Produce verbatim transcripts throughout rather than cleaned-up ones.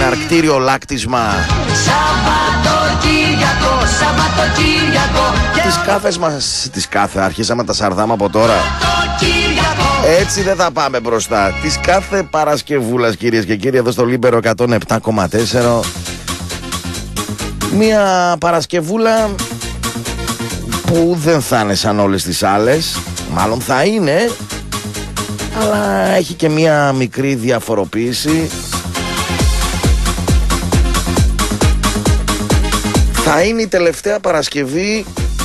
εναρκτήριο λάκτισμα τις κάθες μας, τις κάθε, αρχίσαμε τα σαρδάμα από τώρα. Έτσι δεν θα πάμε μπροστά. Τις κάθε Παρασκευούλας, κυρίες και κύριοι, εδώ στο Λίμπερο εκατόν επτά κόμμα τέσσερα. Μια Παρασκευούλα που δεν θα είναι σαν όλες τις άλλες. Μάλλον θα είναι, αλλά έχει και μια μικρή διαφοροποίηση. Θα είναι η τελευταία Παρασκευή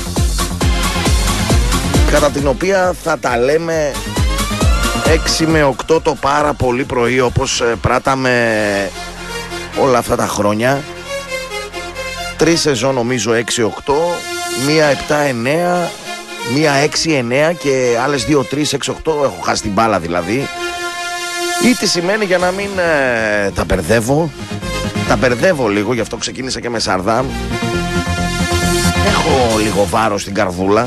κατά την οποία θα τα λέμε έξι με οκτώ το πάρα πολύ πρωί, όπως πράταμε όλα αυτά τα χρόνια. Τρεις σεζόν νομίζω έξι οκτώ, μία επτά εννέα, μία έξι εννέα και άλλες δύο τρεις έξι οκτώ. Έχω χάσει την μπάλα δηλαδή. Ή τι σημαίνει, για να μην ε, τα μπερδεύω. Τα μπερδεύω λίγο, γι' αυτό ξεκίνησα και με Σαρδάμ. Έχω λίγο βάρος στην καρδούλα.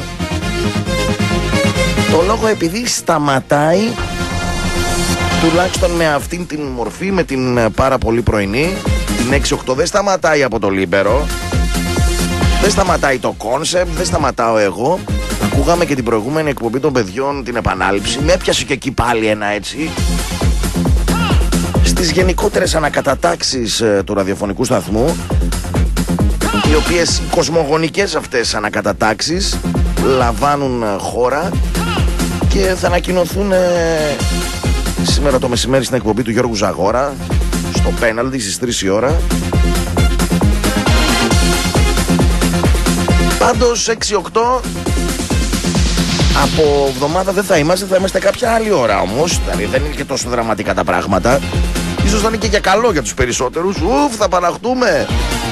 Το λόγο επειδή σταματάει, τουλάχιστον με αυτήν την μορφή, με την πάρα πολύ πρωινή, την έξι οκτώ, δεν σταματάει από το Λίμπερο. Δεν σταματάει το κόνσεπτ, δεν σταματάω εγώ. Ακούγαμε και την προηγούμενη εκπομπή των παιδιών, την επανάληψη. Με έπιασε και εκεί πάλι ένα έτσι. Στις γενικότερες ανακατατάξεις ε, του ραδιοφωνικού σταθμού, οι οποίες οι κοσμογονικές αυτές ανακατατάξεις λαμβάνουν ε, χώρα και θα ανακοινωθούν ε, σήμερα το μεσημέρι στην εκπομπή του Γιώργου Ζαγόρα, στο πέναλτι στις τρεις η ώρα. Πάντως έξι οκτώ από εβδομάδα δεν θα είμαστε, θα είμαστε κάποια άλλη ώρα όμως. Δηλαδή δεν είναι και τόσο δραματικά τα πράγματα. Ίσως θα είναι και για καλό για τους περισσότερους. Ουφ, θα παναχτούμε.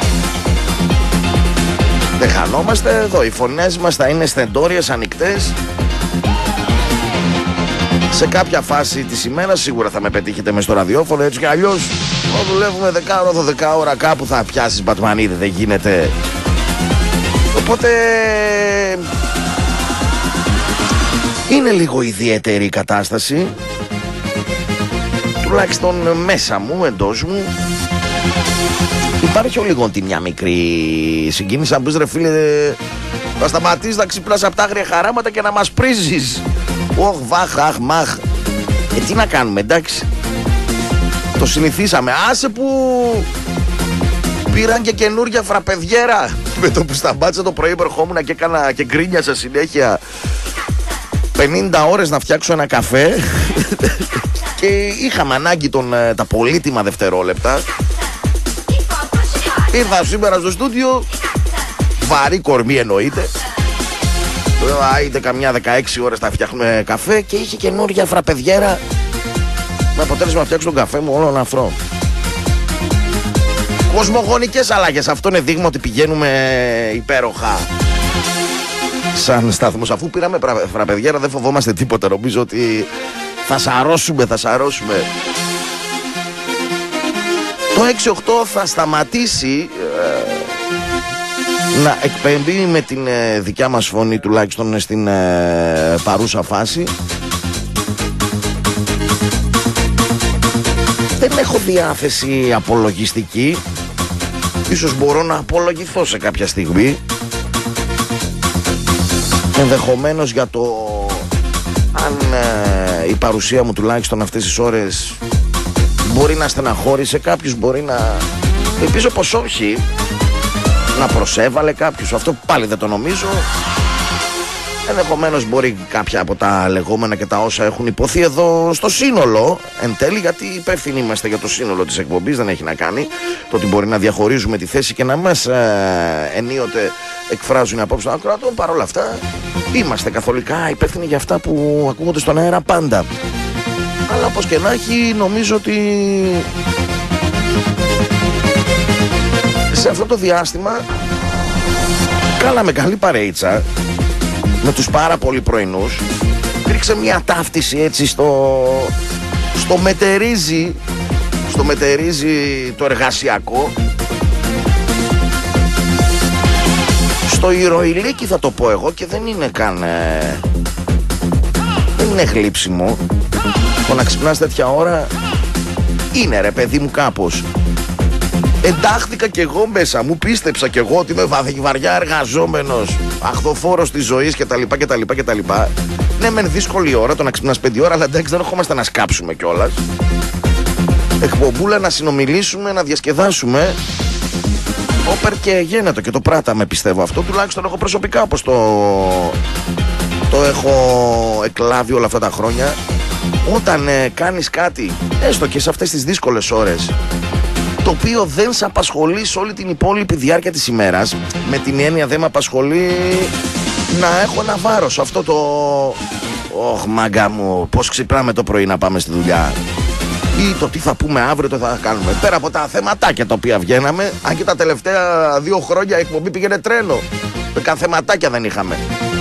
Δεν χανόμαστε εδώ. Οι φωνές μας θα είναι στεντόριες, ανοιχτές. Σε κάποια φάση της ημέρας σίγουρα θα με πετύχετε μες στο ραδιόφωνο. Έτσι κι αλλιώς όταν δουλεύουμε δέκα ώρα, δώδεκα ώρα κάπου θα πιάσεις μπατμανίδι. Δεν γίνεται. Οπότε είναι λίγο ιδιαίτερη η κατάσταση, τουλάχιστον μέσα μου, εντός μου. Υπάρχει λίγο τη μια μικρή συγκίνηση. Αν πεις ρε φίλε, θα σταματήσεις να ξυπνάς από τα άγρια χαράματα και να μας πρίζεις. Οχ, βάχ, αχ, μάχ. Ε, τι να κάνουμε, εντάξει. Το συνηθίσαμε. Άσε που πήραν και καινούργια φραπεδιέρα. Με το που σταμάτησα το πρωί ερχόμουν και έκανα και γκρίνιασα συνέχεια πενήντα ώρες να φτιάξω ένα καφέ. Και είχαμε ανάγκη τον, τα πολύτιμα δευτερόλεπτα. Ήρθα σήμερα στο στούντιο, βαρύ κορμί εννοείται. Είτε καμιά δεκαέξι ώρες θα φτιάχνουμε καφέ και είχε καινούργια φραπεδιέρα. Με αποτέλεσμα να φτιάξω τον καφέ μου όλο αφρό. Κοσμογονικές αλλαγές. Αυτό είναι δείγμα ότι πηγαίνουμε υπέροχα σαν σταθμός. Αφού πήραμε φραπεδιέρα δεν φοβόμαστε τίποτα. Νομίζω ότι θα σαρώσουμε, θα σαρώσουμε. Το έξι οκτώ θα σταματήσει ε, να εκπέμπει με την ε, δικιά μας φωνή, τουλάχιστον στην ε, παρούσα φάση. Δεν έχω διάθεση απολογιστική. Ίσως μπορώ να απολογηθώ σε κάποια στιγμή, ενδεχομένως για το αν ε, η παρουσία μου τουλάχιστον αυτές τις ώρες μπορεί να στεναχώρησε κάποιους, μπορεί να... Ελπίζω πως όχι. Να προσέβαλε κάποιους, αυτό πάλι δεν το νομίζω. Ενδεχομένως μπορεί κάποια από τα λεγόμενα και τα όσα έχουν υποθεί εδώ στο σύνολο εν τέλει, γιατί υπεύθυνοι είμαστε για το σύνολο της εκπομπής, δεν έχει να κάνει το ότι μπορεί να διαχωρίζουμε τη θέση και να μας ε, ενίοτε εκφράζουν απόψε των ακροατών. Παρ' όλα αυτά είμαστε καθολικά υπεύθυνοι για αυτά που ακούγονται στον αέρα πάντα. Αλλά όπως και να έχει, νομίζω ότι σε αυτό το διάστημα κάναμε καλή παρέιτσα με τους πάρα πολύ πρωινούς. Υπήρξε μια ταύτιση έτσι στο, στο μετερίζει, στο μετερίζει το εργασιακό. Στο ηρωηλίκι θα το πω εγώ, και δεν είναι καν ε, δεν είναι γλύψιμο. Το να ξυπνάς τέτοια ώρα είναι ρε παιδί μου κάπως. Εντάχθηκα κι εγώ μέσα μου, πίστεψα κι εγώ ότι είμαι βαριά εργαζόμενος, αχθοφόρος της ζωής κτλ. κτλ, κτλ. Ναι, μεν δύσκολη ώρα το να ξυπνάς πέντε ώρα, αλλά εντάξει, δεν ερχόμαστε να σκάψουμε κιόλας. Εκπομπούλα να συνομιλήσουμε, να διασκεδάσουμε. Όπερ και γένετο και το πράταμε, πιστεύω αυτό. Τουλάχιστον εγώ προσωπικά όπως το, το έχω εκλάβει όλα αυτά τα χρόνια. Όταν ε, κάνεις κάτι, έστω και σε αυτές τις δύσκολες ώρες, το οποίο δεν σε απασχολεί σε όλη την υπόλοιπη διάρκεια της ημέρας, με την έννοια δεν με απασχολεί να έχω ένα βάρος. Αυτό το «Ωχ, μάγκα μου, πώς ξυπνάμε το πρωί να πάμε στη δουλειά» ή το τι θα πούμε αύριο, το θα κάνουμε. Πέρα από τα θεματάκια τα οποία βγαίναμε, αν και τα τελευταία δύο χρόνια η εκπομπή πήγαινε τρένο. Καν θεματάκια δεν είχαμε.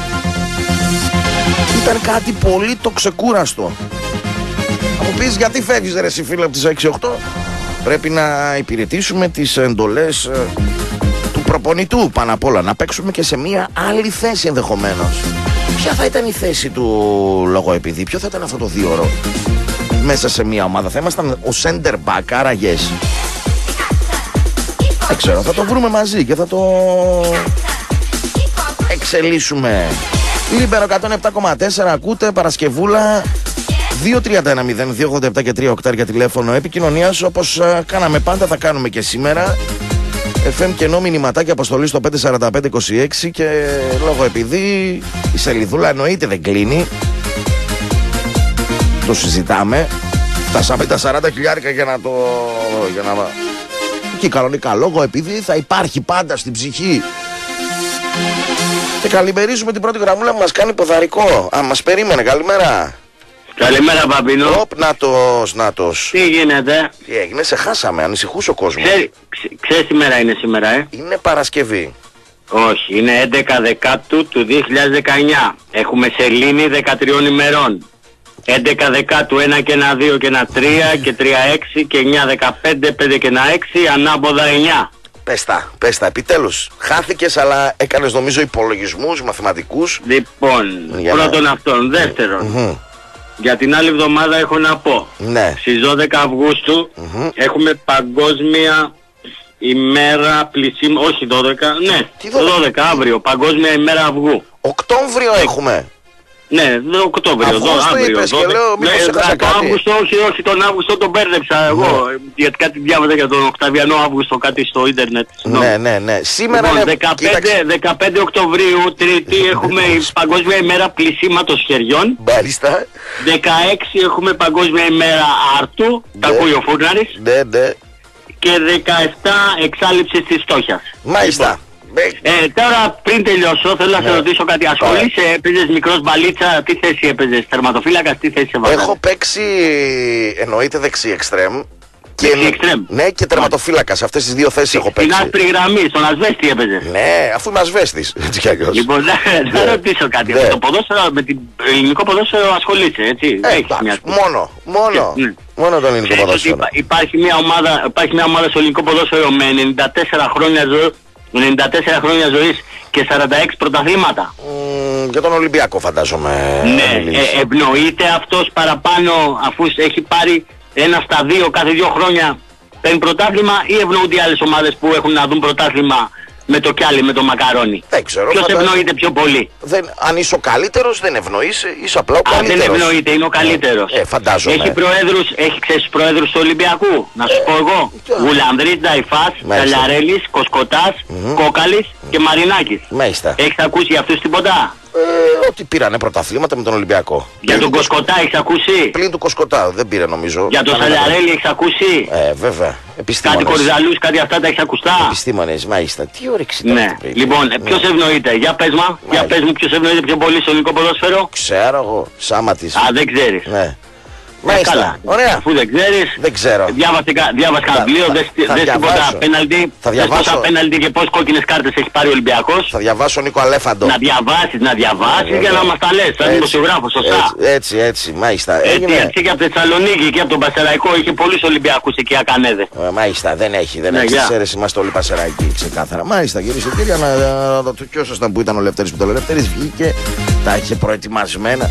Ήταν κάτι πολύ το ξεκούραστο. Θα μου πεις γιατί φεύγεις ρε εσύ φίλε από τις έξι οκτώ. Πρέπει να υπηρετήσουμε τις εντολές ε, του προπονητού πάνω απ' όλα. Να παίξουμε και σε μια άλλη θέση ενδεχομένως. Ποια θα ήταν η θέση του λογοεπηδή, ποιο θα ήταν αυτό το δίωρο μέσα σε μια ομάδα? Θα ήμασταν ο center back, άρα yes. Δεν ξέρω, θα το βρούμε μαζί και θα το εξελίσσουμε. Λίμπερο εκατόν επτά κόμμα τέσσερα, ακούτε Παρασκευούλα. Δύο τρία ένα μηδέν δύο ογδόντα επτά και τρία οκτάρια τηλέφωνο επικοινωνίας, όπως α, κάναμε πάντα θα κάνουμε και σήμερα. εφ εμ κενό μηνυματάκι αποστολή στο πέντε τέσσερα πέντε είκοσι έξι και λόγω επειδή η σελίδουλα εννοείται δεν κλείνει, το συζητάμε. Φτάσαμε τα σαράντα χιλιάρικα για να το... Για να... Και κανονικά λόγω επειδή θα υπάρχει πάντα στην ψυχή. Και καλημερίζουμε την πρώτη γραμμούλα που μας κάνει ποδαρικό. Α, μας περίμενε, καλημέρα. Καλημέρα Παπίνο. Οπ, νάτος, νάτος. Τι γίνεται? Τι έγινε, σε χάσαμε, ανησυχούσε ο κόσμος. Ξέρει, ξέρεις τι μέρα είναι σήμερα, ε? Είναι Παρασκευή. Όχι, είναι έντεκα Δεκάτου του δύο χιλιάδες δεκαεννιά. Έχουμε σελήνη δεκατριών ημερών. έντεκα Δεκάτου, ένα και ένα δύο και ένα τρία και τρία έξι και εννιά δεκαπέντε, πέντε και ένα έξι, ανάποδα εννιά. Πες τα, πες τα, επιτέλους. Χάθηκες αλλά έκανες νομίζω υπολογισμούς, μαθηματικούς. Λοιπόν, Για πρώτον να... αυτόν. Δεύτερον, Mm-hmm. για την άλλη εβδομάδα έχω να πω. Ναι. Στις δώδεκα Αυγούστου Mm-hmm. έχουμε παγκόσμια ημέρα πλησίμα, όχι δώδεκα, ναι, Τι δώδεκα? δώδεκα αύριο, παγκόσμια ημέρα αυγού. Οκτώβριο έχουμε. Ναι, Οκτώβριο, Αυγούστο είπες και λέω μήπως έχασα το κάτι. Αύγουστο, όχι, όχι, τον Αύγουστο τον μπέρδεψα εγώ, γιατί κάτι διάβαζα για τον Οκταβιανό Αύγουστο, κάτι στο ίντερνετ. Ναι, ναι, ναι. Σήμερα λοιπόν, είναι... δεκαπέντε, δεκαπέντε Οκτωβρίου, Τρίτη, έχουμε Παγκόσμια ημέρα πλησίματος χεριών. Μάλιστα. δεκαέξι έχουμε Παγκόσμια ημέρα άρτου, τα ακούει ο Φούρναρης. Ναι, ναι. Και δεκαεπτά εξάλληψης της φτώχειας. Μάλιστα. Ε, τώρα πριν τελειώσω θέλω να σε ρωτήσω κάτι. Ασχολείσαι, έπαιζες μικρός μπαλίτσα, τι θέση έπαιζες, τερματοφύλακας, τι θέση έβαλες? Έχω παίξει, εννοείται δεξί εξτρέμ. Δεξί εξτρέμ. Ναι, και τερματοφύλακα. Σε αυτές τις δύο θέσεις έχω παίξει. Στην άσπρη γραμμή, στον ασβέστη έπαιζες? Ναι, αφού είμαι ασβέστης. Έτσι κι αλλιώς. Λοιπόν, να ρωτήσω κάτι. Με το ποδόσφαιρο, με την ελληνικό ποδόσφαιρο ασχολείσαι, έτσι? Ε, εντάξει, μόνο, μόνο. Μόνο το ελληνικό ποδόσφαιρο. Υπάρχει μια ομάδα, υπάρχει μια ομάδα στο ελληνικό ποδόσφαιρο με ενενήντα τέσσερα χρόνια ζωή. ενενήντα τέσσερα χρόνια ζωής και σαράντα έξι πρωταθλήματα. Mm, για τον Ολυμπιακό φαντάζομαι. Ναι, ε, ευνοείται αυτός παραπάνω αφού έχει πάρει ένα στα δύο κάθε δύο χρόνια παίρνει πρωτάθλημα, ή ευνοούνται οι άλλες ομάδες που έχουν να δουν πρωτάθλημα με το κιάλι, με το μακαρόνι? Δεν ξέρω. Ποιος φαντάζομαι... ευνοείται πιο πολύ? Δεν, αν είσαι ο καλύτερος δεν ευνοείσαι, είσαι απλά ο καλύτερος. Α, δεν ευνοείται, είναι ο καλύτερος. Ε, φαντάζομαι. Έχει προέδρους, έχει ξέρεις προέδρους του Ολυμπιακού, να σου πω εγώ. Γουλανδρής, Νταϊφάς, Καλιαρέλης, Κοσκοτάς, mm-hmm. Κόκαλης mm-hmm. και Μαρινάκης. Μάλιστα. Έχεις ακούσει για αυτούς τίποτα? Ε, ότι πήρανε πρωταθλήματα με τον Ολυμπιακό. Για τον Κοσκοτά έχεις ακούσει? Πλην του Κοσκοτά δεν πήρε νομίζω. Για τον Σαλιαρέλη έχεις ακούσει? Ε, βέβαια. Επιστήμονες. Κάτι Κορυδαλούς, κάτι αυτά τα έχεις ακουστά? Επιστήμονες, μάλιστα. Τι όρεξη τώρα. Ναι. Λοιπόν, ναι. Ποιος ευνοείται? Για πες μα, για πες μου ποιος ευνοείται πιο πολύ στο ελληνικό ποδόσφαιρο? Ξέρω εγώ, Σάματης. Α, δεν ξέρεις. Ναι. Μάλιστα. Καλά. Ωραία. Αφού δεν ξέρεις, δεν ξέρω. Διάβασε κανένα βιβλίο, δες τίποτα απέναντι. Θα διαβάσω. Απέναντι και πώς κόκκινες κάρτες έχει πάρει ο Ολυμπιακός. Θα διαβάσω Νίκο Αλέφαντο. Να διαβάσεις, να διαβάσεις για να μας τα λες. Σαν δημοσιογράφος, σωστά. Έτσι, έτσι, έτσι, μάλιστα. Έτσι, έτσι και από τη Θεσσαλονίκη και από τον Πασεραϊκό είχε πολλούς Ολυμπιακούς εκεί ακανέδε. Μάλιστα, δεν έχει, δεν έχει. Ξέρεις, είμαστε όλοι Πασεραϊκοί, ξεκάθαρα. Μάλιστα, κυρίες και κύριοι, να το πιο σωστά που ήταν ο Λευτέρης που το Λευτέρης βγήκε, τα είχε προετοιμασμένα.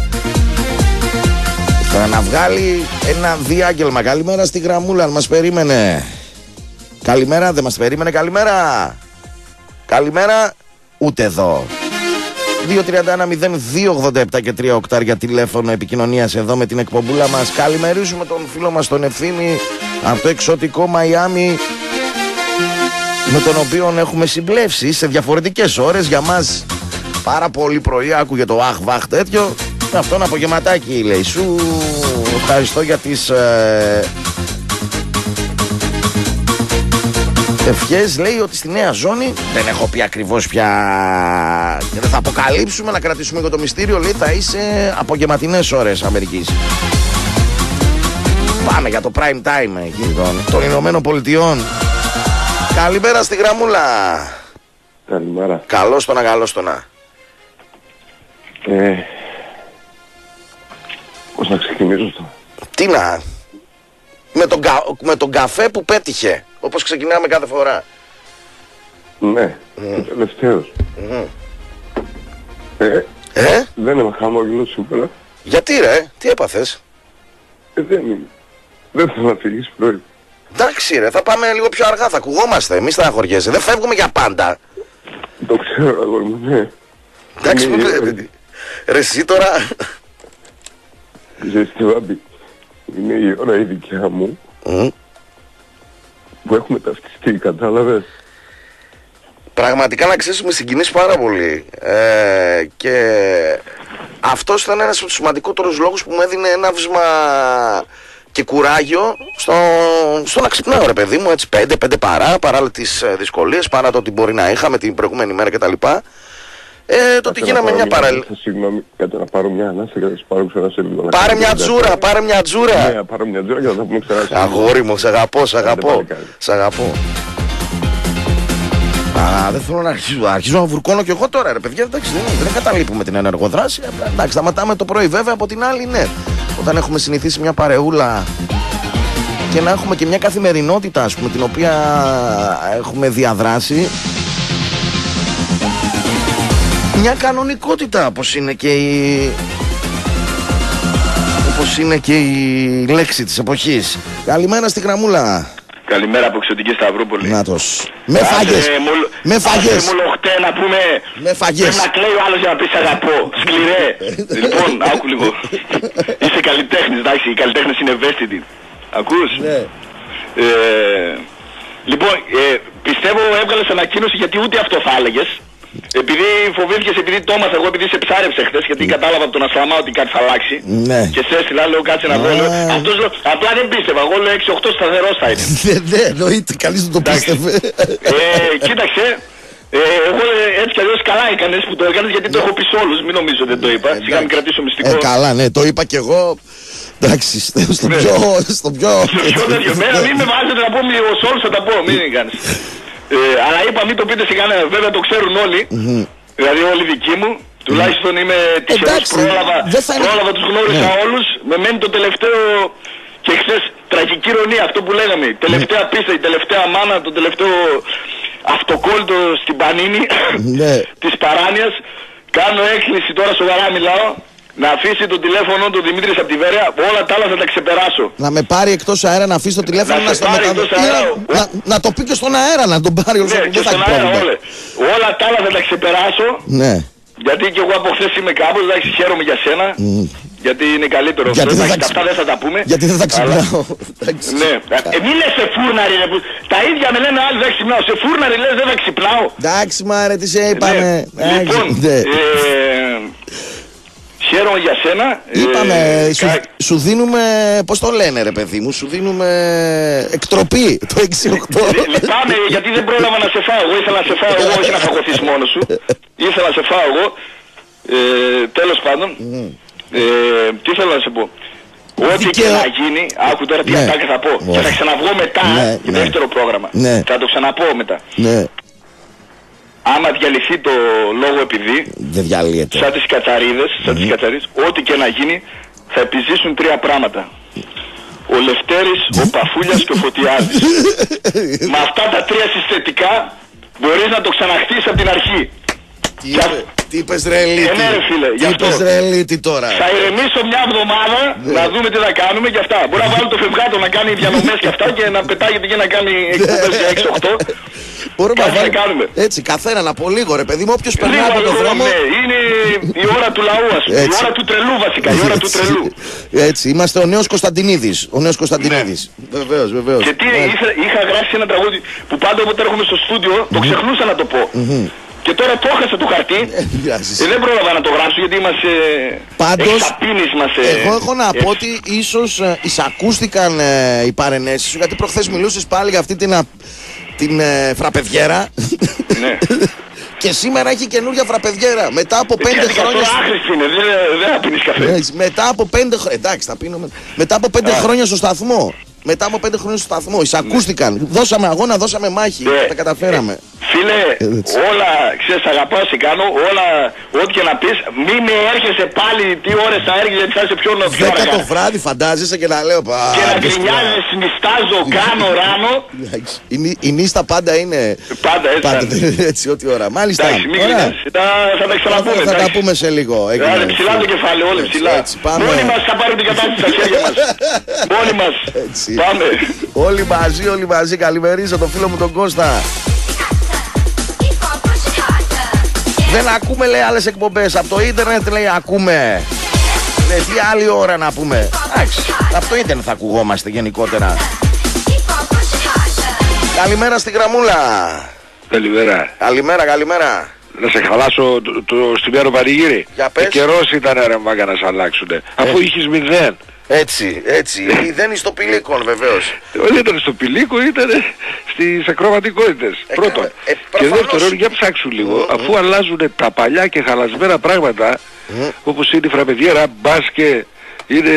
Θα να βγάλει ένα διάγγελμα. Καλημέρα στη γραμμούλα, αν μας περίμενε. Καλημέρα, δεν μας περίμενε. Καλημέρα. Καλημέρα. Ούτε εδώ. δύο τρία ένα μηδέν δύο ογδόντα επτά και τρία οκτάρια τηλέφωνο επικοινωνίας εδώ με την εκπομπούλα μας. Καλημερίζουμε τον φίλο μας τον Ευθύμη από το εξωτικό Μαϊάμι, με τον οποίο έχουμε συμπλέψει σε διαφορετικές ώρες. Για μας πάρα πολύ πρωί, άκουγε το αχ βαχ τέτοιο. Αυτόν απογευματάκι λέει. Σου ευχαριστώ για τις ε, ευχές. Λέει ότι στη νέα ζώνη, δεν έχω πει ακριβώς πια και δεν θα αποκαλύψουμε, να κρατήσουμε για το μυστήριο, λέει θα είσαι απογευματινές ώρες Αμερικής. Πάμε για το prime time εκεί των, των Ηνωμένων Πολιτειών. Καλημέρα στη γραμμούλα. Καλημέρα. Καλώς το να, καλώς το να. Ε, πώς να ξεκινήσω αυτό? Τι να, με τον, κα, με τον καφέ που πέτυχε, όπως ξεκινάμε κάθε φορά. Ναι, Mm. τελευταίος. Mm. Ε, Ε, δεν είμαι χαμόγελος σήμερα. γιατί ρε, τι έπαθες? Ε, δεν είμαι. Δεν θέλω να φύγεις πρωί. Εντάξει ρε, θα πάμε λίγο πιο αργά, θα ακουγόμαστε, μη στεναχωριέσαι, δεν φεύγουμε για πάντα. Το ξέρω, αγόρι μου, ναι. Εντάξει, Είναι μου, η ώρα. ρε εσύ τώρα. Ξέρεις τι, Βάμπη, είναι η ώρα η δικιά μου Mm. που έχουμε ταυτιστεί, κατάλαβες? Πραγματικά να ξέρεις, με συγκινείς πάρα πολύ. Ε, και αυτός ήταν ένας από τους σημαντικότερους λόγους που μου έδινε έναυσμα και κουράγιο στο, στο να ξυπνάω ρε παιδί μου, έτσι πέντε, πέντε παρά, παρά τις ε, δυσκολίες, παρά το ότι μπορεί να είχαμε την προηγούμενη μέρα κτλ. Ε, το ότι γίναμε μια παραλία. Συγγνώμη, κάτω να πάρω μια ανάσα και θα σας πάρω ξανά σε λίγο. Πάρε μια τζούρα, πάρε μια τζούρα. Ναι, πάρω μια τζούρα και θα τα πούμε ξανά σε λίγο. Αγόρι μου, σ' αγαπώ, σ' αγαπώ, παλικάρι. σ' αγαπώ. Α, δεν θέλω να αρχίσω, αρχίζω να βουρκώνω κι εγώ τώρα ρε παιδιά, εντάξει, δεν, δεν καταλείπουμε την ενεργοδράση, απλά, εντάξει, σταματάμε το πρωί βέβαια, από την άλλη ναι. Όταν έχουμε συνηθίσει μια παρεούλα και να έχουμε και μια καθημερινότητα, ας πούμε, την οποία έχουμε διαδράσει, μια κανονικότητα, όπως είναι και η... όπως είναι και η λέξη της εποχής. Καλημέρα στη γραμμούλα. Καλημέρα από εξωτική Σταυρούπολη. Νάτος. Με φαγές. Με φαγές. Με μολοχτέ να πούμε. Με φαγές. Πρέπει να κλαίει ο άλλος για να πεις αγαπώ. Σκληρέ. Λοιπόν, άκου λίγο. Είσαι καλλιτέχνης, εντάξει. Οι καλλιτέχνες είναι ευαίσθητοι. Ακούς? Ναι. Ε, λοιπόν, ε, πιστεύω έβγαλες ανακοίνωση γιατί ούτε αυτό θα έλεγες. Επειδή φοβήθηκες, επειδή το έμαθα εγώ, επειδή σε ψάρεψε χθες, γιατί κατάλαβα από τον Ασλαμά ότι κάτι θα αλλάξει. Ναι. Και σε έστειλα, λέω κάτσε να δω. Α. Λέω, αυτός, λέω, απλά δεν πίστευα. Εγώ λέω έξι οχτώ σταθερός θα είναι. Δεν εννοείται, κανείς δεν το πίστευε. ε, κοίταξε, ε, εγώ ε, έτσι κι αλλιώς καλά έκανες που το έκανες γιατί το έχω πει σε όλους, μην νομίζω δεν το είπα. Σιγά μην κρατήσω μυστικό. Ε, καλά, ναι, το είπα κι εγώ. Εντάξει, στο Ναι. πιο. Στο πιο. Στο πιο τέτοιο. Μέρα μην με βάζετε να πω σε όλους θα τα πω, μην κάνεις. Ε, αλλά είπα μην το πείτε σε κανένα, βέβαια το ξέρουν όλοι. Δηλαδή όλοι δικοί μου. Τουλάχιστον είμαι τυχερός, Εντάξει, πρόλαβα, δεν θα είναι- πρόλαβα τους γνώρισα Ναι. όλους. Με μένει το τελευταίο και χθες τραγική ηρωνία, αυτό που λέγαμε. Η τελευταία πίστα, η τελευταία μάνα, το τελευταίο αυτοκόλλητο στην Πανίνη Ναι. της παράνοιας. Κάνω έκκληση, τώρα σοβαρά μιλάω, να αφήσει το τηλέφωνο του Δημήτρης από τη Βέρεια, όλα τα άλλα θα τα ξεπεράσω. Να με πάρει εκτός αέρα, να αφήσει το τηλέφωνο, Να να, σε στο πάρει μεταδώσει. εκτός αέρα. Να, να το πει και στον αέρα, να τον πάρει όλος. Ναι, Δεν και θα στον έχει αέρα πρόβλημα. όλα. Όλα τα άλλα θα τα ξεπεράσω. Ναι. Γιατί και εγώ από χθες είμαι κάπου, εντάξει χαίρομαι για σένα. Γιατί είναι καλύτερο αυτό, Γιατί δεν εντάξει, θα αυτά δεν θα τα πούμε. Γιατί δεν θα Αλλά- ξυπνάω. Εντάξει. Ναι, ε, μην λες σε φούρναρη ρε, που- τα ίδια με λένε άλλοι δεν ξυπνάω. Σε φούρναρη λες δεν θα ξυπνάω. Εντάξει, μάρε, τι σε είπαμε. Ναι. Λοιπόν, Ναι. ε, χαίρομαι για σένα. Είπαμε, ε, σου, κα- σου δίνουμε, πώς το λένε ρε παιδί μου, σου δίνουμε εκτροπή το έξι οκτώ. Ε, Λυπάμαι γιατί δεν πρόλαβα να σε φάω. Εγώ ήθελα να σε φάω εγώ, όχι να φαγωθείς μόνος σου. Ήθελα να σε φάω εγώ. Ε, τέλος πάντων, ε, τι θέλω να σε πω. Ό,τι και Δικαίω- να γίνει, άκου τώρα τι Ναι. ατάκα θα πω. Και Ωραία. θα ξαναβγώ μετά Ναι, για ναι. δεύτερο πρόγραμμα. Ναι. Θα το ξαναπώ μετά. Ναι, Άμα διαλυθεί το λόγο επειδή, δεν διαλύεται. σαν τις κατσαρίδες, σαν τις κατσαρίδες, ό,τι και να γίνει, θα επιζήσουν τρία πράγματα. Ο Λευτέρης, ο Παφούλιας και ο Φωτιάδης. Με αυτά τα τρία συστατικά μπορείς να το ξαναχτίσεις από την αρχή. Τι, είπε, τι είπες ρε Λίτη? Ε, ναι, ρε φίλε, τι είπες ρε Λίτη τώρα? Θα ηρεμήσω μια εβδομάδα να δούμε τι θα κάνουμε και αυτά. Μπορεί να βάλω το φευγάτο να κάνει διανομές και αυτά και να πετάγεται και να κάνει εκπομπές για έξι οκτώ. Μπορούμε να κάνουμε. Έτσι, καθέναν από λίγο ρε παιδί μου, όποιος περνάει από τον λίγο, δρόμο. Ναι, είναι η ώρα του λαού, ας πούμε. Η ώρα του τρελού βασικά, η ώρα του τρελού. Έτσι, είμαστε ο νέος Κωνσταντινίδης. Ο νέος Κωνσταντινίδης. Ναι. Βεβαίως, βεβαίως. Και τι, είχα, είχα γράψει ένα τραγούδι που πάντα όποτε έρχομαι στο στούντιο το ξεχνούσα να το πω. Και τώρα το έχασα το χαρτί. ε, δεν πρόλαβα να το γράψω γιατί είμαστε. Πάντως, εξαπίνεις μας. Ε, εγώ έχω να πω ότι ίσως ε, εισακούστηκαν ε, οι παρενέσεις σου, γιατί προχθές μιλούσες πάλι για αυτή την, α, την ε, φραπεδιέρα. Ναι. Και σήμερα έχει καινούργια φραπεδιέρα. Μετά από πέντε ε, χρόνια. Άχρηστη είναι, δεν, δεν θα πίνεις καφέ. Ε, μετά από πέντε χρόνια. Εντάξει, θα πίνω. Με... Μετά από πέντε χρόνια στο σταθμό. Μετά από πέντε χρόνια στο σταθμό, εισακούστηκαν. Ναι. Δώσαμε αγώνα, δώσαμε μάχη. Ναι. Τα καταφέραμε. Φίλε, έτσι. Όλα, ξέρεις, αγαπάω, σε κάνω, όλα, ό,τι και να πεις, μη με έρχεσαι πάλι τι ώρες θα έρχεσαι, θα είσαι πιο νοτιό. Δέκα το βράδυ φαντάζεσαι και να λέω πα. Και να γκρινιάζεις, νιστάζω, κάνω, ράνω. Η νύστα πάντα είναι. Πάντα έτσι. Πάντα, έτσι, ό,τι ώρα. Μάλιστα. Εντάξει, μην γκρινιάζεις, θα τα ξαναπούμε. Θα τα πούμε σε λίγο. Άρα ψηλά το κεφάλι, όλοι ψηλά. Μόνοι μας θα πάρουν την κατάσταση στα χέρια μας. Μόνοι μας. Πάμε. Όλοι μαζί, όλοι μαζί. Καλημερίζω το φίλο μου τον Κώστα. Δεν ακούμε, λέει, άλλες εκπομπές. Από το ίντερνετ, λέει, ακούμε. Λέει, τι άλλη ώρα να πούμε. Εντάξει, από το ίντερνετ θα ακουγόμαστε γενικότερα. Καλημέρα στη γραμμούλα. Καλημέρα. Καλημέρα, καλημέρα. Να σε χαλάσω το, το, το στιγμένο πανηγύρι. Για πες. Ε, καιρός ήταν ρε μάγκα να σε αλλάξουνε. Ε. Αφού είχες μηδέν. Έτσι, έτσι. Μηδέν στο πηλίκον βεβαίως. Δεν ήταν στο πηλίκο, ήταν στις ακροματικότητες. Ε, Πρώτον. Ε, και δεύτερον, για ψάξου λίγο. Mm, αφού mm. αλλάζουν τα παλιά και χαλασμένα πράγματα, mm. όπως είναι η φραπεδιέρα, μπας και είναι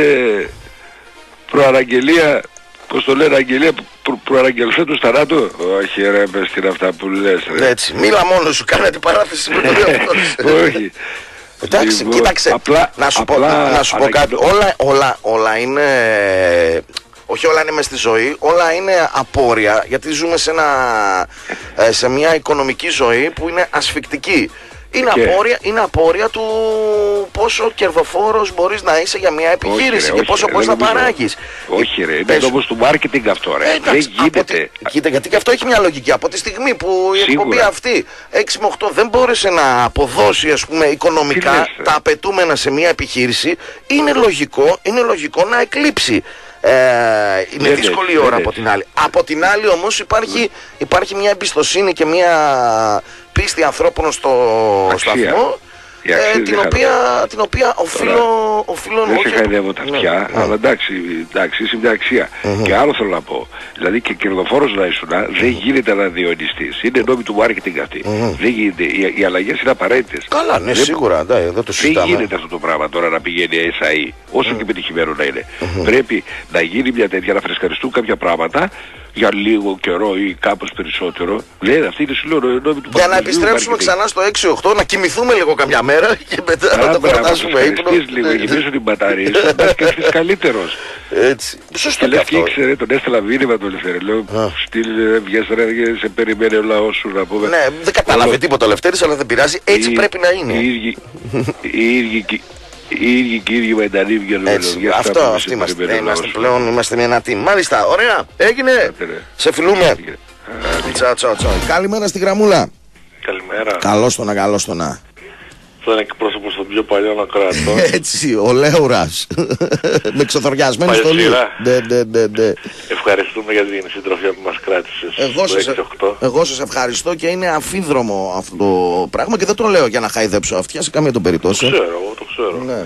προαναγγελία, πώς το λένε, αγγελία προ, προαναγγελθέ του θανάτου. Όχι ρε, πες την αυτά που λες ρε. Έτσι, μίλα μόνος σου, κάνε την παράθεση με τον εαυτό. Όχι. Εντάξει, λοιπόν, κοίταξε, απλά, να σου απλά, πω, να σου πω κάτι, όλα, όλα, όλα είναι, όχι όλα είναι μες στη ζωή, όλα είναι απόρρια, γιατί ζούμε σε, ένα, σε μια οικονομική ζωή που είναι ασφικτική. Είναι απόρρια, είναι απόρρια του πόσο κερδοφόρος μπορείς να είσαι για μια επιχείρηση. Όχι, ρε, και πόσο μπορείς να παράγεις. Όχι ρε, είναι όπως του marketing αυτό ρε. Ε, δεν γίνεται. Τη, κοίτα, γιατί και αυτό έχει μια λογική. Από τη στιγμή που η εκπομπή αυτή έξι με οκτώ δεν μπόρεσε να αποδώσει, ας πούμε, οικονομικά λες, τα απαιτούμενα σε μια επιχείρηση, είναι λογικό, είναι λογικό να εκλείψει. Ε, είναι δεν δύσκολη η ώρα δεν από την άλλη. Από την άλλη όμως υπάρχει, υπάρχει μια εμπιστοσύνη και μια πίστη ανθρώπων στο Αξία. σταθμό ε, την, οποία, την οποία οφείλω, οφείλω δεν σε χαϊδεύω τα αυτιά, ναι, αλλά ναι. εντάξει, εντάξει, είσαι μια αξία. Mm-hmm. Και άλλο θέλω να πω, δηλαδή και κερδοφόρος να ήσουν, mm-hmm. δεν γίνεται να διονυστείς. Είναι νόμοι του marketing αυτή. Mm-hmm. Δεν γίνεται. Οι, οι αλλαγές είναι απαραίτητες. Καλά, ναι, δεν, σίγουρα, ναι, δεν το συζητάμε. Δεν γίνεται αυτό το πράγμα τώρα να πηγαίνει ες έι ι, όσο mm-hmm. και πετυχημένο να είναι. Mm-hmm. Πρέπει να γίνει μια τέτοια, να φρεσκαριστούν κάποια πράγματα για λίγο καιρό ή κάπως περισσότερο. Λέει, αυτή είναι σου λέω νόμοι του για να επιστρέψουμε ξανά στο έξι οκτώ, να κοιμηθούμε λίγο καμιά μέρα και μετά να το περάσουμε ύπνο. Λίγο, γυρίσω την μπαταρία σου, να πας και αυτής καλύτερος. Έτσι. Σωστό και αυτό. Και ήξερε, τον έστελα μήνυμα το Λευτέρη. Λέω, στείλε, βγες τώρα και σε περιμένει ο λαός σου να πούμε. Ναι, δεν κατάλαβε τίποτα ο Λευτέρης, αλλά δεν πειράζει. Έτσι πρέπει να είναι. Οι ίδιοι οι ίδιοι και οι ίδιοι με τα νύμια. Αυτό, αυτοί είμαστε. Είμαστε πλέον, είμαστε μια team. Μάλιστα, ωραία, έγινε. Σε φιλούμε. Τσαου, τσαου, τσαου. Καλημέρα στη γραμμούλα. Καλημέρα. Καλώς το να, καλώς το να. Αυτό είναι εκπρόσωπος των πιο παλιών ακροατών. Έτσι, ο Λέουρας. Με εξωθοριασμένη στολή. Ναι, ναι, ναι, ναι. Ευχαριστούμε για την συντροφιά που μας κράτησες. Εγώ σας, εγώ σας ευχαριστώ και είναι αφίδρομο αυτό το πράγμα και δεν το λέω για να χαϊδέψω αυτιά σε καμία των περιπτώσεων. Το ξέρω, εγώ το ξέρω. Ναι.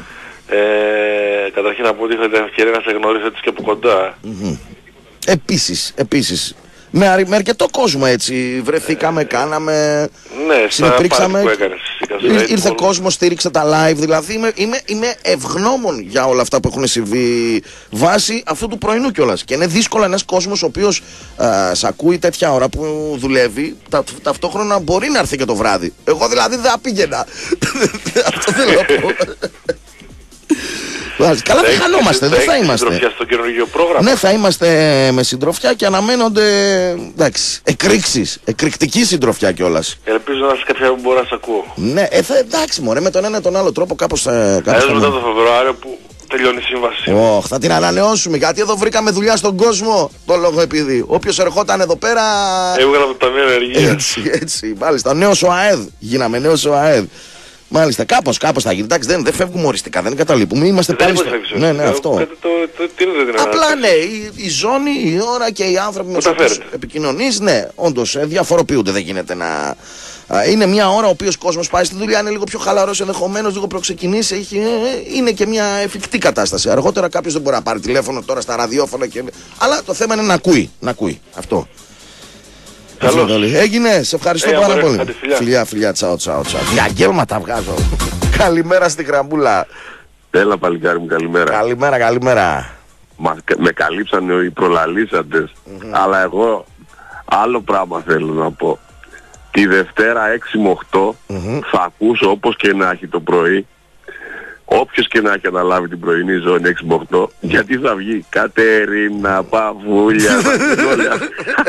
Ε, καταρχήν να πω ότι είχα την ευκαιρία να σε γνωρίσω έτσι και από κοντά. Mm-hmm. Επίσης, επίσης. Με, αρ, με αρκετό κόσμο έτσι βρεθήκαμε, ε, κάναμε, ναι, συνεπρίξαμε, που έκανες, ήρ, ήρθε κόσμο, στήριξε τα live, δηλαδή είμαι, είμαι, είμαι ευγνώμων για όλα αυτά που έχουν συμβεί βάσει αυτού του πρωινού κιόλας. Και είναι δύσκολο ένας κόσμος ο οποίος α, σ' ακούει τέτοια ώρα που δουλεύει, τα, ταυτόχρονα μπορεί να έρθει και το βράδυ. Εγώ δηλαδή δεν πήγαινα, αυτό θέλω να πω. Καλά, δεν χανόμαστε, δεν θα είμαστε. Συντροφιά στο καινούργιο πρόγραμμα. Ναι, θα είμαστε με συντροφιά και αναμένονται εντάξει, εκρήξεις, εκρηκτική συντροφιά κιόλας. Ελπίζω να είσαι κάποια που μπορώ να σε ακούω. Ναι, ε, θα, εντάξει, μωρέ, με τον ένα ή τον άλλο τρόπο κάπως. Ε, κάπως θα μετά το Φεβρουάριο που τελειώνει η σύμβαση. Oh, θα την ανανεώσουμε γιατί εδώ βρήκαμε δουλειά στον κόσμο. Το λόγο επειδή. Όποιος ερχόταν εδώ πέρα. Έβγαλα από το Ταμείο Ενεργείας. Έτσι, έτσι. Μάλιστα. Νέος ΟΑΕΔ. Γίναμε νέος ΟΑΕΔ. Μάλιστα. Κάπως, κάπως θα γίνει. Εντάξει, δεν, δεν φεύγουμε οριστικά, δεν καταλείπουμε. Είμαστε δεν πάλι. Στο... Ναι, ναι, αυτό. Το, το, το, το, Απλά ναι, η, η ζώνη, η ώρα και οι άνθρωποι με τους οποίους επικοινωνείς, ναι, όντως διαφοροποιούνται. Δεν γίνεται να. Είναι μια ώρα ο οποίος κόσμος πάει στη δουλειά, είναι λίγο πιο χαλαρός ενδεχομένως, λίγο προξεκινήσει, έχει, είναι και μια εφικτή κατάσταση. Αργότερα κάποιος δεν μπορεί να πάρει τηλέφωνο τώρα στα ραδιόφωνα και... Αλλά το θέμα είναι να ακούει, να ακούει, αυτό. Καλώς. Έγινε, σε ευχαριστώ hey, πάρα αμέ, πολύ. άντε, φιλιά, φιλιά, φιλιά, τσάω, τσάω, τσάω. Διαγγέλματα βγάζω. Καλημέρα στην Γραμμούλα. Έλα παλικάρι μου, καλημέρα. Καλημέρα, καλημέρα. Μα, με καλύψανε οι προλαλήσαντες, mm-hmm. αλλά εγώ άλλο πράγμα θέλω να πω. Τη Δευτέρα έξι με οκτώ mm-hmm. θα ακούσω όπως και να έχει το πρωί, όποιος και να έχει αναλάβει την πρωινή ζώνη έξι με οκτώ, mm-hmm. γιατί θα βγει Κατερίνα, Παβούλια, Βασιλόλια.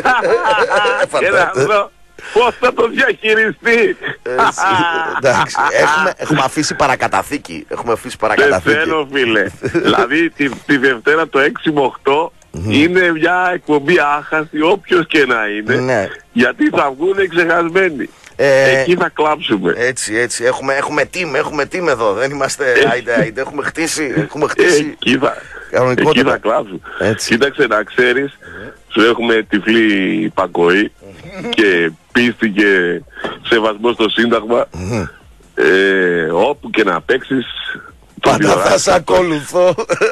Και να δω πώς θα το διαχειριστεί. Εντάξει, έχουμε, έχουμε αφήσει παρακαταθήκη. Έχουμε αφήσει παρακαταθήκη. Δεν θέλω φίλε. Δηλαδή τη, τη Δευτέρα το έξι με οκτώ Mm-hmm. είναι μια εκπομπή άχαστη όποιος και να είναι, ναι. γιατί θα βγουν ξεχασμένοι. Ε, Εκεί θα κλάψουμε. Έτσι, έτσι. Έχουμε, έχουμε team, έχουμε team εδώ. Δεν είμαστε άιντε, άιντε. Έχουμε χτίσει. Έχουμε χτίσει. Εκεί θα, εκεί θα κλάψουμε. Έτσι. Κοίταξε να ξέρεις, mm-hmm. σου έχουμε τυφλή υπακοή mm-hmm. και πίστη και σεβασμό στο Σύνταγμα. Mm-hmm. Ε, όπου και να παίξεις, πάντα θα σε ακολουθώ.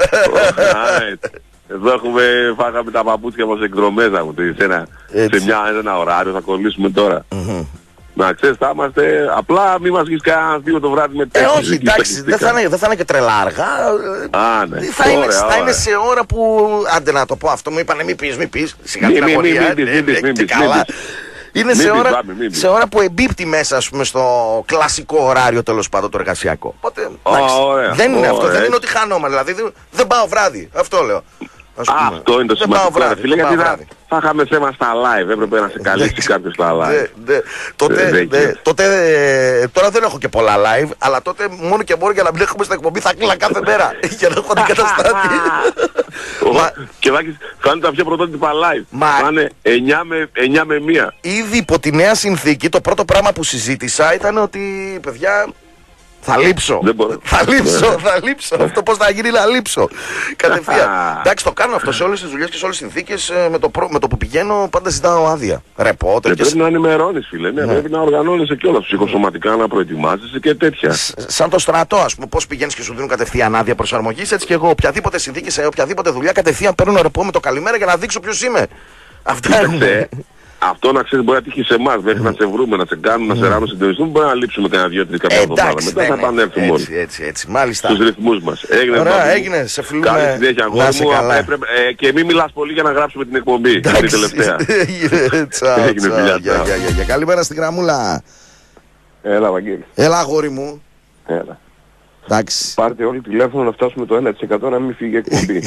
Εδώ έχουμε, φάγαμε τα παπούτσια μας εκδρομές να μου σε ένα, σε μια, ένα ωράριο θα κολλήσουμε τώρα. Mm-hmm. Να ξέρεις, θα είμαστε, απλά μην μας βγεις κανένα δύο το βράδυ με τέχνη. Ε, όχι, εντάξει, δεν θα, είναι, δεν θα είναι και τρελά αργά. Α, ναι. Θα, ωραία, είναι, ωραία. θα είναι σε ώρα που, άντε να το πω αυτό, μου είπανε μη πεις, μη πεις, σιγά την αγωνία, είναι σε ώρα, πάμε, σε ώρα που εμπίπτει μέσα, ας πούμε, στο κλασικό ωράριο τέλος πάντων το εργασιακό. Οπότε, εντάξει, oh, ωραία, δεν είναι oh, αυτό, δεν είναι ότι χανόμαστε, δηλαδή δεν, δεν πάω βράδυ, αυτό λέω. Ας πούμε, αυτό είναι το δεν σημαντικό. Πάω βράδυ, φίλε, δεν γιατί πάω θα, θα είχαμε θέμα στα live, έπρεπε να σε καλέσει κάποιος στα live. Δε, δε, τότε, δε, δε, τότε ε, τώρα δεν έχω και πολλά live, αλλά τότε μόνο και μόνο για να μην έχουμε στην εκπομπή θα κλείνω κάθε μέρα για να έχω αντικαταστάτη. Και Βάκης, θα είναι τα πιο πρωτότυπα live. Θα είναι εννιά με μία. Ήδη υπό τη νέα συνθήκη το πρώτο πράγμα που συζήτησα ήταν ότι παιδιά... Θα λείψω, θα λείψω, θα λείψω. Αυτό πώς θα γίνει να λείψω. Κατευθείαν. Εντάξει, το κάνω αυτό σε όλες τις δουλειές και σε όλες τις συνθήκες. Με το, προ... με το που πηγαίνω πάντα ζητάω άδεια. Ρεπότερ. Και πρέπει να ενημερώνεις φίλε. Ναι, ναι. Πρέπει να οργανώνεσαι κιόλας ψυχοσωματικά, να προετοιμάζεσαι και τέτοια. Σ, σαν το στρατό, ας πούμε, πώς πηγαίνεις και σου δίνουν κατευθείαν άδεια προσαρμογής. Έτσι και εγώ, οποιαδήποτε συνθήκη, σε οποιαδήποτε δουλειά, κατευθείαν παίρνω ρεπό με το καλημέρα για να δείξω ποιος είμαι. Αυτά έχουμε. Αυτό να ξέρεις μπορεί να τύχει σε εμάς, μέχρι mm. να σε βρούμε, να σε κάνουμε, mm. να σε ράνουμε, συντονιστούμε, μπορεί να λείψουμε κανένα δύο τρεις κάποια εβδομάδα. Μετά ναι, θα επανέλθουμε όλοι. Έτσι, έτσι, έτσι, μάλιστα. Στους ρυθμούς μας. Έγινε, ωραία, έγινε, σε φιλούμε. Καλή συνέχεια, αγόρι μου. Έπρεπε, ε, και μην μιλάς πολύ για να γράψουμε την εκπομπή. Είναι η τελευταία. Έγινε, τσάου, τσάου. Καλημέρα στην Γραμμούλα. Έλα, Βαγγέλη. Έλα, αγόρι μου. Έλα. Εντάξει. Πάρτε όλοι τηλέφωνο να φτάσουμε το ένα τοις εκατό να μην φύγει εκπομπή.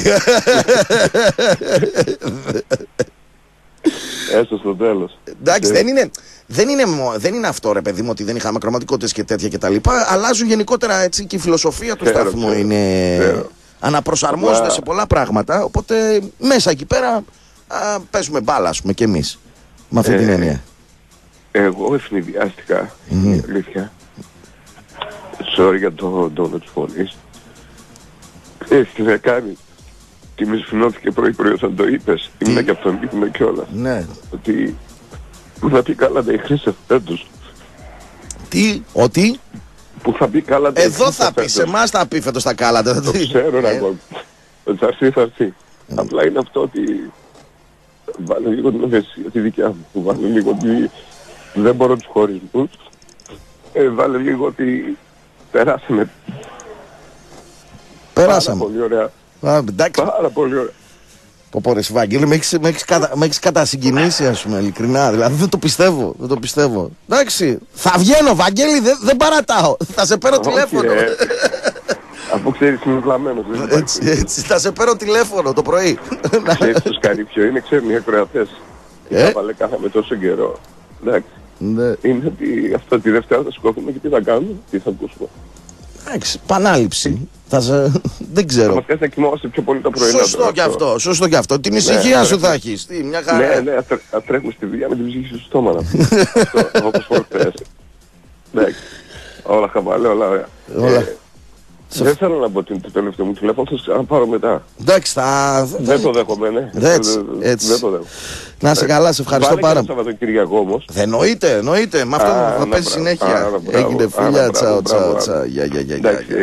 Έστω στο τέλος. Εντάξει, δεν είναι, δεν, είναι, δεν είναι αυτό ρε παιδί μου ότι δεν είχαμε κρωματικότητες και τέτοια κτλ. Αλλάζουν γενικότερα έτσι και η φιλοσοφία του Φέρω, σταθμού φέρω, είναι. Φέρω. Αναπροσαρμόζεται Μα... σε πολλά πράγματα. Οπότε μέσα εκεί πέρα α, παίζουμε μπάλα, ας πούμε, κι εμείς. Με αυτή ε, την έννοια. Εγώ ευνηδιάστηκα, mm. η αλήθεια. Sorry για το τόνο της φωνής. Έχει να κάνει. Και με σφινώθηκε πρωί-πρωί όταν το είπες. Ήμουν και από τον ύπνο κιόλας. Ναι. Ότι που θα πει καλά τα η χρήση φέτος. Τι, ότι. Που θα πει καλά τα η εδώ θα πει, σε εμάς θα πει φέτος τα κάλαντα. Το ξέρω να πω. Ότι θα έρθει, θα έρθει. Απλά είναι αυτό ότι βάλε λίγο την ευαισθησία τη δικιά μου. Που βάλε λίγο ότι δεν μπορώ τους χωρισμούς. Ε, βάλε λίγο ότι περάσαμε. Περάσαμε. Πάρα πολύ ωραία. Α, εντάξει. Πάρα πολύ ωραία. Πω πω ρε Βαγγέλη, με έχεις, με έχεις, κατα, με έχεις κατασυγκινήσει, ας πούμε, ειλικρινά. Δηλαδή δεν το πιστεύω, δεν το πιστεύω. Εντάξει, θα βγαίνω Βαγγέλη, δεν, δεν παρατάω. Θα σε παίρνω τηλέφωνο. Ε. Αφού ξέρεις είμαι βλαμμένος. Έτσι, έτσι, θα σε παίρνω τηλέφωνο το πρωί. Ξέρεις το σκαρίφιο είναι, ξέρουν οι ακροατές. Ε? Τα παλεκάθαμε τόσο καιρό. Εντάξει. Ναι. Είναι ότι αυτό τη Δευτέρα θα σηκώθουμε και τι θα κάνουμε, τι θα ακούσουμε. Εντάξει, πανάληψη. Θα σε... Δεν ξέρω. Θα μας κάνει να κοιμόμαστε πιο πολύ το πρωί. Σωστό κι αυτό, σωστό κι αυτό. Την ησυχία ναι, σου θα έχεις. Τι, μια χαρά. Ναι, ναι, ας τρέχουμε στη δουλειά με την ψυχή στο στόμα να πούμε. Αυτό, όπως προχθές. Εντάξει. Όλα χαμαλέ, όλα ωραία. Όλα. Ε, δεν θέλω να πω το τελευταίο μου τηλέφωνο, θα σας πάρω μετά. Εντάξει, θα... Δεν το δέχομαι, ναι. Έτσι, έτσι. Δεν το δέχομαι. Να σε καλά, σε ευχαριστώ πάρα πολύ. Βάλε και το Σαββατοκύριακο όμως. Δεν εννοείται, εννοείται. Με αυτό θα παίζει συνέχεια. Έγινε φίλια, τσάου, τσάου, τσάου. Γεια, γεια, γεια.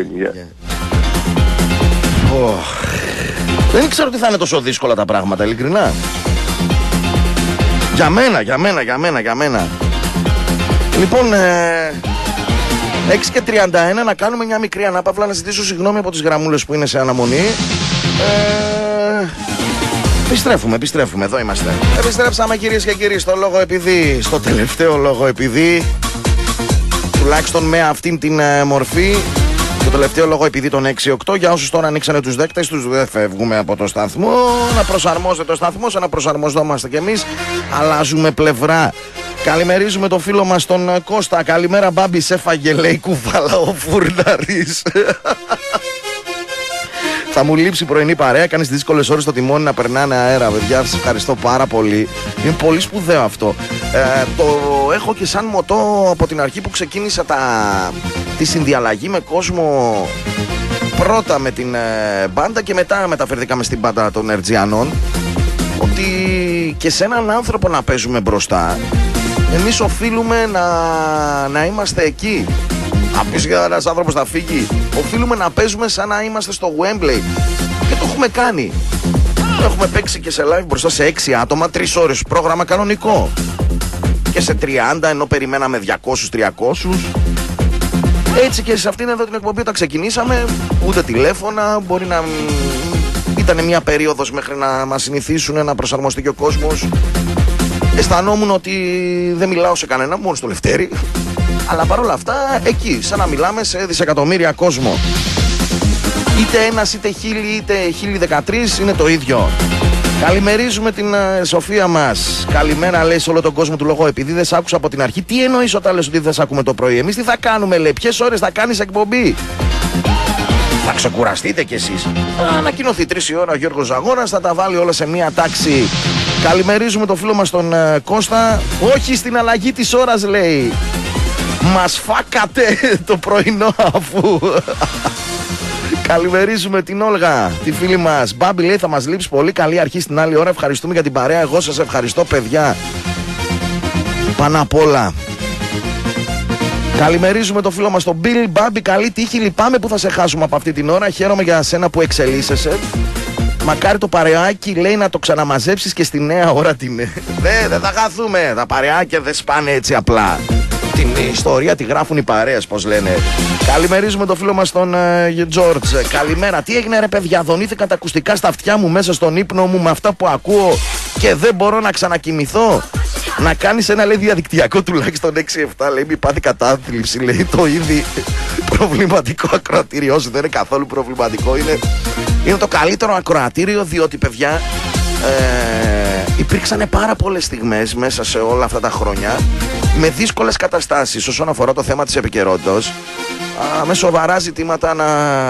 Δεν ξέρω τι θα είναι τόσο δύσκολα τα πράγματα, ειλικρινά. Για μένα, για μένα, για μένα, για μένα. Λοιπόν, ε, έξι και τριάντα ένα να κάνουμε μια μικρή ανάπαυλα, να ζητήσω συγγνώμη από τις γραμμούλες που είναι σε αναμονή. Ε, επιστρέφουμε, επιστρέφουμε, εδώ είμαστε. Επιστρέψαμε κυρίες και κύριοι στο λόγο επειδή, στο τελευταίο λόγο επειδή, τουλάχιστον με αυτήν την ε, μορφή. Το τελευταίο λόγο επειδή τον έξι οκτώ, για όσους τώρα ανοίξανε τους δέκτες τους, δεν φεύγουμε από το σταθμό. Να προσαρμόζεται το σταθμό, σαν να προσαρμοζόμαστε κι εμείς. Αλλάζουμε πλευρά. Καλημερίζουμε το φίλο μας τον Κώστα. Καλημέρα μπάμπη, σε έφαγε λέει κουβάλα ο φουρναρής. Θα μου λείψει η πρωινή παρέα. Κάνεις δύσκολες ώρες στο τιμόνι να περνάνε αέρα, παιδιά. Σας ευχαριστώ πάρα πολύ. Είναι πολύ σπουδαίο αυτό. Ε, το έχω και σαν μοτό από την αρχή που ξεκίνησα τα... τη συνδιαλλαγή με κόσμο. Πρώτα με την ε, μπάντα και μετά μεταφερθήκαμε στην μπάντα των Ερτζιανών. Ότι και σε έναν άνθρωπο να παίζουμε μπροστά, εμείς οφείλουμε να, να είμαστε εκεί. Αν πεις για ένας άνθρωπος να φύγει, οφείλουμε να παίζουμε σαν να είμαστε στο Wembley. Και το έχουμε κάνει. Έχουμε παίξει και σε live μπροστά σε έξι άτομα, τρεις ώρες πρόγραμμα κανονικό. Και σε τριάντα, ενώ περιμέναμε διακόσιους τριακόσιους. Έτσι και σε αυτήν εδώ την εκπομπή όταν ξεκινήσαμε, ούτε τηλέφωνα, μπορεί να... Ήταν μια περίοδος μέχρι να μας συνηθίσουν, να προσαρμοστεί και ο κόσμος. Αισθανόμουν ότι δεν μιλάω σε κανένα, μόνο στο Λευτέρι. Αλλά παρόλα αυτά, εκεί, σαν να μιλάμε σε δισεκατομμύρια κόσμο. Είτε ένας, είτε χίλιοι, είτε χίλιοι δεκατρείς, είναι το ίδιο. Καλημερίζουμε την uh, Σοφία μας. Καλημέρα, λέει σε όλο τον κόσμο του λόγο. Επειδή δεν σ' άκουσα από την αρχή, τι εννοείς όταν λες ότι δεν σ' ακούμε το πρωί? Εμείς τι θα κάνουμε, λέει, ποιες ώρες θα κάνεις εκπομπή? Θα ξεκουραστείτε κι εσείς. Θα ανακοινωθεί τρεις η ώρα ο Γιώργος Ζαγόρας, θα τα βάλει όλα σε μία τάξη. Καλημερίζουμε τον φίλο μας τον uh, Κώστα. Όχι στην αλλαγή της ώρας, λέει. Μας φάκατε το πρωινό αφού. Καλημερίζουμε την Όλγα, τη φίλη μας. Μπάμπη λέει θα μας λείψει πολύ, καλή αρχή στην άλλη ώρα. Ευχαριστούμε για την παρέα, εγώ σας ευχαριστώ παιδιά. Πάνω απ' όλα. Καλημερίζουμε το φίλο μας τον Μπιλ. Μπάμπη καλή τύχη, λυπάμαι που θα σε χάσουμε από αυτή την ώρα. Χαίρομαι για σένα που εξελίσσεσαι. Μακάρι το παρεάκι λέει να το ξαναμαζέψεις και στη νέα ώρα την... Δε, δεν θα χαθούμε, τα παρεάκια δεν σπάνε έτσι απλά. Την ιστορία τη γράφουν οι παρέες, πως λένε. Καλημερίζουμε τον φίλο μας τον Τζόρτζ. Uh, Καλημέρα. Τι έγινε ρε παιδιά, δονήθηκαν τα ακουστικά στα αυτιά μου μέσα στον ύπνο μου με αυτά που ακούω και δεν μπορώ να ξανακοιμηθώ. Να κάνεις ένα λέει διαδικτυακό τουλάχιστον έξι επτά, λέει μη πάθει κατάθλιψη, λέει το ήδη προβληματικό ακροατήριο. Όσο δεν είναι καθόλου προβληματικό, είναι, είναι το καλύτερο ακροατήριο, διότι παιδιά ε, υπήρξαν πάρα πολλές στιγμές μέσα σε όλα αυτά τα χρόνια με δύσκολες καταστάσεις όσον αφορά το θέμα της επικαιρότητας, με σοβαρά ζητήματα να,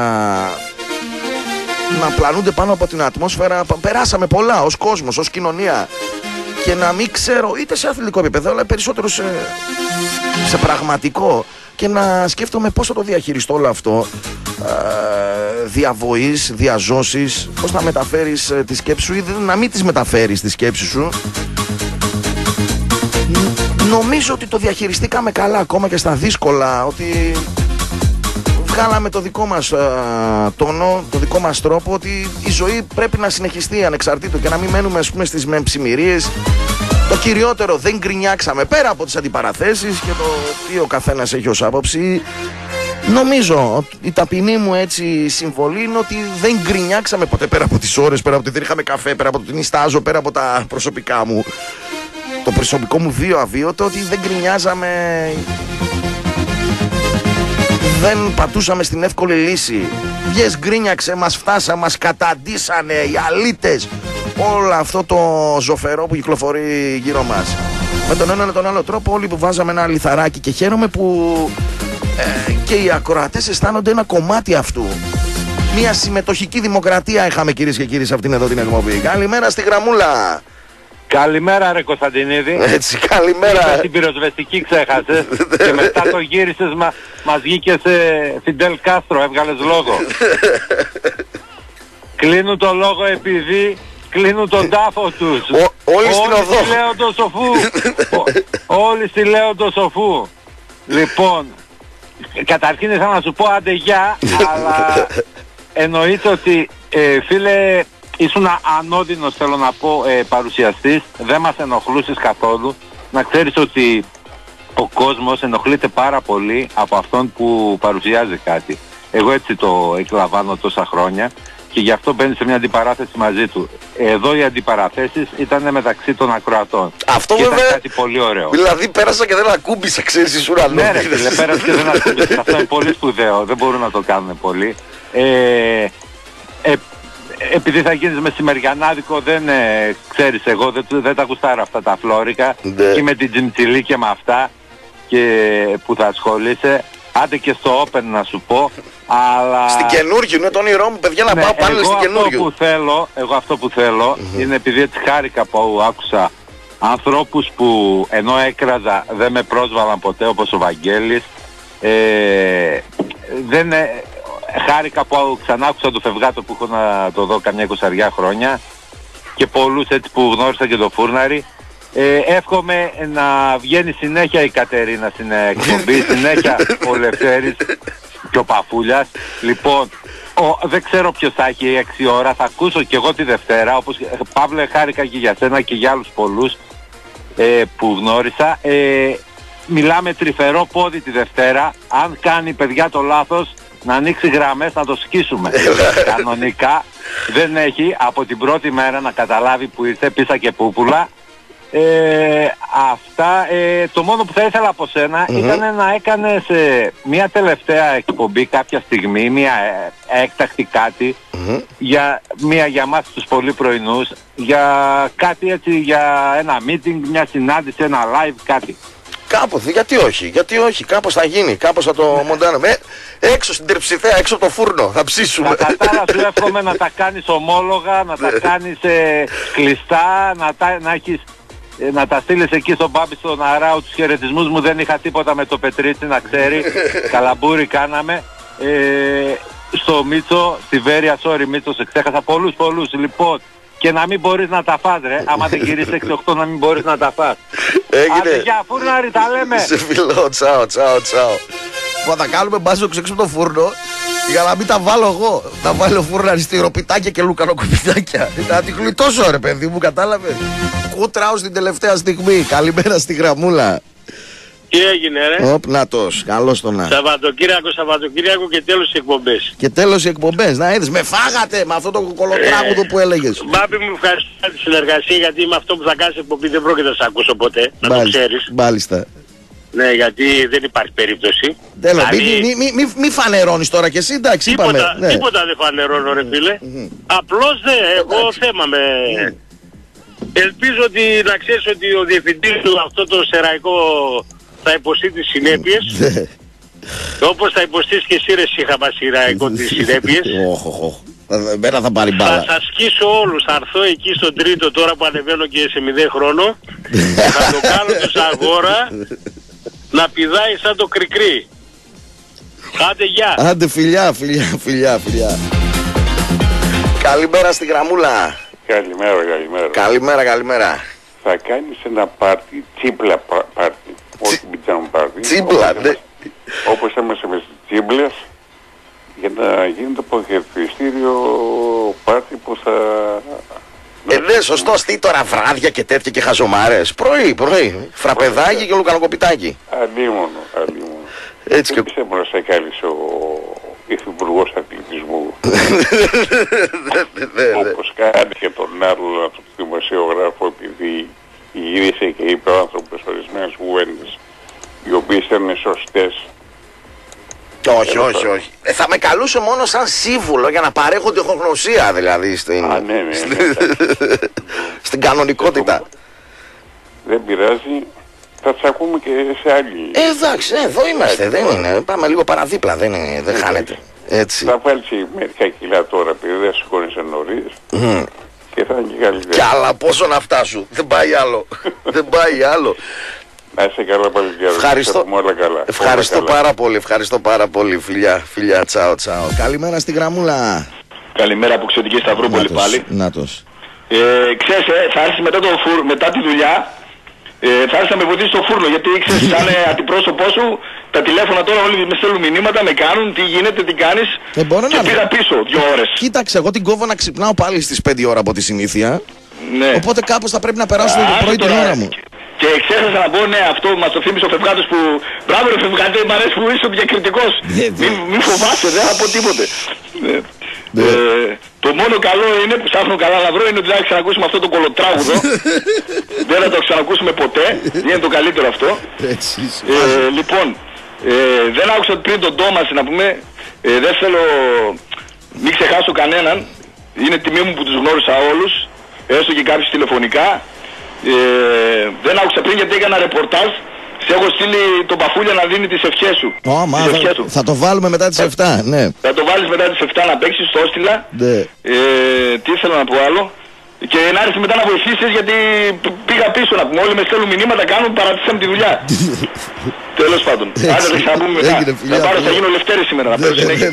να πλανούνται πάνω από την ατμόσφαιρα. Περάσαμε πολλά ως κόσμος, ως κοινωνία, και να μην ξέρω είτε σε αθλητικό επίπεδο αλλά περισσότερο σε, σε πραγματικό, και να σκέφτομαι πώς θα το διαχειριστώ όλο αυτό, διαβοής, διαζώσεις, πώς θα μεταφέρεις τη σκέψη σου ή να μην τις μεταφέρεις τη σκέψη σου. Νομίζω ότι το διαχειριστήκαμε καλά ακόμα και στα δύσκολα, ότι βγάλαμε το δικό μας α, τόνο, το δικό μας τρόπο, ότι η ζωή πρέπει να συνεχιστεί ανεξαρτήτως και να μην μένουμε ας πούμε στις μεμψημυρίες. Το κυριότερο, δεν γκρινιάξαμε πέρα από τις αντιπαραθέσεις και το τι ο καθένας έχει ως άποψη. Νομίζω η ταπεινή μου έτσι συμβολή είναι ότι δεν γκρινιάξαμε ποτέ πέρα από τις ώρες, πέρα από ότι δεν είχαμε καφέ, πέρα από ότι νηστάζω, πέρα από τα προσωπικά μου. Το προσωπικό μου βίο αβίωτο, ότι δεν γκρινιάζαμε. δεν πατούσαμε στην εύκολη λύση. Βγες γκρίνιαξε, μας φτάσα, μας καταντήσανε οι αλήτες. Όλο αυτό το ζωφερό που κυκλοφορεί γύρω μας. Με τον έναν ή τον άλλο τρόπο όλοι που βάζαμε ένα λιθαράκι και χαίρομαι που ε, και οι ακροατές αισθάνονται ένα κομμάτι αυτού. Μια συμμετοχική δημοκρατία είχαμε, κυρίες και κύριοι, σε αυτήν εδώ την εκπομπή. Καλημέρα στη γραμμούλα. Καλημέρα ρε Κωνσταντινίδη. Έτσι, καλημέρα. Την πυροσβεστική ξέχασες και μετά το γύρισες, μα, μας βγήκες ε, Φιντέλ Κάστρο, έβγαλες λόγο. Κλείνουν το λόγο επειδή κλείνουν τον τάφο τους. Ο, όλοι στην οδό. Όλοι στη Λέοντο Σοφού. Όλοι στη Λέοντο Σοφού. Λοιπόν, καταρχήν ήθελα να σου πω άντε γεια, αλλά εννοείται ότι ε, φίλε ήσουν ανώδυνος, θέλω να πω, ε, παρουσιαστής, δεν μας ενοχλούσες καθόλου. Να ξέρεις ότι ο κόσμος ενοχλείται πάρα πολύ από αυτόν που παρουσιάζει κάτι. Εγώ έτσι το εκλαμβάνω τόσα χρόνια και γι' αυτό μπαίνει σε μια αντιπαράθεση μαζί του. Εδώ οι αντιπαραθέσεις ήταν μεταξύ των ακροατών. Αυτό και βέβαια, ήταν κάτι πολύ ωραίο. Δηλαδή πέρασα και δεν ακούμπησα, ξέρεις, εις ουρανό. Ναι ρε φίλε, πέρασα και δεν ακούμπησα. Αυτό είναι πολύ σπουδαίο, δεν μπορούν να το κάνουν πολύ. Ε, ε, επειδή θα γίνεις μεσημεριανάδικο, δεν ε, ξέρεις, εγώ δεν, δεν τα γουστάρω αυτά τα φλόρικα. Ναι. Και με την τζιμτσιλή και με αυτά και που θα ασχολείσαι. Άντε και στο Open να σου πω, αλλά... Στην καινούργιο, είναι το όνειρό μου, παιδιά, να ναι, πάω πάλι στην καινούργιο. Που θέλω, εγώ αυτό που θέλω mm-hmm. είναι, επειδή έτσι χάρηκα που άκουσα ανθρώπους που ενώ έκραζα δεν με πρόσβαλαν ποτέ, όπως ο Βαγγέλης. Ε, δεν, ε, χάρηκα που ξανά άκουσα το Φευγάτο που έχω να το δω καμιά εικοσαριά χρόνια και πολλούς έτσι που γνώρισα και το Φούρναρη. Ε, εύχομαι να βγαίνει συνέχεια η Κατερίνα στην εκπομπή, συνέχεια ο Λευτέρης και ο Παφούλιας. Λοιπόν, ο, δεν ξέρω ποιος θα έχει έξι ώρα, θα ακούσω και εγώ τη Δευτέρα, όπως Παύλε χάρηκα και για σένα και για άλλους πολλούς ε, που γνώρισα. Ε, μιλάμε τρυφερό πόδι τη Δευτέρα, αν κάνει παιδιά το λάθος να ανοίξει γραμμές να το σκίσουμε. Κανονικά δεν έχει από την πρώτη μέρα να καταλάβει που ήρθε πίσα και πούπουλα. Ε, αυτά, ε, το μόνο που θα ήθελα από σένα mm-hmm. ήταν να έκανες ε, μια τελευταία εκπομπή κάποια στιγμή, μια ε, έκτακτη κάτι mm-hmm. για, μια για μας τους πολύ πρωινούς, για κάτι έτσι, για ένα meeting, μια συνάντηση, ένα live, κάτι. Κάποτε, γιατί όχι, γιατί όχι, κάπως θα γίνει, κάπως θα το μοντάνουμε. Ε, έξω στην Τερψιθέα, έξω από το φούρνο, θα ψήσουμε. Τα κατάρα σου εύχομαι να τα κάνεις ομόλογα, να τα κάνεις ε, κλειστά, να, τα, να έχεις... να τα στείλεις εκεί στον Μπάμπη στον Αράου τους χαιρετισμούς μου, δεν είχα τίποτα με το Πετρίτσι να ξέρει, καλαμπούρι κάναμε. Ε, στο Μίτσο, στη Βέρεια, sorry Μίτσο, σε ξέχασα πολλούς πολλούς, λοιπόν, και να μην μπορείς να τα φας ρε, άμα δεν γυρίσεις έξι οκτώ να μην μπορείς να τα φας. Έγινε. Άντε γεια Φούρναρη, τα λέμε. Σε φιλό, τσάω, τσάω, τσάω. Που θα κάνουμε μπάζο έξω από το φούρνο για να μην τα βάλω εγώ. Θα βάλω Φούρναρη στυροπιτάκια και λουκανοκοπιτάκια. Θα τη γλιτώσω ρε παιδί μου, κατάλαβες. Κούτραω στην τελευταία στιγμή. Καλημέρα στη γραμμούλα. Τι έγινε ρε? Οπ, νατός, καλώς το να. Σαββατοκύριακο, Σαββατοκύριακο και τέλος οι εκπομπές. Και τέλος οι εκπομπές, να είδες, με φάγατε με αυτό το κολοτράγουδο ε, που έλεγες. Μπάμπη μου, ευχαριστώ για τη συνεργασία, γιατί με αυτό που θα κάνεις εκπομπή δεν πρόκειται να σε ακούσω ποτέ, να μάλιστα, το ξέρεις. Μάλιστα. Ναι, γιατί δεν υπάρχει περίπτωση. Τέλος, δηλαδή... μη, μη, μη, μη, μη φανερώνεις τώρα κι εσύ, εντάξει, τίποτα, είπαμε. Ναι. Τίποτα δεν φανερώνω ρε φίλε. Mm-hmm. Απλώς δεν, εγώ θέμα με... Mm. Ελπίζω ότι να ξέρεις ότι ο διευθυντής του αυτό το σεραϊκό θα υποστεί τις συνέπειες. Όπως θα υποστείς και εσύ ρε σιχαμασιραϊκό τις συνέπειες. Μένα θα πάρει μπάλα. Θα σας σκίσω όλους, θα έρθω εκεί στον τρίτο τώρα που ανεβαίνω και σε μηδέν χρόνο. Θα το κάνω τους αγόρα να πηδάει σαν το κρικρί. Άντε γεια. Άντε φιλιά, φιλιά, φιλιά, φιλιά. Καλημέρα στη γραμμούλα. Καλημέρα, καλημέρα. Καλημέρα, καλημέρα. Θα κάνεις ένα πάρτι, τσίπλα πάρτι, όχι πιτζάμ πάρτι. Τσίπλα, ναι. Όπως είμαστε με στις τσίμπλες, για να γίνει το αποχαιρετιστήριο πάρτι που θα... Ε, ναι, σωστός, τι τώρα βράδια και τέτοια και χαζομάρες. Πρωί, πρωί. Φραπεδάκι και λουκανοκοπιτάκι. Αλίμονο, αλίμονο. Έτσι και... Δεν πιστεύω να σε κάλεσε ο υφυπουργός αθλητισμού. Όπως κάνει και τον άλλο τον δημοσιογράφο, επειδή γύρισε και είπε ο άνθρωπος ορισμένες κουβέντες οι οποίες ήταν σωστές. Και όχι, όχι, όχι. Ε, θα με καλούσε μόνο σαν σύμβουλο για να παρέχω τεχνογνωσία δηλαδή στην, Α, ναι, ναι, στην, ναι, στην κανονικότητα. Δεν πειράζει. Θα τις ακούμε και σε άλλη. Ε, εντάξει, ναι, εδώ είμαστε, δεν είναι. Πάμε λίγο παραδίπλα, δεν, είναι, δεν χάνεται. Έτσι. Θα βάλεις μερικά κιλά τώρα, επειδή δεν σηκώνεσαι νωρίς. Mm. Και θα είναι και καλύτερα. Κι άλλα, πόσο να φτάσουν. Δεν πάει άλλο. Δεν πάει άλλο. Να είσαι καλά πάλι. Ευχαριστώ. Όλα καλά. Ευχαριστώ όλα πάρα καλά. πολύ, ευχαριστώ πάρα πολύ. Φιλιά, φιλιά, τσάω, τσάω. Καλημέρα στη γραμμούλα. Καλημέρα από Ξωτική Σταυρούπολη πάλι. Νάτος. Ε, ξέρεις, ε, θα έρθεις μετά, το φουρ, μετά τη δουλειά, ε, θα έρθεις να με βοηθήσεις στο φούρνο, γιατί ξέρεις, σαν αντιπρόσωπό σου, τα τηλέφωνα τώρα όλοι με στέλνουν μηνύματα, με κάνουν, τι γίνεται, τι κάνεις, ε, και να πήγα πίσω δύο ώρες. Κοίταξε, εγώ την κόβω να ξυπνάω πάλι στις πέντε ώρα από τη συνήθεια, ναι. Οπότε κάπως θα πρέπει να περάσω το πρωί την ώρα μου. Και ξέχασα να πω, ναι, αυτό μας το θύμισε ο Φευγάτος που... Μπράβο ρε Φευγάτε, μ' αρέσει που είσαι διακριτικός. μην, μην φοβάσαι, δεν θα πω τίποτε. ε, το μόνο καλό είναι, που ψάχνω καλά να βρω, είναι ότι θα ξανακούσουμε αυτό το κολοτράγουδο. Δεν θα το ξανακούσουμε ποτέ. Είναι το καλύτερο αυτό. ε, λοιπόν, ε, δεν άκουσα πριν τον Τόμας να πούμε, ε, δεν θέλω... Μην ξεχάσω κανέναν. Είναι τιμή μου που τους γνώρισα όλους. Έστω και κάποιους τηλεφωνικά. Ε, δεν άκουσα πριν γιατί έκανα ρεπορτάζ. Σε έχω στείλει τον Παφούλια να δίνει τις ευχές σου. Oh, τις ευχές θα, του. θα το βάλουμε μετά τις εφτά, ναι. Θα το βάλεις μετά τις εφτά να παίξεις, το έστειλα. Ναι. Ε, τι ήθελα να πω άλλο. Και να έρθεις μετά να βοηθήσεις γιατί πήγα πίσω να πούμε. Όλοι με στέλνουν μηνύματα, κάνουν, παρατήσαμε τη δουλειά. Τέλος πάντων. Άντε θα ξαναπούμε μετά. Θα πάρω, θα γίνω Λευτέρη σήμερα να παίρνω συνέχεια.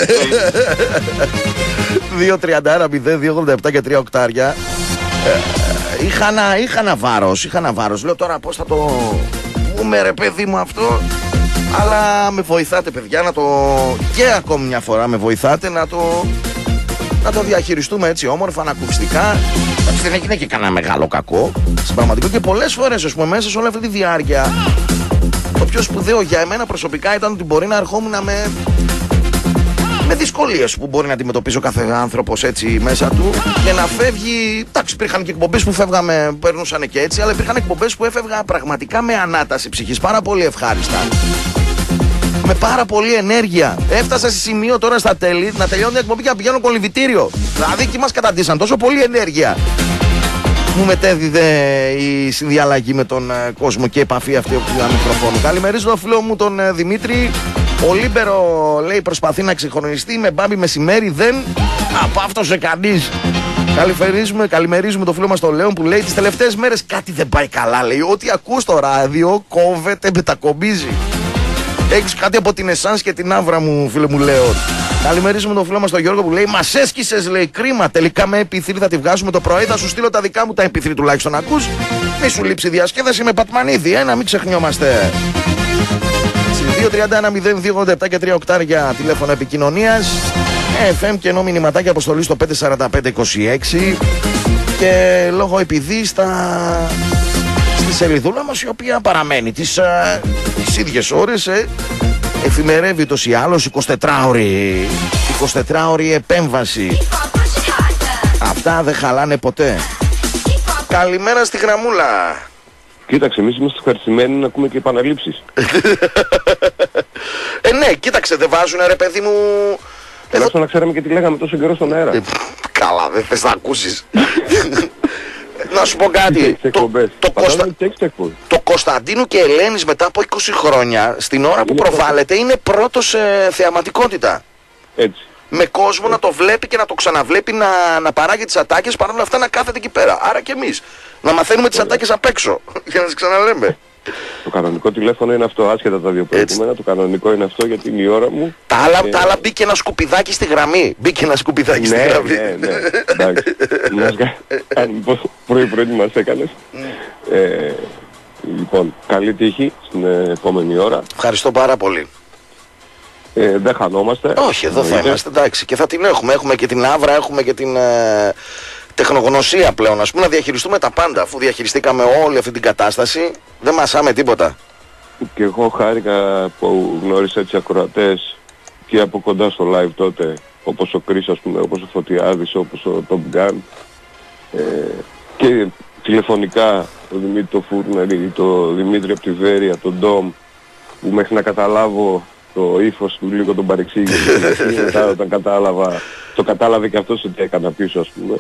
δύο τριάντα ένα μηδέν δύο ογδόντα επτά και τρία οκτάρια. Είχα ένα, είχα ένα βάρος, είχα ένα βάρος. Λέω τώρα πώς θα το πούμε ρε παιδί μου αυτό. Αλλά με βοηθάτε παιδιά να το... Και ακόμη μια φορά με βοηθάτε να το... Να το διαχειριστούμε έτσι όμορφα, ανακουφιστικά. Δεν έγινε και κανένα μεγάλο κακό στην πραγματικότητα. Και πολλές φορές, ας πούμε, μέσα σε όλη αυτή τη διάρκεια, το πιο σπουδαίο για εμένα προσωπικά ήταν ότι μπορεί να ερχόμουν με... με δυσκολίες που μπορεί να αντιμετωπίσει ο κάθε άνθρωπος έτσι μέσα του και να φεύγει. Εντάξει, υπήρχαν και εκπομπές που φεύγαμε, παίρνουσαν και έτσι, αλλά υπήρχαν εκπομπές που έφευγα πραγματικά με ανάταση ψυχής, πάρα πολύ ευχάριστα. Με πάρα πολύ ενέργεια. Έφτασα σε σημείο τώρα στα τέλη να τελειώνει την εκπομπή και να πηγαίνω κολυμβητήριο. Δηλαδή εκεί μας καταντήσαν τόσο πολύ ενέργεια. Μου μετέδιδε η συνδιαλλαγή με τον uh, κόσμο και η επαφή αυτή από το μικροφόνο. Καλημερίζω το φίλο μου τον uh, Δημήτρη. Ο Λίμπερο λέει προσπαθεί να ξεχρονιστεί με μπάμπι μεσημέρι. Δεν απάφτωσε κανείς. Καλημερίζουμε, καλημερίζουμε το φίλο μας τον Λέον που λέει τις τελευταίες μέρες κάτι δεν πάει καλά. Λέει ό,τι ακούς στο ράδιο κόβεται, μετακομπίζει. Έχεις κάτι από την Εσάνς και την Άβρα μου, φίλε μου Λέον. Καλημερίζουμε τον φίλο μας τον Γιώργο που λέει μας έσκησες, λέει, κρίμα. Τελικά με εμ θρι θα τη βγάζουμε το πρωί. Θα σου στείλω τα δικά μου τα εμ θρι τουλάχιστον να ακούς. Μη σου λείψει διασκέδαση με Πατμανίδη, ε, να μην ξεχνιόμαστε. δύο τριάντα ένα μηδέν δύο ογδόντα επτά και τρία οκτάρια τηλέφωνο επικοινωνίας. εφ εμ και ενώ μηνυματάκια αποστολή στο πέντε τέσσερα πέντε είκοσι έξι. Και λόγω επειδή στα... στη σελίδουλα μας η οποία παραμένει τις, α, τις ίδιες ώρες, ε, εφημερεύει ούτως ή άλλως εικοσιτετράωρη επέμβαση. Αυτά δεν χαλάνε ποτέ. Καλημέρα στη γραμμούλα. Κοίταξε, εμείς είμαστε ευχαριστημένοι να ακούμε και επαναλήψεις. Ε, ναι, κοίταξε, δεν βάζουνε ρε παιδί μου... Τουλάχιστον να ξέραμε και τι λέγαμε τόσο καιρό στον αέρα. Ε, καλά, δεν θες να ακούσεις. Να σου πω κάτι. Το, το, Κωνστα... το Κωνσταντίνου και Ελένης μετά από είκοσι χρόνια, στην ώρα που είναι προβάλλεται, είναι πρώτος σε θεαματικότητα. Έτσι. Με κόσμο να το βλέπει και να το ξαναβλέπει, να, να παράγει τις ατάκες, παρόλα αυτά να κάθεται εκεί πέρα. Άρα και εμείς να μαθαίνουμε τις ατάκες απ' έξω για να τις ξαναλέμε. Το κανονικό τηλέφωνο είναι αυτό, άσχετα τα δύο προηγούμενα. Το κανονικό είναι αυτό γιατί είναι η ώρα μου. Τα άλλα, ε... τα άλλα μπήκε ένα σκουπιδάκι στη γραμμή. Μπήκε ένα σκουπιδάκι ναι, στη γραμμή. Ναι, ναι, εντάξει. Πρωί πρωί μας έκανες. ε, λοιπόν, καλή τύχη στην επόμενη ώρα. Ευχαριστώ πάρα πολύ. Ε, δεν χανόμαστε. Όχι, εδώ θα είμαστε, εντάξει. Και θα την έχουμε. Έχουμε και την Άβρα, έχουμε και την ε, τεχνογνωσία πλέον. Ας πούμε να διαχειριστούμε τα πάντα. Αφού διαχειριστήκαμε όλη αυτή την κατάσταση, δεν μασάμε τίποτα. Και εγώ χάρηκα που γνώρισα έτσι ακροατές και από κοντά στο live τότε, όπως ο Κρίς, ας πούμε, όπως ο Φωτιάδης, όπως ο Top Gun. Ε, και τηλεφωνικά το Δημήτρη το Φούρνερη, το Δημήτρη από τη Βέρεια, τον Ντόμ, που μέχρι να καταλάβω το ύφος του λίγο τον παρεξήγησε. Μετά όταν κατάλαβα, το κατάλαβε και αυτός ότι έκανα πίσω, ας πούμε.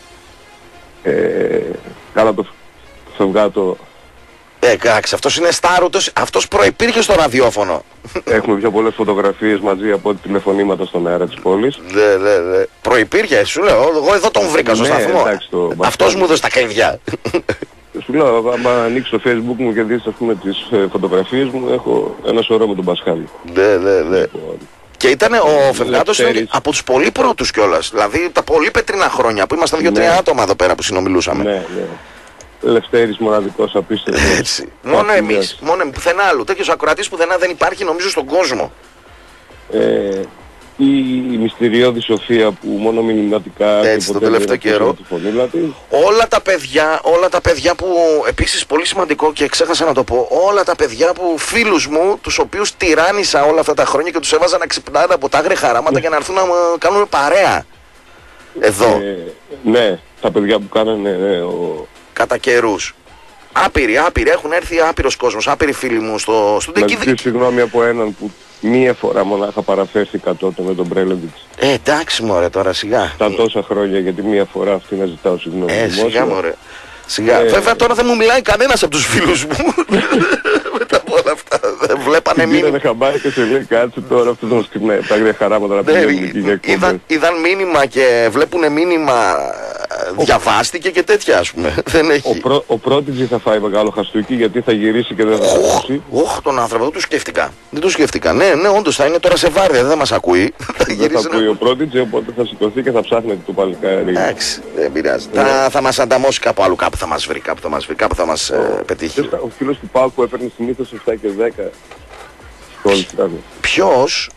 Ε, καλά το φευγάτο. Ε, εντάξει, αυτός είναι στάρουτος, αυτός προϋπήρχε στο ραδιόφωνο. Έχουμε πιο πολλές φωτογραφίες μαζί από ό,τι τηλεφωνήματα στον αέρα της πόλης. Ναι, ναι, ναι. Προϋπήρχε, σου λέω, εγώ εδώ τον βρήκα στο ναι, σταθμό. Εντάξει, το αυτός μου έδωσε τα κλειδιά. Σου λέω, άμα ανοίξεις το Facebook μου και δεις, ας πούμε, τις ε, φωτογραφίες μου, έχω ένα σωρό με τον Πασχάλη. Ναι, ναι, ναι. Και ήταν ο Φευγάτος από τους πολύ πρώτους κιόλας. Δηλαδή τα πολύ πετρινά χρόνια που ήμασταν δύο-τρία ναι. άτομα εδώ πέρα που συνομιλούσαμε. Ναι, ναι. Λευτέρης μοναδικός απίστευτος. Έτσι. Μόνο εμείς, μόνο εμείς, πουθενά άλλο. Τέτοιος ακροατής πουθενά δεν υπάρχει νομίζω στον κόσμο. Ε, η, η μυστηριώδη Σοφία που μόνο μηνυματικά έτσι, και το τελευταίο καιρό. Όλα τα παιδιά, όλα τα παιδιά που επίσης πολύ σημαντικό και ξέχασα να το πω, όλα τα παιδιά που φίλους μου, τους οποίους τυράννησα όλα αυτά τα χρόνια και τους έβαζα να ξυπνάνε από τα άγρια χαράματα και να έρθουν να κάνουν παρέα. Εδώ. Ε, ναι, τα παιδιά που κάνανε ναι, ο... κατά καιρούς. Άπειροι, άπειροι, έχουν έρθει άπειρος κόσμος, άπειροι φίλοι μου στο στούντιο. Να ζητήσω συγγνώμη από έναν που μία φορά μονάχα παραφέρθηκα τότε με τον Μπρέλεβιτς. Ε, εντάξει μωρέ τώρα σιγά. Τα τόσα χρόνια γιατί μία φορά αυτή να ζητάω συγγνώμη. Ε, σιγά μωρέ. Σιγά. Ε, Βέβαια τώρα δεν μου μιλάει κανένας από τους φίλους μου. Μετά από όλα αυτά. Δεν βλέπανε μήνυμα. Πήρανε χαμπάρι και σε λέει κάτσε τώρα αυτό τον σκυπνάει. Τα άγρια χαράματα να πηγαίνουν εκεί για εκπομπές. Είδαν μήνυμα και βλέπουνε μήνυμα. Διαβάστηκε και τέτοια ας πούμε. Δεν έχει. Ο, πρω, ο Πρότιτζι θα φάει μεγάλο χαστούκι γιατί θα γυρίσει και δεν θα ακούσει. Όχι τον άνθρωπο, δεν το σκέφτηκα. Δεν το σκέφτηκα. Ναι, ναι, όντως θα είναι τώρα σε βάρδια, δεν θα μας ακούει. Δεν θα ακούει ο Πρότιτζι, οπότε θα σηκωθεί και θα ψάχνει το παλικάρι. Εντάξει, δεν πειράζει. Yeah. Θα, θα μας ανταμώσει κάπου αλλού, κάπου θα μας βρει, κάπου θα μας βρει, κάπου θα μας ε, πετύχει. Ο φίλος του Πάκου έπαιρνε συνήθως επτά και δέκα. Ποιος?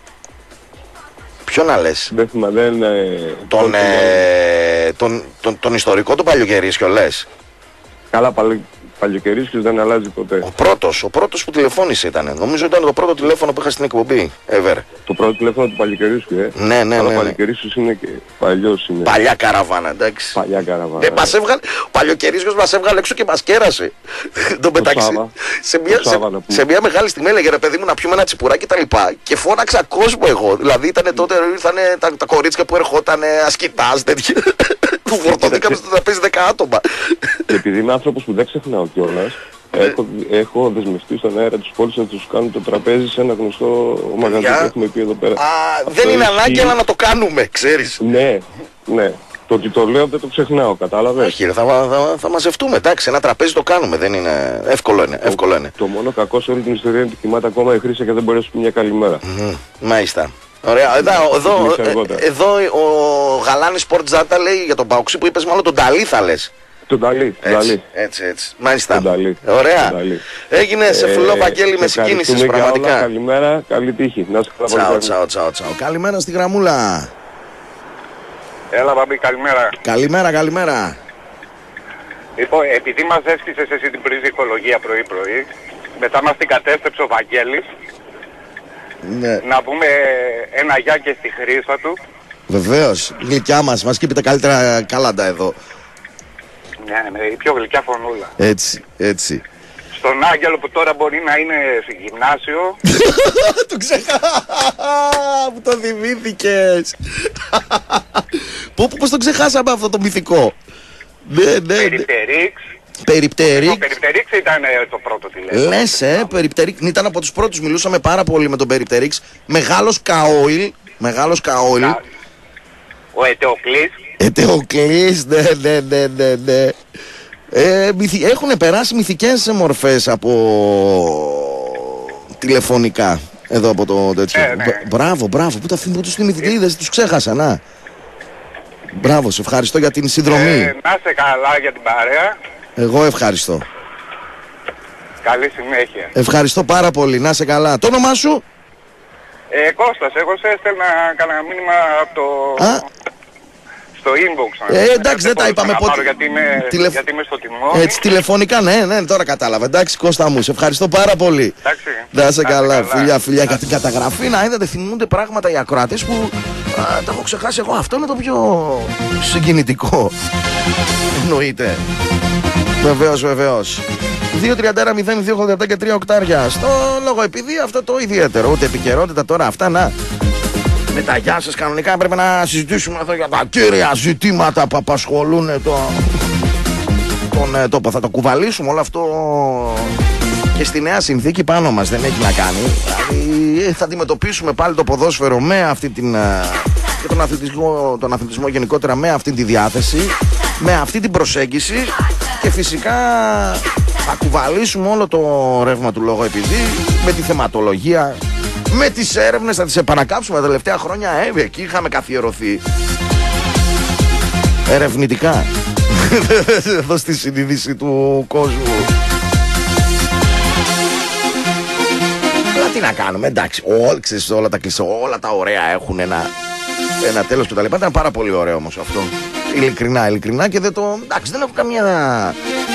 Ποιο να λες? Δεν θυμάμαι, δεν... Τον, ε, τον, τον, τον ιστορικό του Παλιοκαιρίσιο λες? Καλά, παλι, Παλιοκαιρίσιος δεν αλλάζει ποτέ. Ο πρώτος, ο πρώτος που τηλεφώνησε ήταν. Νομίζω ήταν το πρώτο τηλέφωνο που είχα στην εκπομπή. Ever. Το πρώτο τηλέφωνο του Παλιοκαιρίσιου, ε. Ναι, ναι, ναι. Αλλά ναι. ο Παλιοκαιρίσιος είναι και παλιός είναι. Παλιά καραβάνα, εντάξει. Παλιά καραβάνα. Ε, μας έβγαλε, ο Παλιοκαιρίσιος μας έβγαλε έξω και μας κέρασε. Τον μεταξύ. Σε μια, σε, σε μια μεγάλη στιγμή έλεγε ρε παιδί μου να πιούμε ένα τσιπουράκι και τα λοιπά. Και φώναξα κόσμο εγώ. Δηλαδή ήταν τότε ήρθαν τα, τα κορίτσια που ερχόταν ασκητάς τέτοια. Που φορτωθήκαμε στο τραπέζι δέκα άτομα. Επειδή είμαι άνθρωπος που δεν ξεχνάω κιόλας, έχω, έχω δεσμευτεί στον αέρα της πόλης να τους κάνω το τραπέζι σε ένα γνωστό μαγαζί που έχουμε πει εδώ πέρα. Α, δεν είναι ανάγκη αλλά να το κάνουμε, ξέρεις. Ναι, ναι. Το ότι το λέω δεν το ξεχνάω, κατάλαβες. Όχι, θα, θα, θα μαζευτούμε, εντάξει, ένα τραπέζι το κάνουμε, δεν είναι... Εύκολο είναι, εύκολο είναι. Το, το μόνο κακό σε όλη την ιστορία είναι ότι κοιμάται ακόμα η Χρύσα και δεν μπορεί να σου πει μια καλημέρα. Mm, μάλιστα. Ωραία, εδώ, εδώ, εδώ ο Γαλάνης Πορτζάτα λέει για τον Παοξή που είπες μάλλον τον Νταλή θα λες. Τον Νταλή, έτσι, έτσι, έτσι. Μάλιστα. Ωραία. Έγινε σε φουλό Βαγγέλη με συγκίνησης πραγματικά. Όλα, καλημέρα, καλή τύχη. Να σε καλά. Τσάω, τσάω, τσάω. Καλημέρα στη γραμμούλα. Έλα Μπαμπή, καλημέρα. Καλημέρα, καλημέρα. Λοιπόν, επειδή μας έσκησες εσύ την πρίζη οικολογία πρωί-πρωί, μετά μας την κατέστρεψε ο Βαγγέλης. Ναι. Να πούμε ένα γεια και στη Χρύσα του. Βεβαίως, γλυκιά μας, μας κοίται τα καλύτερα κάλαντα εδώ. Ναι, ναι, η πιο γλυκιά φωνούλα. Έτσι, έτσι. Στον Άγγελο που τώρα μπορεί να είναι σε γυμνάσιο. Το ξεχάσα, που το θυμήθηκες. Πώς το ξεχάσαμε αυτό το μυθικό. Ναι, ναι, ναι. Περιπτερίξ. Περιπτερίξ. Περιπτερίξ ήταν το πρώτο τηλέφωνο. Λες, ε, Περιπτερίξ. Ήταν από τους πρώτους, μιλούσαμε πάρα πολύ με τον Περιπτερίξ. Μεγάλος Καόιλ. Μεγάλος Καόιλ. Ο Ετεοκλής. Ετεοκλής, ναι, ναι, ναι, ναι, ναι. Ε, μυθι... Έχουν περάσει μυθικές μορφές από τηλεφωνικά. Εδώ από το τέτοιο. Ε, ναι. Μπράβο, μπράβο. Πού τα τους θυμηθητήδες, τους ξέχασα, να. Μπράβο, σε ευχαριστώ για την συνδρομή. Ε, να είσαι καλά για την παρέα. Εγώ ευχαριστώ. Καλή συνέχεια. Ευχαριστώ πάρα πολύ, να είσαι καλά. Το όνομά σου? Ε, Κώστας, εγώ σε έστελνα κανένα μήνυμα από το... Α? Στο inbox. Ε, εντάξει, δεν τα είπαμε ποτέ. Γιατί είμαι, Τηλεφ... γιατί είμαι στο τιμόνι. Έτσι, τηλεφωνικά, ναι, ναι, τώρα κατάλαβα. Εντάξει, Κώστα μου, σε ευχαριστώ πάρα πολύ. Εντάξει. Να είσαι καλά, καλά, φιλιά, φιλιά. Για την καταγραφή, να είδατε, θυμούνται πράγματα οι ακροατές που α, τα έχω ξεχάσει εγώ. Αυτό είναι το πιο συγκινητικό. Εννοείται. Βεβαίως, βεβαίως. δύο τριάντα ένα μηδέν δύο ογδόντα επτά και τρία οκτάρια. Στο λόγο επειδή αυτό το ιδιαίτερο. Ούτε επικαιρότητα τώρα αυτά να. Με τα γεια σας κανονικά πρέπει να συζητήσουμε εδώ για τα κύρια ζητήματα που απασχολούν το... τον τόπο. Θα το κουβαλήσουμε όλο αυτό και στη νέα συνθήκη πάνω μας, δεν έχει να κάνει. Δηλαδή θα αντιμετωπίσουμε πάλι το ποδόσφαιρο με αυτή την... και τον αθλητισμό, τον αθλητισμό γενικότερα με αυτή τη διάθεση, με αυτή την προσέγγιση και φυσικά θα κουβαλήσουμε όλο το ρεύμα του λόγου επειδή με τη θεματολογία, με τις έρευνες θα τις επανακάψουμε τα τελευταία χρόνια. Ε, εκεί είχαμε καθιερωθεί ερευνητικά εδώ στη συνείδηση του κόσμου. Αλλά τι να κάνουμε, εντάξει, όλοι, ξέρεις, όλα τα κλεισέ, όλα τα ωραία έχουν ένα, ένα τέλος και τα λοιπά. Ήταν πάρα πολύ ωραίο όμως αυτό. Ειλικρινά, ειλικρινά και δεν το... εντάξει, δεν έχω καμία...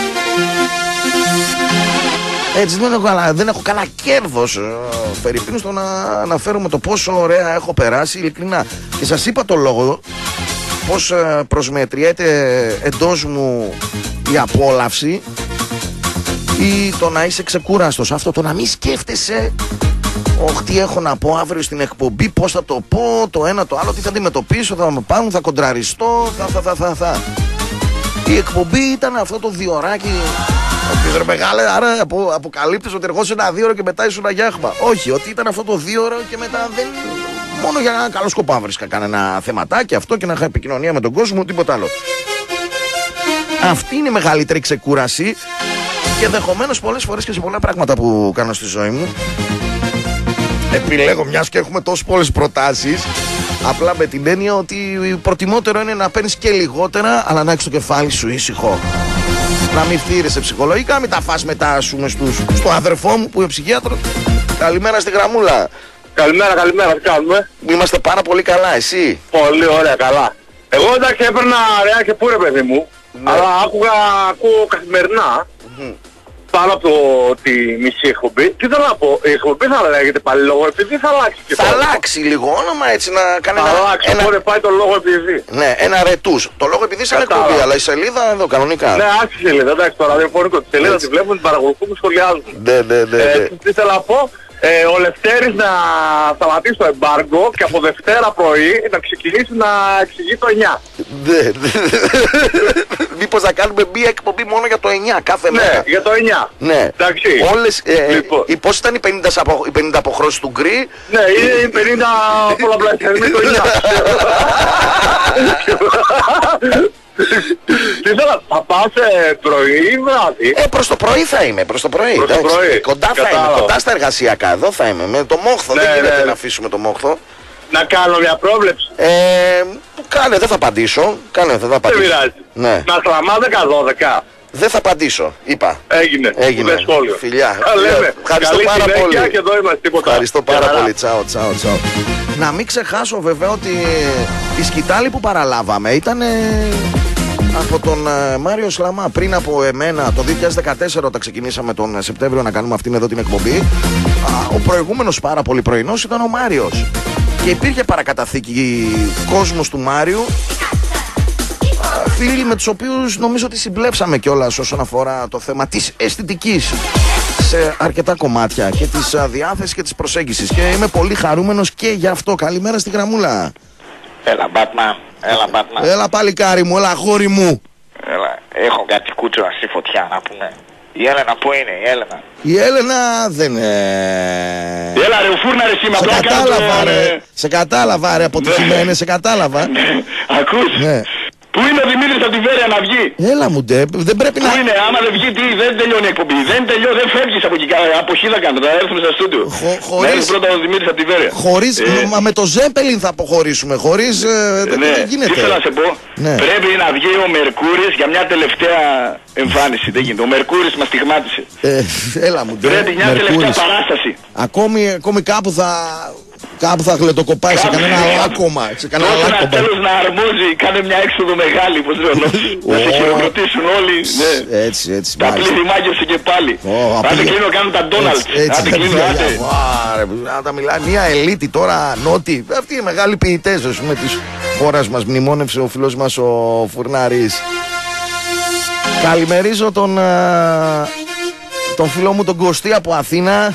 έτσι δεν έχω, δεν έχω κανένα κέρδος φερειπίνου στο να αναφέρουμε το πόσο ωραία έχω περάσει ειλικρινά. Και σας είπα το λόγο πως προσμετριέται εντός μου η απόλαυση ή το να είσαι ξεκούραστος. Αυτό το να μην σκέφτεσαι όχι τι έχω να πω αύριο στην εκπομπή, πώς θα το πω, το ένα το άλλο, τι θα αντιμετωπίσω, θα με πάρουν, θα κοντραριστώ, θα θα θα θα, θα. Η εκπομπή ήταν αυτό το διωράκι. Ρε μεγάλε, άρα απο, αποκαλύπτεις ότι εργόσαι ένα δύο ώρο και μετά ήσουν αγιάχμα. Όχι, ότι ήταν αυτό το δύο ώρο και μετά δεν... μόνο για ένα καλό σκοπό βρίσκα κανένα θεματάκι αυτό και να είχα επικοινωνία με τον κόσμο, τίποτα άλλο. Αυτή είναι η μεγαλύτερη ξεκούραση και ενδεχομένως πολλές φορές και σε πολλά πράγματα που κάνω στη ζωή μου επιλέγω, μιας και έχουμε τόσες πολλές προτάσεις, απλά με την έννοια ότι προτιμότερο είναι να παίρνεις και λιγότερα αλλά να έχεις το κεφάλι σου ήσυχο. Να μην φθείρεσαι ψυχολογικά, μην τα φας μετά σου στους, στο αδερφό μου που είναι ψυχίατρος. Καλημέρα στη γραμμούλα. Καλημέρα, καλημέρα, τι κάνουμε? Είμαστε πάρα πολύ καλά, εσύ? Πολύ ωραία, καλά. Εγώ εντάξει έπαιρνα ρεά και πού ρε παιδί μου, ναι. Αλλά άκουγα, ακούω καθημερινά, mm-hmm. Πάνω από το, τη μισή εκπομπή. Τι θέλω να πω, η εκπομπή θα λέγεται πάλι λόγο επειδή θα αλλάξει και θα τώρα. αλλάξει λίγο όνομα έτσι να κάνει θα ένα... αλλάξει, ένα... οπότε πάει το λόγο επειδή. Ναι, ένα ρετούς. Το λόγο επειδή σαν εκπομπή, αλλά η σελίδα εδώ κανονικά. Ναι, άρχισε η σελίδα, εντάξει τώρα δεν φωνικό. Τη σελίδα τη βλέπουμε, την παρακολουθούμε, σχολιάζουμε. Ναι, ναι, ναι. Ε, τι θέλω να πω, ε, ο Λευτέρης να σταματήσει το εμπάργκο και από Δευτέρα πρωί να ξεκινήσει να εξηγεί το εννιά. Ναι, ναι. Μήπως να κάνουμε μία εκπομπή μόνο για το εννιά κάθε μέρα. Ναι, για το εννιά. Ναι. Εντάξει. Όλες, ε, λοιπόν. οι πώς ήταν οι πενήντα, απο, οι πενήντα αποχρώσεις του γκρι. Ναι, είναι οι πενήντα πολλαπλασιασμοί το εννιά. Τι θέλω, θα πας πρωί ή βράδυ? Ε, προς το πρωί θα είμαι, προς το πρωί. Προς το πρωί. Κοντά θα είμαι, κοντά στα εργασιακά, εδώ θα είμαι. Με το μόχθο, ναι, δεν γίνεται ναι. να αφήσουμε το μόχθο. Να κάνω μια πρόβλεψη. Ε, κάνε, δεν θα απαντήσω. Κάνε, δεν θα απαντήσω. Δεν πειράζει. Ναι. Να στραμμά δέκα δώδεκα. Δεν θα απαντήσω, είπα. Έγινε. Έγινε. Σχόλιο. Φιλιά. Λέμε. Ευχαριστώ καλή πάρα πολύ. Και εδώ είμαστε, τίποτα. Ευχαριστώ πάρα πολύ. Τσάω, τσάω, τσάω. Να μην ξεχάσω βέβαια ότι η σκητάλη που παραλάβαμε ήταν από τον uh, Μάριο Σλαμά. Πριν από εμένα το δύο χιλιάδες δεκατέσσερα όταν ξεκινήσαμε τον Σεπτέμβριο να κάνουμε αυτήν εδώ την εκπομπή, uh, ο προηγούμενος πάρα πολύ πρωινός ήταν ο Μάριος. Και υπήρχε παρακαταθήκη κόσμος του Μάριου, uh, φίλοι με τους οποίους νομίζω ότι συμπλέψαμε κιόλας όσον αφορά το θέμα της αισθητικής σε αρκετά κομμάτια και της uh, διάθεσης και της προσέγγισης. Και είμαι πολύ χαρούμενος και γι' αυτό. Καλημέρα στη γραμμούλα. Έλα Batman, έλα Batman. Έλα παλικάρι μου, έλα αγόρι μου. Έλα, έχω κάτι κούτσουρα στη φωτιά να πούμε. Η Έλενα που είναι, η Έλενα? Η Έλενα δεν είναι... Έλα ρε, ο φούρνα ρε σήμα. Σε κατάλαβα ρε, σε κατάλαβα ρε, αποτυχημένη, σε κατάλαβα. Ακούς? Ναι. Πού είναι ο Δημήτρης από τη Βέρεια να βγει? Έλα μου ντε, δεν πρέπει Πού να... Πού είναι, άμα δεν βγει τι, δεν τελειώνει η εκπομπή. Δεν τελειώνει, δεν φεύγεις από εκεί, αποχή θα κάνω, θα έρθουμε στο στούντιο. Χω, χωρίς... Να έρθει πρώτα ο Δημήτρης από τη Βέρεια. Χωρίς, ε... μα με το Ζέμπελιν θα αποχωρήσουμε, χωρίς... Ε, ναι, δεν γίνεται. ήθελα να σε πω, ναι. Πρέπει να βγει ο Μερκούρης για μια τελευταία εμφάνιση, δεν γίνεται. Ο Μερκούρης μας στιγμάτισε. Ε, έλα μου ντε, πρέπει μια τελευταία παράσταση. Ακόμη, ακόμη κάπου θα... Κάπου θα γλετοκοπάει σε κανένα λάκκωμα. Σε κανένα λάκκωμα. Τώρα τέλος να αρμόζει, κάνε μια έξοδο μεγάλη, πως λέω, να σε χειροκροτήσουν όλοι. Ναι. Έτσι, έτσι. Τα πλήθη μάγευσε και πάλι. Άντε κλείνω, κάνουν τα Ντόναλτ. Άντε κλείνω, άντε. Να τα μιλάει, μια ελίτη τώρα, νότι. Αυτοί οι μεγάλοι ποιητές, ας πούμε, της χώρας μας. Μνημόνευσε ο φίλος μας ο Φουρνάρης. Καλημερίζω τον, α, τον φίλο μου τον Κωστή από Αθήνα.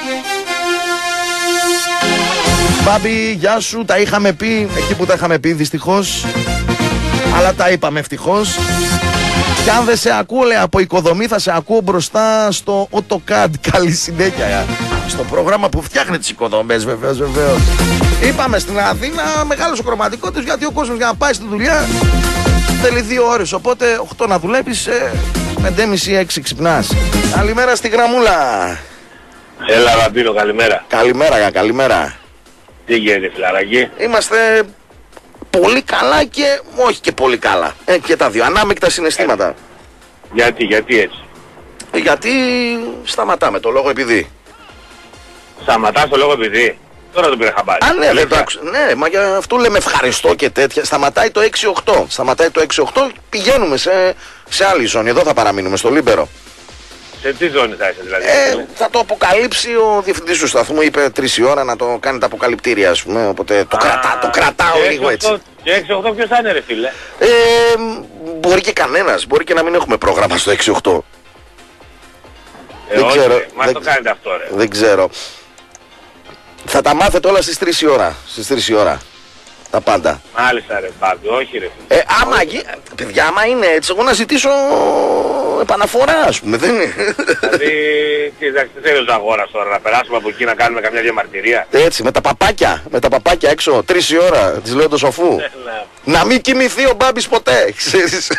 Μπάμπη, γεια σου, τα είχαμε πει εκεί που τα είχαμε πει δυστυχώς, αλλά τα είπαμε ευτυχώς. Κι αν δεν σε ακούω, λέει, από οικοδομή, θα σε ακούω μπροστά στο AutoCAD. Καλή συνέχεια στο πρόγραμμα που φτιάχνει τις οικοδομές, βεβαίως, βεβαίως. Είπαμε στην Αθήνα, μεγάλος ο χρωματικότητας, γιατί ο κόσμος για να πάει στη δουλειά θέλει δύο ώρες, οπότε οκτώ να δουλεύεις, πέντε και μισή έξι ξυπνάς. Καλημέρα στη γραμμούλα. Έλα Ραμπίνο, καλημέρα. Καλημέρα, καλημέρα. Τι γίνεται φιλαράκι? Είμαστε πολύ καλά και όχι και πολύ καλά. Ε, και τα δύο, ανάμεικτα συναισθήματα. Ε, γιατί, γιατί έτσι? Ε, γιατί σταματάμε το λόγο επειδή. Σταματάς το λόγο επειδή? Τώρα τον πήρε χαμπάρι. Α, ναι, δεν το άκουσα. Ναι, μα για αυτό λέμε ευχαριστώ και τέτοια. Σταματάει το έξι οκτώ. Σταματάει το έξι οκτώ, πηγαίνουμε σε, σε άλλη ζώνη. Εδώ θα παραμείνουμε, στο Λίμπερο. Σε τι ζώνη θα είσαι δηλαδή? Ε, θα το αποκαλύψει ο διευθυντής του σταθμού. Είπε τρεις η ώρα να το κάνει τα αποκαλυπτήρια, ας πούμε. Οπότε το, Α, κρατά, το κρατάω λίγο έτσι. Και έξι οκτώ ποιος θα είναι ρε φίλε? Ε, μπορεί και κανένας. Μπορεί και να μην έχουμε πρόγραμμα στο έξι οκτώ. Ε, δεν όχι, ξέρω. Μα δεν, το κάνετε αυτό ρε. Δεν ξέρω. Θα τα μάθετε όλα στις τρεις η ώρα. Στις τρεις η ώρα. Τα πάντα. Μάλιστα ρε Μπάμπη, όχι ρε φίλε. Ε, άμα, όχι. παιδιά, άμα είναι έτσι, εγώ να ζητήσω επαναφορά, ας πούμε, δεν είναι. Δηλαδή, τι θέλει ο Ζαγόρας τώρα, να περάσουμε από εκεί να κάνουμε καμιά διαμαρτυρία? Έτσι, με τα παπάκια, με τα παπάκια έξω, τρεις η ώρα, της λέω το σοφού. Να μην κοιμηθεί ο Μπάμπης ποτέ, ξέρεις.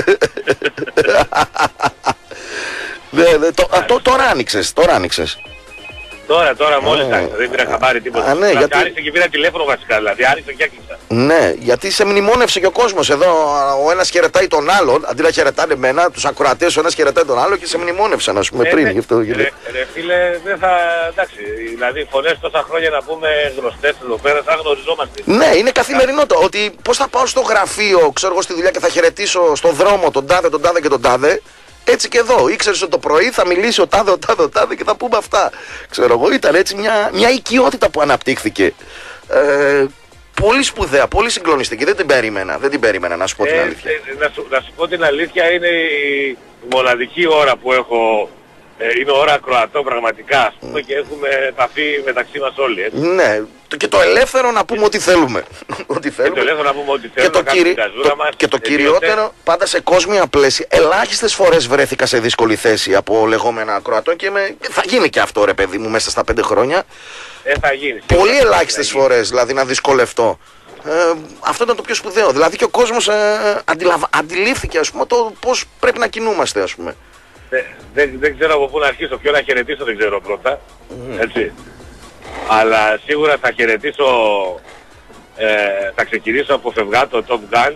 δε, δε, το, α, το, τώρα άνοιξες, τώρα άνοιξες. Τώρα, τώρα μόλις oh. άρχισα, δεν πήρα χαμπάρι τίποτα. Α, ναι, γιατί... Άρχισε και πήρα τηλέφωνο βασικά, δηλαδή άρχισε και έκλεισα. Ναι, γιατί σε μνημόνευσε και ο κόσμος εδώ, ο ένας χαιρετάει τον άλλον, αντί να χαιρετάνε εμένα, τους ακροατές, ο ένας χαιρετάει τον άλλο και σε μνημόνευσαν, ας πούμε, ε, πριν. Ναι, γι αυτό, ρε, ρε, ρε φίλε, δεν θα, εντάξει, δηλαδή φωνές τόσα χρόνια να πούμε γνωστές εδώ πέρα, θα γνωριζόμαστε. Ναι, είναι καθημερινότητα, ότι πώς θα πάω στο γραφείο, ξέρω εγώ στη δουλειά και θα χαιρετήσω στον δρόμο τον τάδε, τον τάδε και τον τάδε. Έτσι και εδώ, ήξερες ότι το πρωί θα μιλήσει ο τάδε, ο τάδε, ο τάδε και θα πούμε αυτά. Ξέρω εγώ, ήταν έτσι μια, μια οικειότητα που αναπτύχθηκε. Ε, πολύ σπουδαία, πολύ συγκλονιστική. Δεν την περίμενα, δεν την περίμενα να σου πω την ε, αλήθεια. Ε, να, σου, να σου πω την αλήθεια, είναι η μοναδική ώρα που έχω, ε, είναι ώρα ακροατό πραγματικά, ας πούμε, mm. και έχουμε επαφή μεταξύ μας όλοι. Έτσι. Ναι, και το ελεύθερο να πούμε ό,τι θέλουμε. ό,τι θέλουμε. Και το ελεύθερο να πούμε ό,τι θέλουμε, και το, να κυρι... το, μας, και το κυριότερο, πάντα σε κόσμια πλαίσια, ελάχιστες φορές βρέθηκα σε δύσκολη θέση από λεγόμενα ακροατών και με... θα γίνει και αυτό ρε παιδί μου μέσα στα πέντε χρόνια. Ε, θα γίνει. Πολύ ελάχιστες φορές δηλαδή να δυσκολευτώ. Ε, αυτό ήταν το πιο σπουδαίο. Δηλαδή και ο κόσμος ε, αντιλαβα... αντιλήφθηκε ας πούμε το πώς πρέπει να κινούμαστε ας πούμε. Δεν, δεν, δεν ξέρω από πού να αρχίσω, ποιο να χαιρετήσω δεν ξέρω πρώτα. Mm. Έτσι. Αλλά σίγουρα θα χαιρετήσω, ε, θα ξεκινήσω από φευγάτο Top Gun,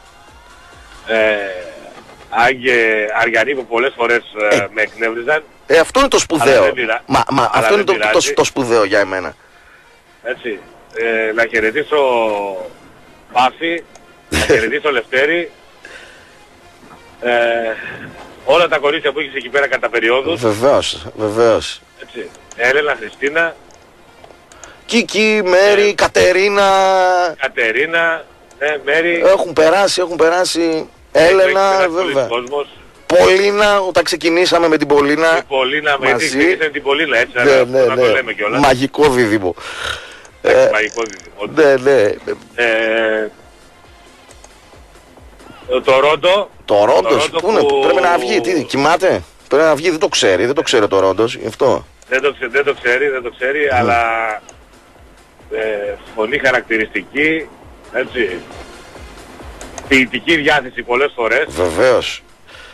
ε, Άγγε Αριανή που πολλές φορές ε, ε, με εκνεύριζαν. Ε, αυτό είναι το σπουδαίο. Μα, μα αυτό είναι το, το, το, το σπουδαίο για εμένα. Έτσι. Ε, να χαιρετήσω Πάφη, να χαιρετήσω Λευτέρη, ε, όλα τα κορίτσια που έχεις εκεί πέρα κατά περιόδους. Βεβαίως, βεβαίως. Έτσι. Έλενα, Χριστίνα. Κίκη, Μέρη, ε, Κατερίνα. Κατερίνα, ναι, Μέρη. Έχουν περάσει, έχουν περάσει. Έλενα, βέβαια. Πολίνα, όταν ξεκινήσαμε με την Πολίνα. Την Πολίνα, με την, την Πολίνα, έτσι, ναι, αλλά, ναι, να ναι. το λέμε κιόλας. Μαγικό δίδυμο. Ε, μαγικό δίδυμο. Ναι, ναι. Ε, το Ρόντο. Το Ρόντος, πού είναι, που... πρέπει να βγει, τι, κοιμάται. Πρέπει να βγει, δεν το ξέρει, δεν το ξέρει το Ρόντος, γι' αυτό. Δεν το, δεν το ξέρει, δεν το ξέρει, mm. αλλά ε, φωνή χαρακτηριστική, έτσι, ποιητική διάθεση πολλές φορές. Βεβαίως.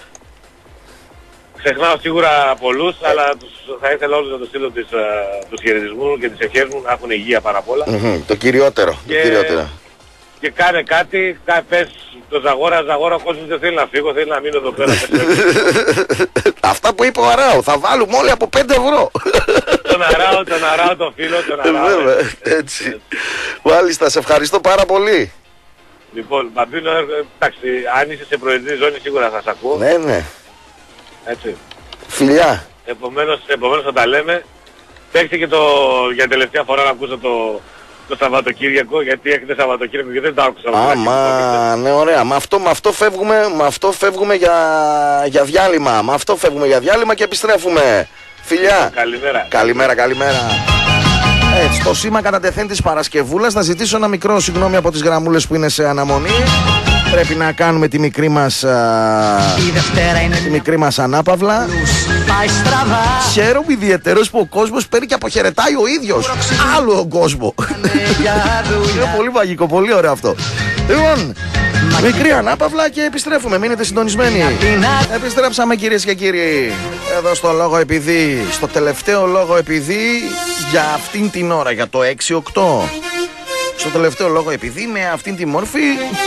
Ξεχνάω σίγουρα πολλούς, ε. αλλά τους, θα ήθελα όλους να τους στείλω τις, uh, τους χαιρετισμούς και τις ευχές μου να έχουν υγεία πάρα πολλά. Mm-hmm. Το κυριότερο, και, το κυριότερο. Και κάνε κάτι, κα, πες το Ζαγόρα, Ζαγόρα, ο κόσμος δεν θέλει να φύγω, θέλει να μείνω εδώ πέρα. Αυτά που είπε ο Αράου, θα βάλουμε όλοι από πέντε ευρώ. Τον Αράου, τον Αράου, τον φίλο, τον Αράου. Βέβαια, έτσι. Μάλιστα, σε ευχαριστώ πάρα πολύ. Λοιπόν, Μπαμπίνο, εντάξει, αν είσαι σε προεδρική ζώνη σίγουρα θα σ' ακούω. Ναι, ναι. Έτσι. Φιλιά. Επομένως, επομένως θα τα λέμε. Παίξτε και το, για τελευταία φορά να ακούσω το, το Σαββατοκύριακο, γιατί έχετε Σαββατοκύριακο και δεν το άκουσα. Άμα, ναι, ωραία. Με αυτό, με αυτό φεύγουμε, με αυτό φεύγουμε για, για διάλειμμα. Με αυτό φεύγουμε για διάλειμμα και επιστρέφουμε. Φιλιά. Καλημέρα. Καλημέρα, καλημέρα. Έτσι, το σήμα κατά τεθέν της Παρασκευούλας. Θα ζητήσω ένα μικρό συγγνώμη από τις γραμμούλες που είναι σε αναμονή. Πρέπει να κάνουμε τη μικρή μας, α, τη μικρή μας ανάπαυλα. Χαίρομαι ιδιαίτερος που ο κόσμος παίρνει και αποχαιρετάει ο ίδιος άλλο ο κόσμο. Είναι πολύ μαγικό, πολύ ωραίο αυτό. Λοιπόν, μικρή ανάπαυλα και επιστρέφουμε. Μείνετε συντονισμένοι. Επιστρέψαμε, κυρίες και κύριοι. Εδώ στο λόγο επειδή, στο τελευταίο λόγο επειδή, για αυτήν την ώρα, για το έξι οκτώ. Στο τελευταίο λόγο επειδή, με αυτήν τη μόρφη.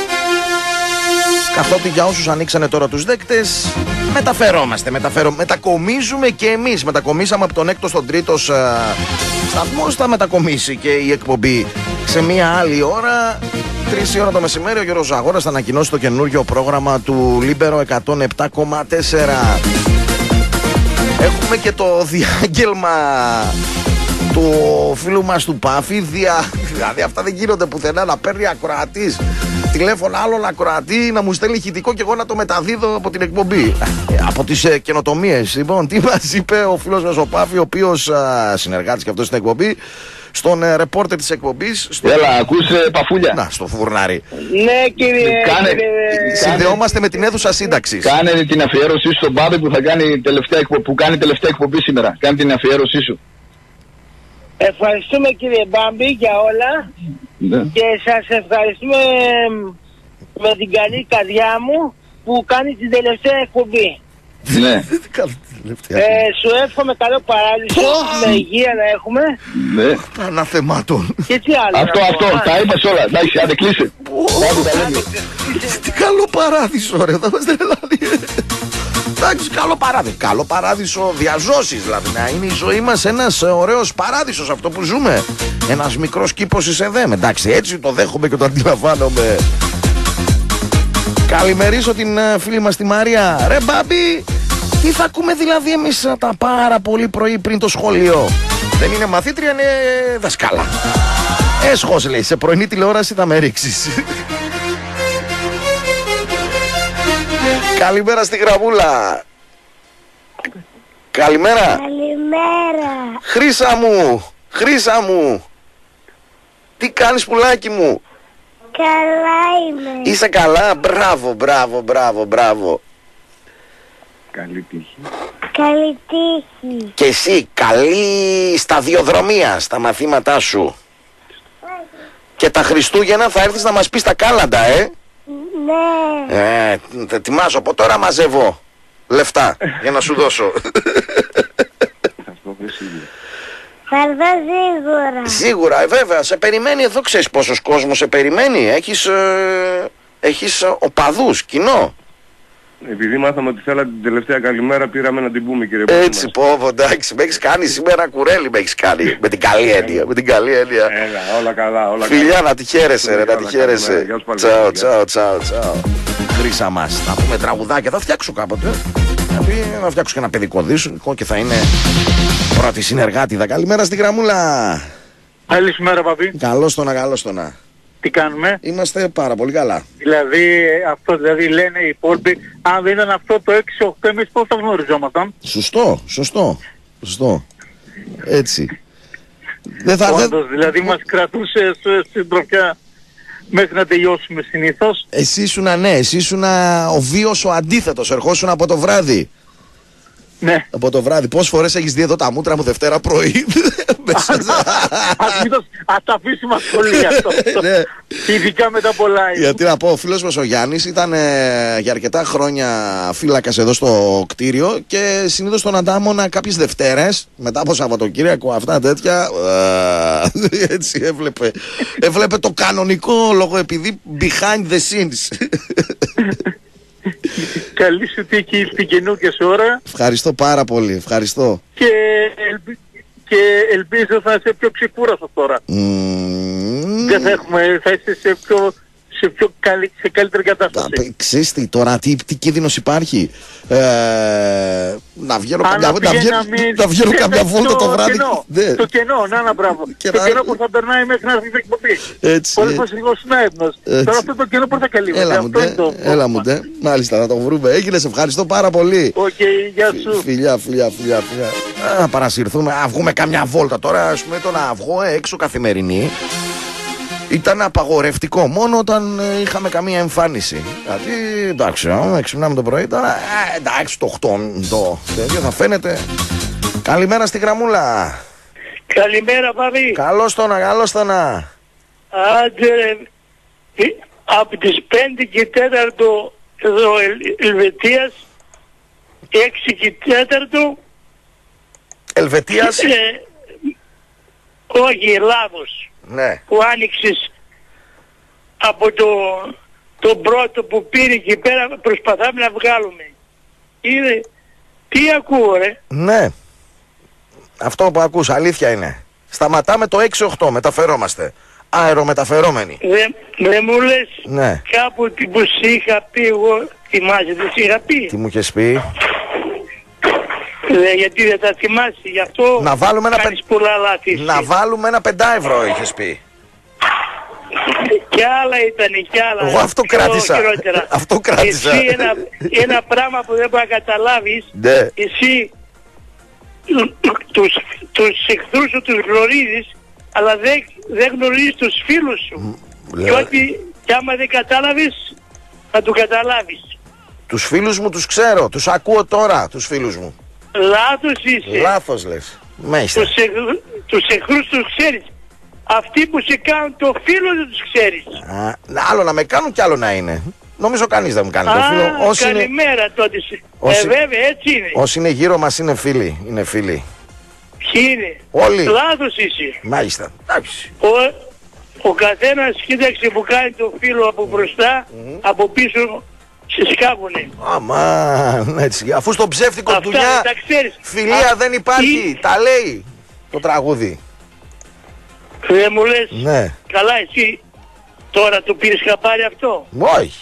Καθότι για όσους ανοίξανε τώρα τους δέκτες, μεταφερόμαστε, μεταφερό, μετακομίζουμε και εμείς. Μετακομίσαμε από τον έκτο στον τρίτο σταθμό, θα μετακομίσει και η εκπομπή σε μία άλλη ώρα. Τρεις η ώρα το μεσημέρι ο Γιώργος Ζαγόρας θα ανακοινώσει το καινούργιο πρόγραμμα του Λίμπερο εκατόν επτά κόμμα τέσσερα. Έχουμε και το διάγγελμα του φίλου μας του Πάφη, δια... δηλαδή αυτά δεν γίνονται πουθενά, να παίρνει ακροατής τηλέφωνο άλλον ακροατή, να μου στέλνει ηχητικό και εγώ να το μεταδίδω από την εκπομπή. Από τις ε, καινοτομίες. Λοιπόν, τι μας είπε ο φίλος μας ο Πάφη, ο οποίος ε, συνεργάτης και αυτός στην εκπομπή, στον ε, ρεπόρτερ της εκπομπής. Στο... Έλα, ακούσε Παφούλια. Να, στο φουρνάρι. Ναι, κύριε. Κάνε... κύριε... Συνδεόμαστε με την αίθουσα σύνταξης. Κάνε την αφιέρωσή σου στον Πάπη που, θα κάνει τελευταία εκπο... που κάνει τελευταία εκπομπή σήμερα. Κάνε την αφιέρωσή σου. Ευχαριστούμε, κύριε Μπάμπη, για όλα. Ναι. Και σας ευχαριστούμε με την καλή καρδιά μου που κάνει την τελευταία εκπομπή. Ναι. ε, σου εύχομαι καλό παράδεισο, με υγεία να έχουμε. Ναι. Αναθεμάτων. Και τι άλλο. Αυτό, αυτό, τα είπες όλα. Εντάξει, άντε κλείσε. Τι καλό παράδεισο, ρε, θα μας τρελάνει. Εντάξει, καλό παράδεισο. Καλό παράδεισο διαζώσεις, δηλαδή. Να είναι η ζωή μας ένας ωραίος παράδεισος, αυτό που ζούμε. Ένας μικρός κήπος εις εδέμ. Εντάξει, έτσι το δέχομαι και το αντιλαμβάνομαι. Καλημερίσω την φίλη μας τη Μαρία. Ρε Μπάμπη, τι θα ακούμε δηλαδή εμείς τα πάρα πολύ πρωί πριν το σχολείο? Δεν είναι μαθήτρια, είναι δασκάλα. Έσχος, λέει, σε πρωινή τηλεόραση θα με ρίξεις. Καλημέρα στη γραμμούλα. Καλημέρα. Καλημέρα. Χρύσα μου, Χρύσα μου. Τι κάνεις, πουλάκι μου? Καλά είμαι. Είσαι καλά? Μπράβο, μπράβο, μπράβο, μπράβο. Καλή τύχη. Καλή τύχη. Και εσύ, καλή σταδιοδρομία στα μαθήματά σου. Και τα Χριστούγεννα θα έρθεις να μας πεις τα κάλαντα, ε? Ναι. Ε, θα ετοιμάζω, από τώρα μαζεύω λεφτά για να σου δώσω. Θα έρθω σίγουρα. Σίγουρα, ε, βέβαια, σε περιμένει εδώ, ξέρεις πόσος κόσμος σε περιμένει. Έχεις, ε, έχεις οπαδούς, κοινό. Επειδή μάθαμε ότι θέλατε την τελευταία καλημέρα, πήραμε να την πούμε, κύριε Παπαδάκη. Έτσι, πω, πω, εντάξει, με έχεις κάνει σήμερα κουρέλι, με έχεις κάνει. Με την καλή έννοια, με την καλή έννοια. Έλα, όλα καλά, όλα Φιλιά, καλά. να τη χαίρεσαι, ρε, να τη χαίρεσαι. Τσάω, τσάω, τσάω, τσάω. Χρύσα μας, θα πούμε τραγουδάκια, θα φτιάξω κάποτε. Θα φτιάξω και ένα παιδικό δίσκο και θα είναι πρώτη συνεργάτηδα. Καλημέρα στη γραμμούλα. Καλησπέρα, Παπί. Καλώς το να, καλώς το να. Τι κάνουμε? Είμαστε πάρα πολύ καλά. Δηλαδή, αυτό δηλαδή λένε οι υπόλοιποι, αν δεν ήταν αυτό το έξι οκτώ, εμείς πώς θα γνωριζόμασταν? Σωστό, σωστό, σωστό. Έτσι. Δεν θα, Όντως, δεν... δηλαδή μας κρατούσε στην τροφιά μέχρι να τελειώσουμε συνήθως. Εσύ ήσουνα, ναι, εσύ ήσουνα ο βίος ο αντίθετος, ερχόσουν από το βράδυ. Ναι. Από το βράδυ. Πόσες φορές έχεις δει εδώ τα μούτρα μου Δευτέρα πρωί? Ας τα αφήσουμε σχολεία αυτό. Ειδικά με τα πολλά. Γιατί να πω, ο φίλος μας ο Γιάννης ήταν ε, για αρκετά χρόνια φύλακας εδώ στο κτίριο και συνήθως τον αντάμωνα κάποιες Δευτέρες μετά από Σαββατοκύριακο, αυτά τέτοια. Ε, έτσι έβλεπε. Έβλεπε το κανονικό λόγο επειδή behind the scenes. Καλή σου τύχη στην καινούργια σου ώρα. Ευχαριστώ πάρα πολύ, ευχαριστώ. Και, ελπι... και ελπίζω θα είσαι πιο ξεκούραστος τώρα. Mm. Δεν θα έχουμε, θα είσαι σε πιο, σε πιο καλύ, σε καλύτερη κατάσταση. Ξέρεις τι, τώρα τι, τι κίνδυνος υπάρχει. Ε, να βγαίνω Αν καμιά, να βγαίνω, μην... να βγαίνω καμιά βόλτα το βράδυ. Κενό, ναι. Το κενό, να να μπράβο. Και το να... κενό που θα περνάει μέχρι να έρθει η εκπομπή. Έτσι. Πολλές φορές σηκώσουν άϊπνος. Τώρα αυτό το κενό πώς θα καλύψει. Έλα μου ντε, έλα μου ντε. Μάλιστα, θα το βρούμε. Έγινες, ευχαριστώ πάρα πολύ. Οκ, okay, γεια σου. Φιλιά, φιλιά, φιλιά, φιλιά. Να παρασυρθούμε, να βγούμε καμιά βόλτα τώρα. Ας πούμε το να βγω έξω καθημερινή ήταν απαγορευτικό μόνο όταν ε, είχαμε καμία εμφάνιση. Δηλαδή εντάξει, ε, ξυπνάμε το πρωί τώρα. Ε, εντάξει, το οκτώ το τέτοιο θα φαίνεται. Καλημέρα στη γραμμούλα. Καλημέρα, Παπή. Καλώς το να, καλώς το να. Άντε ρε, από τις πέντε και τέταρτο εδώ Ελβετίας, έξι και τέταρτο Ελβετίας. Ε, όχι, Ελλάδος. Ναι. Που άνοιξες από το, το πρώτο που πήρε εκεί πέρα, προσπαθάμε να βγάλουμε. Είδε, τι ακούω ρε. Ναι. Αυτό που ακούς, αλήθεια είναι. Σταματάμε το έξι οκτώ, μεταφερόμαστε. Αερομεταφερόμενοι. Δεν δε μου λες ναι. Κάπου που σου είχα πει εγώ, θυμάσαι τι σου είχα πει. Τι μου είχες πει. Δε, γιατί δεν τα θυμάσαι, γι' αυτό να βάλουμε ένα κάνεις πε... πολλά λάθη. Να βάλουμε ένα πεντά ευρώ είχες πει. Κι άλλα ήταν, κι άλλα. Εγώ αυτό κράτησα. Αυτό κράτησα. Εσύ ένα, ένα πράγμα που δεν μπορεί να καταλάβεις, ναι. Εσύ τους, τους εχθρούς σου τους γνωρίζεις, αλλά δεν, δεν γνωρίζεις τους φίλους σου. Λε... Και ότι κι άμα δεν κατάλαβες, θα το καταλάβεις. Τους φίλους μου τους ξέρω, τους ακούω τώρα, τους φίλους μου. Λάθος είσαι. Λάθος λες. Μάλιστα. Τους, εχ, τους εχθρούς τους ξέρεις. Αυτοί που σε κάνουν το φίλο δεν τους ξέρεις. Α, άλλο να με κάνουν κι άλλο να είναι. Νομίζω κανείς δεν μου κάνει Α, το φίλο. Όσοι καλημέρα είναι... τότε. Όσοι... Ε, βέβαια, έτσι είναι. Όσοι είναι γύρω μας είναι φίλοι. Είναι φίλοι. Ποιοι είναι. Όλοι. Λάθος είσαι. Μάλιστα. Ο, ο καθένας κοίταξε που κάνει το φίλο από μπροστά, mm-hmm. από πίσω σε σκάβουνε. Αμάν, έτσι. Αφού στον ψεύτικο Αυτά, δουλειά φιλία Α, δεν υπάρχει. Ή... Τα λέει το τραγούδι. Δεν μου λες. Ναι. Καλά, εσύ τώρα το πήρες χαπάρι αυτό. Όχι.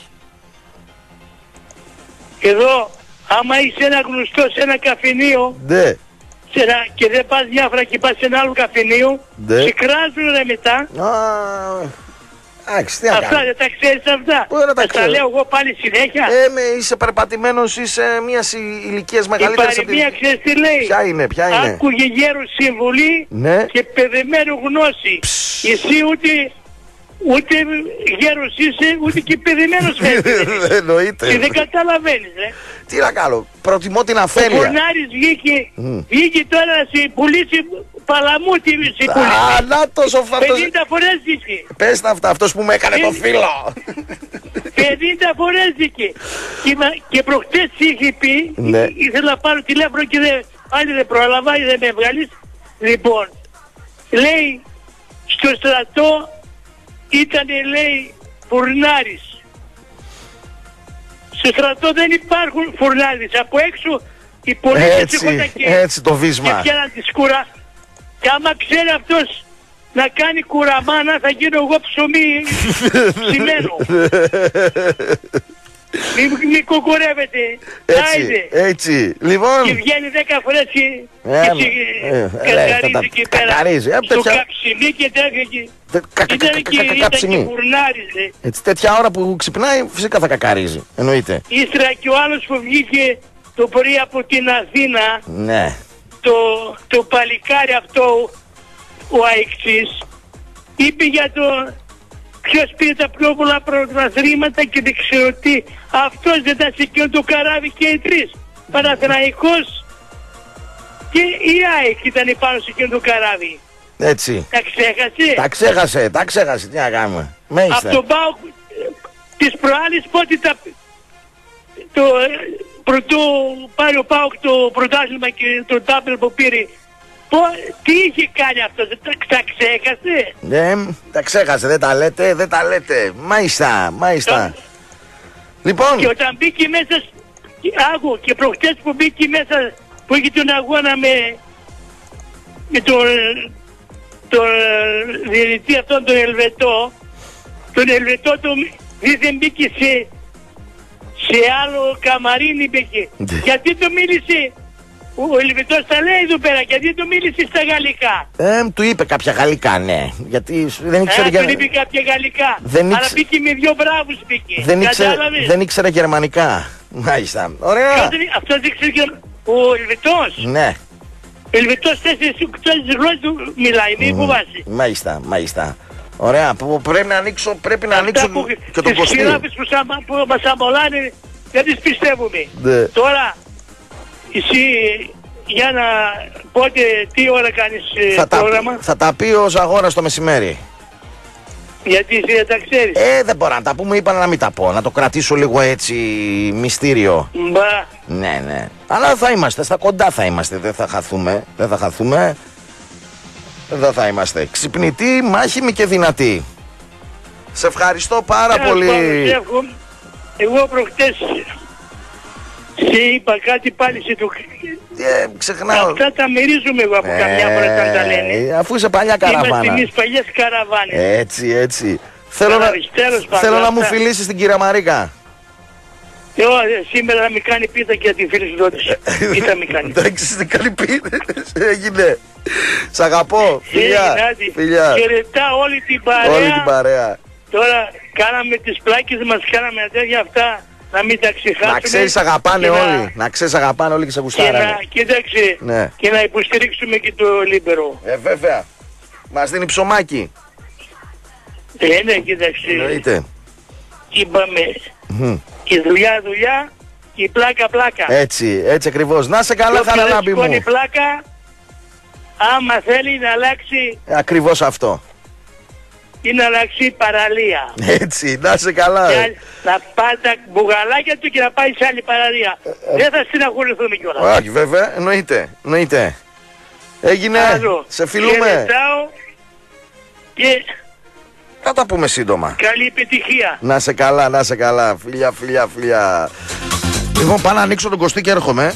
Εδώ, άμα είσαι ένα γνωστό σε ένα καφενείο, ναι. σε ένα, και δεν πας μια φορά και πας σε ένα άλλο καφενείο, ναι. σε κράζουν ρε μετά. Α, άξι, τι αυτά δεν τα ξέρεις αυτά. Πού δεν τα ξέρω. Τα λέω εγώ πάλι συνέχεια. Ε, με, είσαι περπατημένος, είσαι μιας ηλικίας μεγαλύτερης. Η παροιμία ξέρεις τι λέει. Ποια είναι, ποια είναι. Άκουγε γέρος συμβουλή ναι. και παιδεμένο γνώση. Ψ. Εσύ ούτε... Ούτε γέρος είσαι, ούτε και παιδεμένος φαίνεται. Δεν εννοείται. Και δεν καταλαβαίνεις, ρε. Τι να κάνω, προτιμώ την αφέλεια. Ο Κορνάρης βγήκε, mm. βγήκε τώρα να σε πουλήσει παλαμούτι, σε πουλήσει. Α, να το σοφά. πενήντα φορές βγήκε. Πες τα αυτά, αυτός που με έκανε το φίλο. πενήντα φορές βγήκε. Και, και προχτές είχε πει, ναι. ήθελα να πάρω τηλέφωνο και δεν, άλλη δεν πρόλαβα, δεν με βγάλεις. Λοιπόν, λέει, στο στρατό, ήτανε λέει φουρνάρης. Στο στρατό δεν υπάρχουν φουρνάρες. Από έξω οι πολίτες έχονταν και, έτσι το βίσμα. Και πιάναν τη σκούρα. Και άμα ξέρει αυτός να κάνει κουραμάνα θα γίνω εγώ ψωμί ψημένο. Μην μη κοκορεύετε. Έτσι, έτσι. Λοιπόν. Και βγαίνει δέκα φορές και, ε, και κακαρίζει εκεί πέρα. Στο καψιμί και τέτοια. Ήταν και φουρνάρις. Έτσι, τέτοια ώρα που ξυπνάει φυσικά θα κακαρίζει. Εννοείται. Ύστερα και ο άλλος που βγήκε το πρωί από την Αθήνα. Ναι. Το, το παλικάρι αυτό ο αεξής είπε για το ποιος πήρε τα πιο πολλά πρωταθλήματα και δεν ξέρω τι. Αυτός δεν ήταν σε εκείνο το καράβι και οι τρεις. Παναθηναϊκός και η ΑΕΚ ήταν πάνω σε εκείνο το καράβι. Έτσι. Τα ξέχασε. Τα ξέχασε, τα ξέχασε. Τι να κάνουμε. Από τον ΠΑΟΚ της προάλλης πότε τα... Το πρωτού πάρει ο ΠΑΟΚ το πρωτάθλημα και το τάπελ που πήρε. Τι είχε κάνει αυτό, τα, τα ξέχασε. Ναι, τα ξέχασε, δεν τα λέτε, δεν τα λέτε. Μάλιστα, μάλιστα. Το... Λοιπόν. Και όταν μπήκε μέσα, άκου, και προχτές που μπήκε μέσα, που είχε τον αγώνα με, με τον το, διαιτητή αυτόν τον Ελβετό, τον Ελβετό τον, δίθεν μπήκε σε, σε άλλο καμαρίνι μπήκε. Γιατί το μίλησε, ο Ελβετός τα λέει εδώ πέρα, γιατί το μίλησε στα γαλλικά. Ε, του είπε κάποια γαλλικά, ναι. Γιατί δεν ήξερε... Ε, του είπε κάποια γαλλικά. Δεν ήξε... Αλλά μπήκε με δυο μπράβους μπήκε. Δεν ήξερε, δεν ήξερε γερμανικά. Μάλιστα. Ωραία. Αυτός ήξερε και ο Ελβετός. Ναι. Ο Ελβετός τέσσερις γλώσσες του μιλάει, μη φοβάσαι. Μάλιστα, μάλιστα. Ωραία, που πρέπει να ανοίξω, πρέπει να ανοίξω που, και τον Κωστή. Τις γράφεις που, που μας αμπολάνε δεν τις πιστεύουμε. Ναι. Τώρα, εσύ για να πότε, τι ώρα κάνεις θα πρόγραμμα. Τα, θα τα πει ο Ζαγόρας το μεσημέρι. Γιατί εσύ δεν τα ξέρεις. Ε, δεν μπορώ να τα πούμε, είπα να μην τα πω, να το κρατήσω λίγο έτσι μυστήριο. Μπα. Ναι, ναι. Αλλά θα είμαστε, στα κοντά θα είμαστε, δεν θα χαθούμε, δεν θα χαθούμε. Δεν θα είμαστε. Ξυπνητοί, μάχημοι και δυνατοί. Σε ευχαριστώ πάρα yeah, πολύ. Εγώ, εγώ προχτές σε είπα κάτι πάλι σε το... Ε, ξεχνάω. Αυτά τα μυρίζουμε εγώ από ε, καμιά φορά όταν τα λένε. Αφού είσαι παλιά καραβάνα. Είμαστε εμείς παλιές καραβάνες. Έτσι, έτσι. Θέλω να, θέλω να μου φιλήσεις την κυρία Μαρίκα. Εγώ σήμερα θα με κάνει πίτα και θα την φίλη σου τότε. Πίτα με κάνει. Εντάξει, δεν κάνει πίτα. Έγινε. Σ' αγαπώ. Φιλιά. Φιλιά. Χαιρετά όλη την παρέα. Όλη την παρέα. Τώρα κάναμε τις πλάκες μας, κάναμε τέτοια αυτά. Να μην τα ξεχάσουμε. Να ξέρεις αγαπάνε να... όλοι. Να ξέρεις αγαπάνε όλοι και σε γουστάρανε. Και να, κοίταξε, ναι. Και να υποστηρίξουμε και το Λίμπερο. Ε, βέβαια. Μας δίνει ψωμάκι. Ε, ναι, κοίταξε. Εννοείται. Είπαμε. Mm. Η δουλειά δουλειά και η πλάκα πλάκα. Έτσι, έτσι ακριβώς. Να σε καλά, Χαραλάμπη μου. Η πλάκα, άμα θέλει να αλλάξει. Ε, ακριβώς αυτό. Ή να αλλάξει παραλία. Έτσι, να σε καλά. Και να πάει τα μπουγαλάκια του και να πάει σε άλλη παραλία. Ε, Δεν θα συναχωρηθούμε κιόλας. Όχι, βέβαια, εννοείται. εννοείται. Έγινε. Άλλο. Σε φιλούμε. Χαιρετάω και θα τα πούμε σύντομα. Καλή επιτυχία. Να σε καλά, να σε καλά. Φιλιά, φιλιά, φιλιά. Λοιπόν, πάω να ανοίξω τον Κωστή και έρχομαι.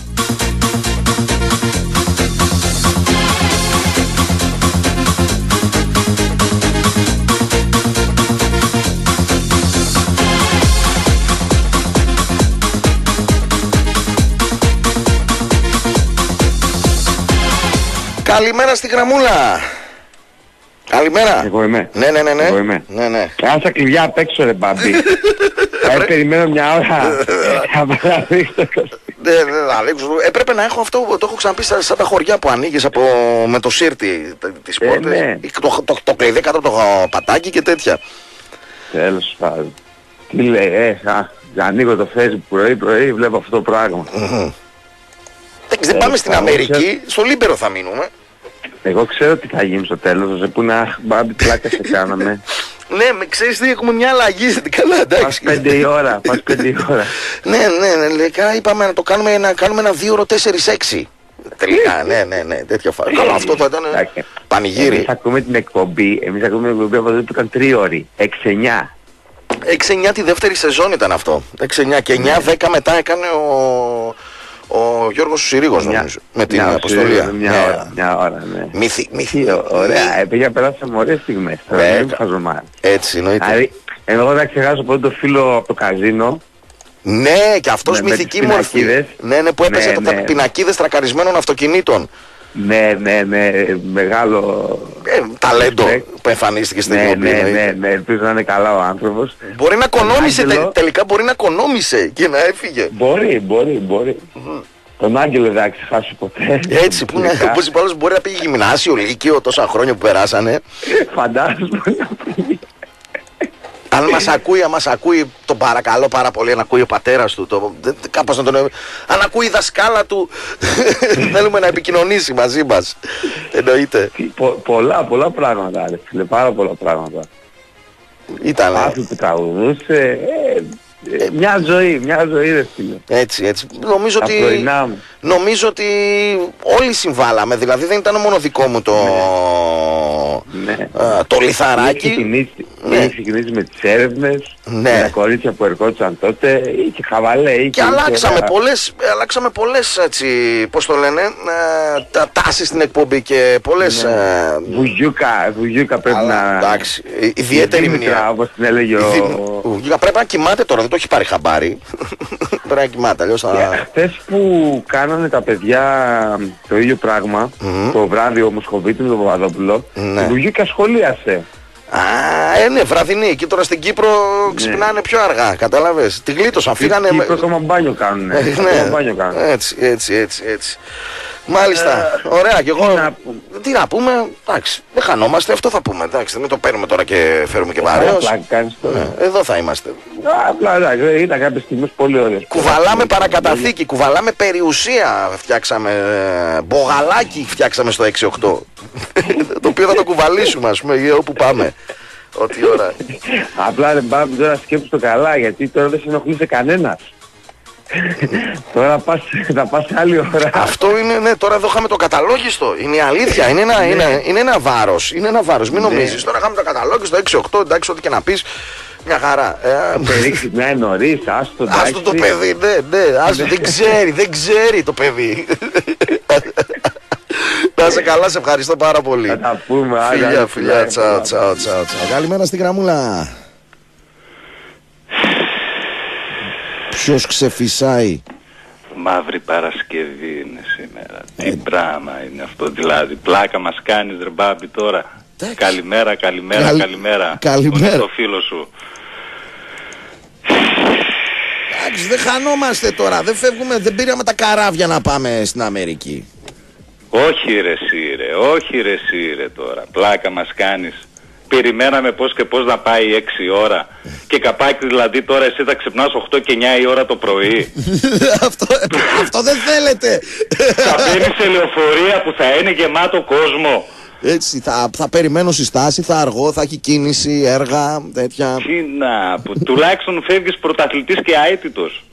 Καλημέρα στη γραμμούλα. Καλημέρα. Εγώ είμαι. Ναι, ναι, ναι, ναι. Εγώ είμαι. Ναι, ναι. Άσα κλειδιά απ' έξω ρε μπάμπη. Θα περιμένω μια ώρα. Θα παραδείξω το Κωστή. Ναι, ναι, θα ανοίξω. Έπρεπε να έχω αυτό που το έχω ξαναπεί σαν τα χωριά που ανοίγεις από, με το σύρτη τις πόρτες. Ε, ναι. το, το, το κλειδί κάτω από το πατάκι και τέτοια. Τέλος πάντων. Τι λέει, ε, α, ανοίγω το Facebook πρωί πρωί, βλέπω αυτό το πράγμα. Mm-hmm. Δεν πάμε στην Αμερική, στο Λίμπερο θα μείνουμε. Εγώ ξέρω τι θα γίνει στο τέλος, θα σε πούνε αχ μπάμπη πλάκα σε κάναμε. Ναι, με ξέρεις τι, έχουμε μια αλλαγή, καλά εντάξει. Πας πέντε η ώρα, πας πέντε η ώρα. Ναι, ναι, ναι, τελικά είπαμε να το κάνουμε, να κάνουμε ένα δύο ώρο τέσσερις έξι. Τελικά, ναι, ναι, ναι, τέτοια φάση. Καλά, αυτό θα ήταν πανηγύρι. Εμείς ακούμε την εκπομπή, εμείς ακούμε την εκπομπή από εδώ που ήταν τρίωρη, έξι εννιά. έξι εννιά τη δεύτερη σεζόν ήταν αυτό. έξι εννιά και εννιά δέκα μετά έκανε ο... Ο Γιώργος Συρίγος νομίζω, με την μια, αποστολία. Μια, μια ώρα, μια ώρα, ναι. Μύθι, μύθι. Ωραία, επειδή περάσαμε ωραίες στιγμές, τώρα δεν χαζομάρι. Έτσι, εννοείται. Δηλαδή, εγώ θα ξεχάσω πρώτο φίλο από το καζίνο. Ναι, και αυτός ναι, μυθική μορφή. Ναι, ναι, που έπαιζε ναι, ναι. τα πινακίδες τρακαρισμένων αυτοκινήτων. Ναι, ναι, ναι, μεγάλο... Ε, ταλέντο ναι. που εμφανίστηκε στην ναι, εκπομπή. Ναι, ναι, ναι, ελπίζω να είναι καλά ο άνθρωπος. Μπορεί να κονόμησε, Άγγελο... τελικά μπορεί να κονόμησε και να έφυγε. Μπορεί, μπορεί, μπορεί. Mm-hmm. Τον Άγγελο δεν θα ξεχάσει ποτέ. Έτσι, που είναι, όπως είπα άλλος, μπορεί να πήγε γυμνάσιο, λύκειο, τόσα χρόνια που περάσανε. Φαντάζομαι να πήγε. Αν μας ακούει, αν μας ακούει, τον παρακαλώ πάρα πολύ, αν ακούει ο πατέρας του, το, κάπως να τον... αν ακούει η δασκάλα του, θέλουμε να επικοινωνήσει μαζί μας. Εννοείται. Πο, πολλά, πολλά πράγματα, ρε φίλε, πάρα πολλά πράγματα. Ήτανε. Άθλη που τραγουδούσε, ε, ε, μια ζωή, μια ζωή ρε φίλε. Έτσι, έτσι. Νομίζω τα ότι, νομίζω ότι όλοι συμβάλαμε, δηλαδή δεν ήταν μόνο δικό μου το, ναι. α, το λιθαράκι. Ναι. Είχε ξεκινήσει με τις έρευνες, ναι. Με τα κορίτσια που ερχόντουσαν τότε, είχε χαβαλέ, είχε... Και αλλάξαμε και πολλές, αλλάξαμε πολλές, έτσι, πώς το λένε, ε, τα τάσεις στην εκπομπή και πολλές... Ναι. Ε, βουγιούκα, βουγιούκα πρέπει αλλά, να... Εντάξει, ιδιαίτερη μνήμα. Όπως την έλεγε ο... Βουγιούκα πρέπει να κοιμάται τώρα, δεν το έχει πάρει χαμπάρι. Πρέπει να κοιμάται, αλλιώς θα... Χθες που κάνανε τα παιδιά το ίδιο πράγμα, mm-hmm. το βράδυ ο Μοσχοβίτης με τον Παπαδόπουλο, ναι. Η Βουγιούκα σχολίασε. Α, ε, ναι, βραδινή. Και τώρα στην Κύπρο ξυπνάνε ναι. πιο αργά, κατάλαβες. Τη γλίτωσαν, φύγανε... Στην Κύπρο ακόμα μπάνιο κάνουν. Ε, ναι. μπάνιο κάνουν. Έτσι, έτσι, έτσι, έτσι. Μάλιστα, ε, ωραία και εγώ... Τι να, τι να πούμε, εντάξει, δεν χανόμαστε, αυτό θα πούμε, εντάξει, δεν το παίρνουμε τώρα και φέρουμε και παρέως. Ναι, εδώ θα είμαστε. Απλά, εντάξει, ήταν κάποιες στιγμές πολύ ωραίες. Κουβαλάμε παρακαταθήκη, κουβαλάμε περιουσία, φτιάξαμε, μπογαλάκι φτιάξαμε στο έξι οκτώ. Το οποίο θα το κουβαλήσουμε, ας πούμε, όπου πάμε. Ό,τι ώρα. Απλά δεν πάμε τώρα σκέψου το καλά, γιατί τώρα δεν σε ενοχλούσε κανένας. Τώρα πας, θα πας άλλη ώρα. Αυτό είναι, ναι, τώρα εδώ είχαμε το καταλόγιστο. Είναι η αλήθεια, είναι ένα, είναι, είναι ένα βάρος. Είναι ένα βάρος, μην νομίζεις. Τώρα είχαμε το καταλόγιστο έξι οκτώ, εντάξει, ό,τι και να πεις. Μια χαρά. Το περίξει μια είναι νωρίς, άστο, εντάξει. Άστο το παιδί, ναι, ναι, άστο, δεν ξέρει, δεν ξέρει το παιδί. Να είσαι καλά, σε ευχαριστώ πάρα πολύ. Θα τα πούμε, άλλα. Φιλιά, φιλιά, τσάου, τσάου, τσάου. Καλημέρα στην γραμμούλα. Ποιος ξεφυσάει? Μαύρη Παρασκευή είναι σήμερα. Ε, Τι πράγμα είναι αυτό δηλαδή. Πλάκα μας κάνεις ρε Μπάμπη τώρα. Τέξ. Καλημέρα, καλημέρα, Καλ... καλημέρα. Καλημέρα. Το φίλο σου. Εντάξει, δεν χανόμαστε τώρα. Δεν φεύγουμε, δεν πήραμε τα καράβια να πάμε στην Αμερική. Όχι ρε εσύ ρε, όχι ρε εσύ ρε τώρα. Πλάκα μας κάνεις. Περιμέναμε πώς και πώς να πάει έξι ώρα και καπάκι δηλαδή τώρα εσύ θα ξυπνάς οκτώ και εννιά η ώρα το πρωί. αυτό, αυτό δεν θέλετε. Θα μπαίνεις σε λεωφορεία που θα είναι γεμάτο κόσμο. Έτσι, θα, θα περιμένω στη στάση, θα αργώ, θα έχει κίνηση, έργα, τέτοια. Τι να, που, τουλάχιστον φεύγεις πρωταθλητής και αίτητος.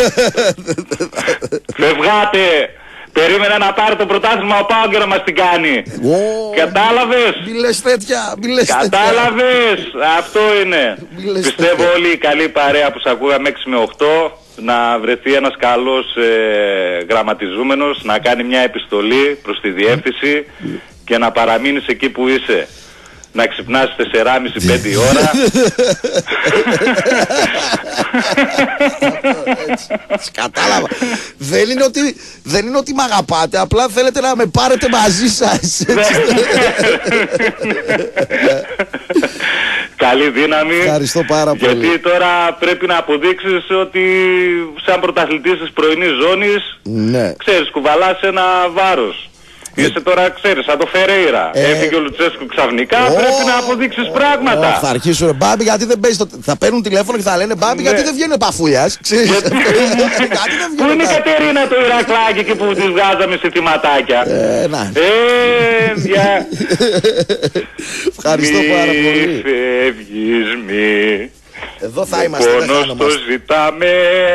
Φευγάτε. Περίμενε να πάρει το πρωτάθλημα ο Πάο και να μας την κάνει. Oh, κατάλαβες. Μη λες τέτοια, μη λες τέτοια. Κατάλαβες. Αυτό είναι. Πιστεύω τέτοια. Όλοι οι καλοί παρέα που σ' ακούγαμε έξι με οκτώ να βρεθεί ένας καλός ε, γραμματιζούμενος να κάνει μια επιστολή προς τη διεύθυνση και να παραμείνεις εκεί που είσαι. Να ξυπνάς τέσσερα και μισή με πέντε η ώρα. Κατάλαβα. Δεν είναι ότι, δεν είναι ότι μ' αγαπάτε, απλά θέλετε να με πάρετε μαζί σας. Καλή δύναμη. Ευχαριστώ πάρα πολύ. Γιατί τώρα πρέπει να αποδείξεις ότι σαν πρωταθλητής της πρωινής ζώνης, ναι, ξέρεις, κουβαλάς ένα βάρος. Είσαι τώρα, ξέρεις, σαν το Φερέιρα. Ε, Έφυγε ο Λουτσέσκου ξαφνικά, oh, πρέπει να αποδείξεις πράγματα. Oh, θα αρχίσουν, Μπάμπη, γιατί δεν παίζει το... Θα παίρνουν τηλέφωνο και θα λένε, Μπάμπη, γιατί δεν βγαίνει ο Παφούλιας. Πού είναι η Κατερίνα το Ηρακλάκι και που τις βγάζαμε σε θυματάκια. Ε, να. Ε, για... Ευχαριστώ πάρα πολύ. Μη φεύγεις, μη. Εδώ θα είμαστε, δεν χάνομαστε. Πόνος το ζητάμε.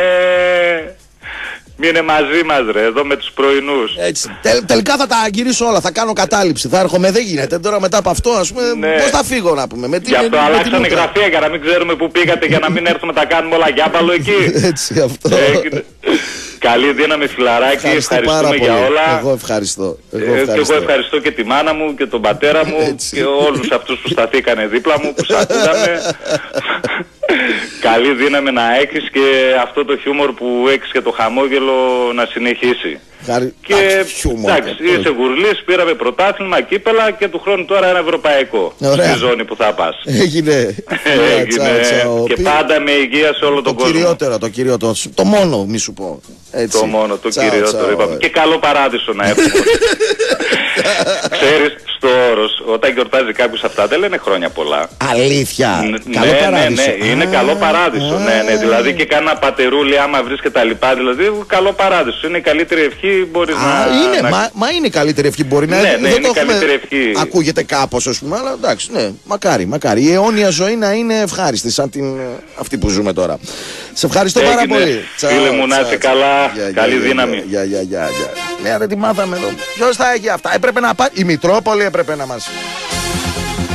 Μείνε μαζί μας ρε, εδώ με τους πρωινούς. Έτσι. Τελ, τελικά θα τα γυρίσω όλα, θα κάνω κατάληψη, θα έρχομαι, δεν γίνεται. Τώρα μετά από αυτό, ας πούμε, ναι, πώς θα φύγω να πούμε. Με τι, γι' αυτό αλλάξανε γραφεία για να μην ξέρουμε πού πήγατε, για να μην έρθουμε τα κάνουμε όλα γιάπαλο εκεί. Έτσι, αυτό. Έγινε. Καλή δύναμη φιλαράκι, ευχαριστώ ευχαριστούμε για όλα. Εγώ ευχαριστώ. Εγώ ε, ευχαριστώ. Και εγώ ευχαριστώ και τη μάνα μου και τον πατέρα μου. Έτσι. Και όλους αυτούς που σταθήκανε δίπλα μου, που σ' ακούγανε. Καλή δύναμη να έχεις και αυτό το χιούμορ που έχεις και το χαμόγελο να συνεχίσει. Χαρι... Και εντάξει, είσαι γουρλής, πήραμε πρωτάθλημα, κύπελα και του χρόνου τώρα ένα ευρωπαϊκό. Ωραία. Στη ζώνη που θα πας. Έγινε. Έγινε. Τσά, τσά, και πάντα με υγεία σε όλο το τον κόσμο. Το κυριότερο, το κυριότερο. Το μόνο, μη σου πω. Έτσι. Το μόνο, το τσά, κυριότερο τσά, είπαμε. Και καλό παράδεισο να έχουμε. Ξέρεις, στο Όρος, όταν γιορτάζει κάποιος αυτά δεν λένε χρόνια πολλά. Αλήθεια. Ναι, καλό ναι, παράδεισο. Ναι, είναι α, καλό παράδεισο. Α, ναι, ναι. Δηλαδή και κάνα πατερούλι άμα βρεις και τα λοιπά. Δηλαδή καλό παράδεισο. Είναι η καλύτερη ευχή μπορείς α, να... Είναι, να... Μα, μα είναι η καλύτερη ευχή. Μπορεί ναι, να ναι, δεν είναι το η καλύτερη ευχή. Ακούγεται κάπως ας πούμε, αλλά εντάξει, ναι, μακάρι, μακάρι. Η αιώνια ζωή να είναι ευχάριστη σαν την, αυτή που ζούμε τώρα. Σε ευχαριστώ Έγινε. πάρα πολύ. Φίλε μου, να είσαι καλά. Καλή δύναμη. Γεια, γεια, γεια. Ναι, δεν τη μάθαμε εδώ. Ποιος θα έχει αυτά. Έπρεπε να πάει. Η Μητρόπολη έπρεπε να μας...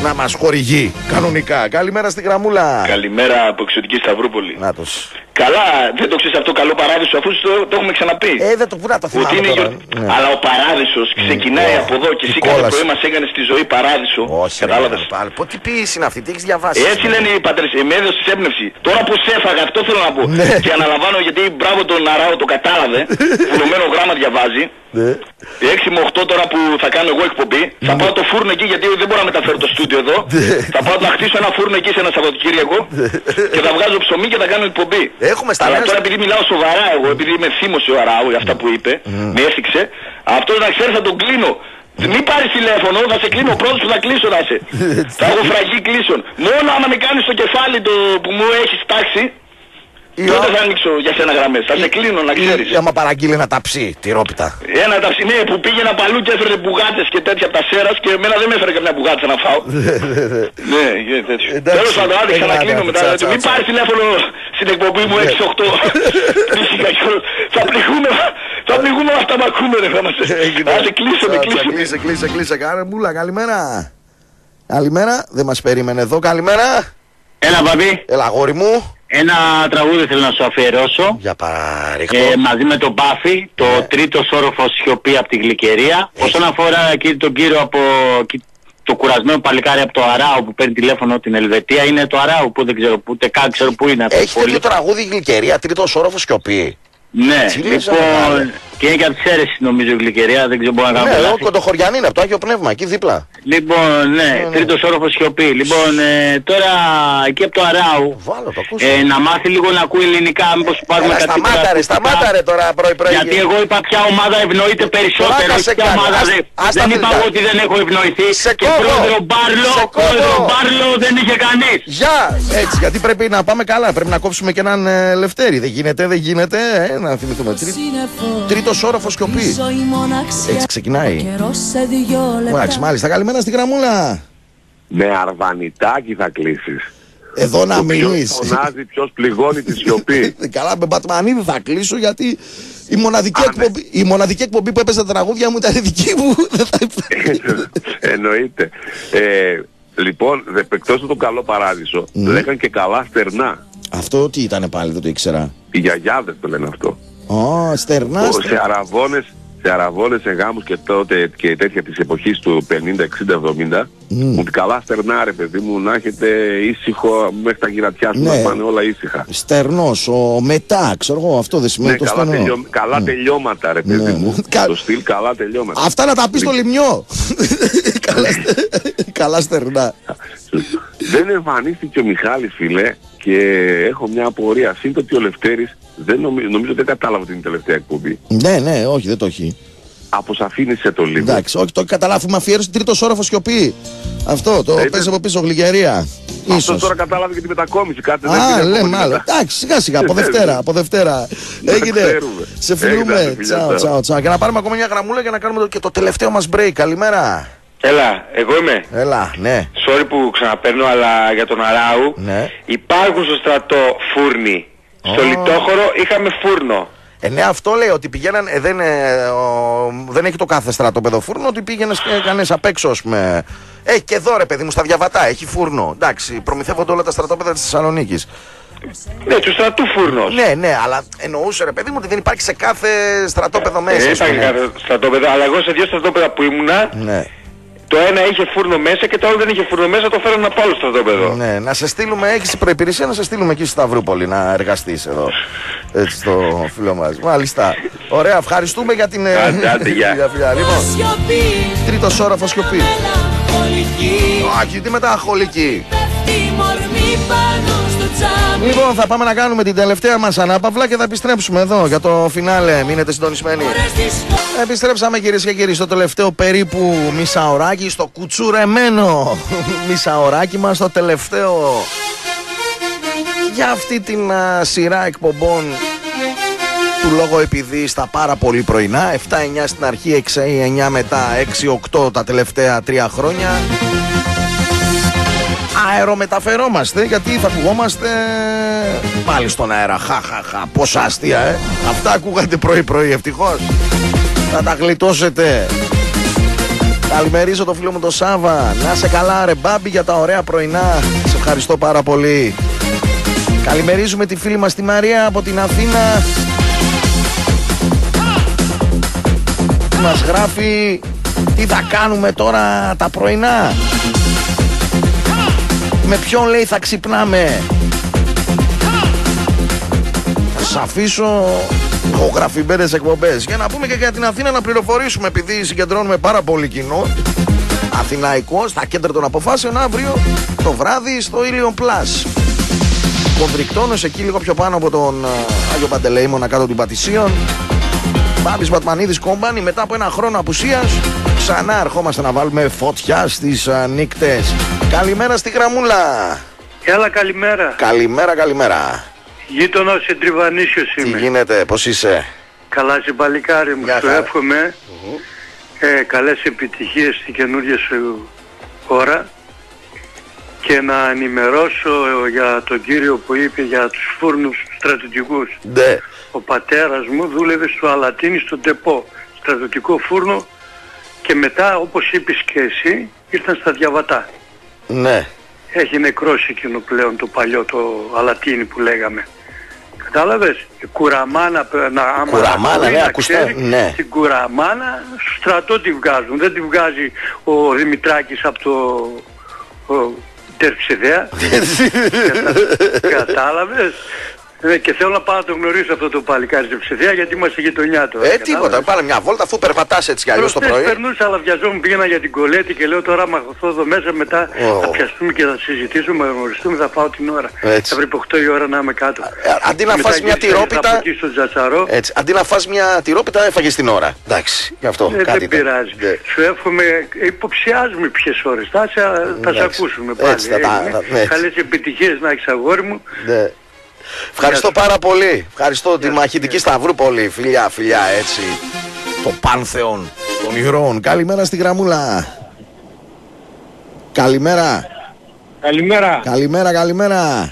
να μας χορηγεί κανονικά. Καλημέρα στη γραμμούλα. Καλημέρα από εξωτική Σταυρούπολη. Νάτος. Καλά, δεν το ξέρεις αυτό καλό παράδεισο, αφού το, το έχουμε ξαναπεί. Ε, δεν το πουρά το θυμάμαι είναι τώρα. Γιορ... Ναι. Αλλά ο παράδεισος ξεκινάει mm, από εδώ και εσύ κάθε πρωί μας έκανες τη ζωή παράδεισο. Όχι, κατάλαβες. Πω, τι ποιήση είναι αυτή, τι έχεις διαβάσει. Έτσι λένε οι πατέρες, με έδωσες έμπνευση. Τώρα που σε έφαγα, αυτό θέλω να πω. Ναι. Και αναλαμβάνω γιατί μπράβο τον Αράο το κατάλαβε. Βουλωμένο γράμμα διαβάζει. Ναι. έξι με οκτώ τώρα που θα κάνω εγώ εκπομπή, θα πάω το φούρνο εκεί γιατί δεν μπορώ να μεταφέρω το στούντιο εδώ. Θα πάω να χτίσω ένα φούρνο εκεί σε ένα Σαββατοκύριακο και θα βγάζω ψωμί και θα κάνω εκπομπή. Έχουμε στα Αλλά τώρα επειδή μιλάω σοβαρά εγώ, επειδή με θύμωσε ο Αράου για αυτά που είπε, με έθιξε, αυτός να ξέρει θα τον κλείνω. Μην πάρεις τηλέφωνο, θα σε κλείνω πρώτος που θα κλείσω να σε. Θα έχω φραγή κλείσεων. Μόνο άμα με κάνεις το κεφάλι το που μου έχεις τάξει, τότε θα ανοίξω για σένα γραμμές. Θα σε κλείνω να ξέρεις. Άμα παραγγείλει ένα ταψί, τυρόπιτα. Ένα ταψί, ναι, που πήγαινα παλού και έφερε μπουγάτες και τέτοια από τα Σέρας και εμένα δεν με έφερε καμιά μπουγάτσα να φάω. Ναι, τέτοιο. Τέλος πάντων, άντε ξανακλείνω μετά. Μην πάρεις τηλέφωνο στην εκπομπή μου έξι οκτώ. Θα πληγούμε, θα πληγούμε αυτά που ακούμε ρε θα μας. Άντε κλείσαμε, κλείσαμε. Κλείσε, κλείσε, κλείσε. Κάνε μπούλα, καλημέρα. Καλημέρα, δεν μας περίμενε εδώ, καλημέρα. Έλα μπαμπή. Έλα αγόρι μου. Ένα τραγούδι θέλω να σου αφιερώσω. Για παρήχτω. Ε, μαζί με τον Πάφη, το yeah. τρίτος όροφος σιωπή από τη Γλυκερία. Έχει. Όσον αφορά εκεί τον κύριο από το κουρασμένο παλικάρι από το Αράου που παίρνει τηλέφωνο την Ελβετία, είναι το Αράου που δεν ξέρω που, ούτε καν ξέρω που είναι αυτό. Έχει τέτοιο τραγούδι Γλυκερία, τρίτος όροφος σιωπή. Ναι, λοιπόν, και είναι και από τις αίρεσης νομίζω η Γλυκερία, δεν ξέρω μπορεί να κάνω λάθη. Ναι, εγώ κοντοχωριανή είναι από το Άγιο Πνεύμα, εκεί δίπλα. Λοιπόν, ναι, ναι, ναι. τρίτος όροφος σιωπή. Λοιπόν, ε, τώρα εκεί από το Αράου, Βάλω, το ε, να μάθει λίγο να ακούει ελληνικά, μήπως πάρουμε κάτι. Σταμάτα ρε, σταμάτα ρε τώρα πρωί πρωί. Γιατί εγώ είπα ποια ομάδα ευνοείται περισσότερο, ποια ομάδα δεν, δεν είπα εγώ ότι δεν έχω ευνοηθεί. Και πρόεδρο Μπάρλο, πρόεδρο Μπάρλο δεν είχε κανείς. Γεια! Έτσι, γιατί πρέπει να πάμε καλά, πρέπει να κόψουμε και έναν ε, Λευτέρη. Δεν γίνεται, δεν γίνεται, ε, να θυμηθούμε. Τρίτος όροφος σιωπή. Έτσι ξεκινάει. Εντάξει, μάλιστα. Καλημέρα στη γραμμούλα. Με αρβανιτάκι θα κλείσεις. Εδώ να μιλείς. Ποιος φωνάζει, ποιος πληγώνει τη σιωπή. Καλά, με Μπατμανίδη θα κλείσω γιατί η μοναδική, εκπομπή, η μοναδική εκπομπή που έπαιζε τα τραγούδια μου ήταν η δική μου. Εννοείται. Ε, λοιπόν, εκτός από τον καλό παράδεισο, mm. λέγανε και καλά στερνά. Αυτό τι ήταν πάλι, δεν το ήξερα. Οι γιαγιάδες το λένε αυτό. Ω, oh, στερνά. Σε αραβώνες, σε αραβώνες, σε γάμους και τότε και τέτοια της εποχής του πενήντα, εξήντα, εβδομήντα, μου mm. καλά στερνά ρε παιδί μου, να έχετε ήσυχο μέχρι τα γυρατιά σου, ναι. να πάνε όλα ήσυχα. Στερνός, ο μετά, ξέρω εγώ, αυτό δεν σημαίνει, ναι, το καλά στενό. Τελειώ, καλά mm. τελειώματα ρε παιδί ναι. μου, το στυλ καλά τελειώματα. Αυτά να τα πεις στο λιμιό. Καλά στερνά. Δεν εμφανίστηκε ο Μιχάλης φίλε και έχω μια απορία. Σύντομα ότι ο Λευτέρης δεν νομίζω, νομίζω δεν κατάλαβε την τελευταία εκπομπή. Ναι, ναι, όχι, δεν το έχει. Αποσαφήνισε το λίγο. Εντάξει, όχι, το έχει καταλάβει. Μου αφιέρωσε τρίτος όροφος σιωπή. Αυτό, το ε, παίζει από πίσω Γλυκερία. Αυτό τώρα κατάλαβε και τη μετακόμιση. Κάτι Α, δεν λέμε μάλλον. Εντάξει, σιγά σιγά, από Δευτέρα. Από Δευτέρα. Έγινε. Σε φιλούμε. Τσάου, τσάου, τσάου. Και να πάρουμε ακόμα μια γραμμούλα για να κάνουμε και το τελευταίο μας break. Καλημέρα. Έλα, εγώ είμαι. Έλα, ναι. Sorry που ξαναπαίρνω, αλλά για τον Αράου. Ναι. Υπάρχουν στο στρατό φούρνοι. Oh. Στο Λιτόχωρο είχαμε φούρνο. Ε, ναι, αυτό λέει ότι πηγαίναν, ε, δεν, ε, ο, δεν έχει το κάθε στρατόπεδο φούρνο, ότι πήγαινε και κανείς απ' έξω, ας πούμε. Έχει και εδώ ρε παιδί μου στα Διαβατά, έχει φούρνο. Εντάξει, προμηθεύονται όλα τα στρατόπεδα της Θεσσαλονίκης. Ναι, του στρατού φούρνος. Ναι, ναι, αλλά εννοούσε ρε παιδί μου ότι δεν υπάρχει σε κάθε στρατόπεδο μέσα. Δεν υπάρχει κάθε στρατόπεδο, αλλά εγώ σε δύο στρατόπεδα που ήμουνα. Ναι. Το ένα είχε φούρνο μέσα και το άλλο δεν είχε φούρνο μέσα, το φέρανε από άλλο στρατόπεδο. Ναι, να σε στείλουμε, έχεις προϋπηρεσία να σε στείλουμε εκεί στη Σταυρούπολη να εργαστείς εδώ. Έτσι στο φίλο μας. Μάλιστα. Ωραία, ευχαριστούμε για την. Άντε, άντε, γεια. Λοιπόν, τρίτος όροφος σιωπή. Όχι, τι μεταχολική. Λοιπόν, θα πάμε να κάνουμε την τελευταία μας ανάπαυλα και θα επιστρέψουμε εδώ για το φινάλε. Μείνετε συντονισμένοι. Επιστρέψαμε κυρίες και κύριοι στο τελευταίο περίπου μισάωράκι, στο κουτσουρεμένο μισάωράκι μας, το τελευταίο για αυτή την α, σειρά εκπομπών του Λόγο Επειδή στα πάρα πολύ πρωινά. Εφτά εννιά στην αρχή, έξι εννιά μετά, έξι οκτώ τα τελευταία τρία χρόνια. Αερομεταφερόμαστε γιατί θα ακουγόμαστε πάλι στον αέρα. Χαχαχα, πόσα αστεία, ε. Αυτά ακούγατε πρωί πρωί, ευτυχώς. Θα τα γλιτώσετε. Καλημερίζω το φίλο μου το Σάβα. Να σε καλά ρε Μπάμπη για τα ωραία πρωινά. Σε ευχαριστώ πάρα πολύ. Καλημερίζουμε τη φίλη μας τη Μαρία από την Αθήνα. Μας γράφει τι θα κάνουμε τώρα τα πρωινά. Με ποιον λέει θα ξυπνάμε. Θα σας αφήσω ηχογραφημένες εκπομπές για να πούμε και για την Αθήνα, να πληροφορήσουμε, επειδή συγκεντρώνουμε πάρα πολύ κοινό αθηναϊκό στα κέντρα των αποφάσεων, αύριο το βράδυ στο Ilion Plus. Κοντρικτώνος εκεί λίγο πιο πάνω από τον Άγιο Παντελεήμονα κάτω των Πατησίων. Μπάμπης Μπατμανίδης Company, μετά από ένα χρόνο απουσίας ξανά ερχόμαστε να βάλουμε φωτιά στις uh, νύκτες. Καλημέρα στη γραμμούλα. Έλα, καλημέρα. Καλημέρα, καλημέρα. Γείτονος Εντριβανίσιος είμαι. Τι γίνεται, πώς είσαι? Καλά, σε παλικάρι μου, Γεια το χαρά. εύχομαι. Mm-hmm. ε, καλές επιτυχίες στην καινούργια σου ώρα. Και να ενημερώσω για τον κύριο που είπε για τους φούρνους στρατιωτικούς. Ναι. Ο πατέρας μου δούλευε στο Αλατίνι στο Ντεπό, στρατιωτικό φούρνο, και μετά, όπως είπες και εσύ, ήρθαν στα Διαβατά. Ναι. Έχει νεκρώσει εκείνο πλέον το παλιό, το Αλατίνι που λέγαμε. Κατάλαβες, η κουραμάνα, να, άμα κουραμάνα, ναι, να ακουστά, ξέρει, ναι. την κουραμάνα στο στρατό τη βγάζουν, δεν τη βγάζει ο Δημητράκης από το ο, Τερψιδέα. Κατάλαβες. Ε, και θέλω να πάω να το γνωρίσω αυτό το παλικάρι στην Ψηφία, γιατί είμαστε γειτονιά τώρα. Ε, τίποτα, πάνε μια βόλτα αφού περπατάς έτσι κι αλλιώς το πρωί. Περνούσα, αλλά βιαζόμουν, πήγαινα για την Κολέτη και λέω τώρα άμα χωθώ εδώ μέσα, μετά oh. θα πιαστούμε και θα συζητήσουμε, θα γνωριστούμε, θα πάω την ώρα. Έτσι. Θα πρέπει οκτώ η ώρα να είμαι κάτω. Ε, αντί να φας μια τυρόπιτα, έτσι, αντί να φας μια τυρόπιτα έφαγες την ώρα. Εντάξει, γι' αυτό. Ε, κάτι δεν πειράζει. Yeah. Σου εύχομαι, υποψιάζουμε ποιες ώρες. Θα, θα σε ακούσουμε πάλι. Έτσι, ε, καλές επιτυχίες να έχεις, αγόρι μου. Yeah. Ευχαριστώ πάρα πολύ. Ευχαριστώ τη μαχητική Σταυρούπολη. Φιλιά, φιλιά, έτσι. Το πάνθεον των ηρώων. Καλημέρα στη γραμμούλα. Καλημέρα. Καλημέρα. Καλημέρα, καλημέρα.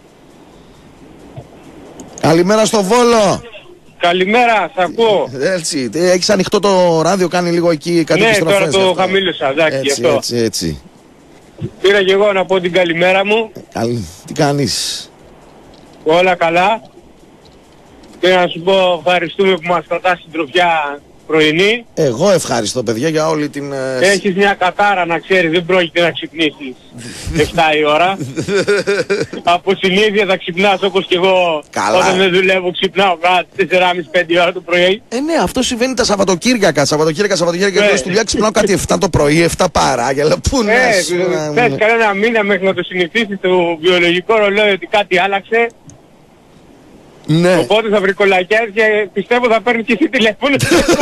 Καλημέρα στο Βόλο. Καλημέρα, σ' ακούω. Έτσι, έχεις ανοιχτό το ράδιο, κάνει λίγο εκεί κάτι επιστροφές. Ναι, τώρα το χαμήλωσα, εντάξει, έτσι, αυτό. Έτσι, έτσι. Πήρα και εγώ να πω την καλημέρα μου. Καλή. Τι κάνεις? Όλα καλά. Και να σου πω ευχαριστούμε που μας κρατάς την τροφιά πρωινή. Εγώ ευχαριστώ παιδιά για όλη την... Έχεις μια κατάρα να ξέρεις, δεν πρόκειται να ξυπνήσεις εφτά η ώρα. Από συνήθεια θα ξυπνάς όπως και εγώ. Καλά. Όταν δεν δουλεύω ξυπνάω κάτι τέσσερα και μισή πέντε ώρα το πρωί. Ε ναι, αυτό συμβαίνει τα Σαββατοκύριακα. Σαββατοκύριακα, Σαββατοκύριακα και στη δουλειά ξυπνάω κάτι εφτά το πρωί, εφτά παρά. Για πού να σου... Θες κανένα μήνα μέχρι να το συνηθίσεις το βιολογικό ρολόι ότι κάτι άλλαξε. Ναι. Οπότε θα βρικολακιάζει και πιστεύω θα παίρνει και εσύ τηλέφωνο.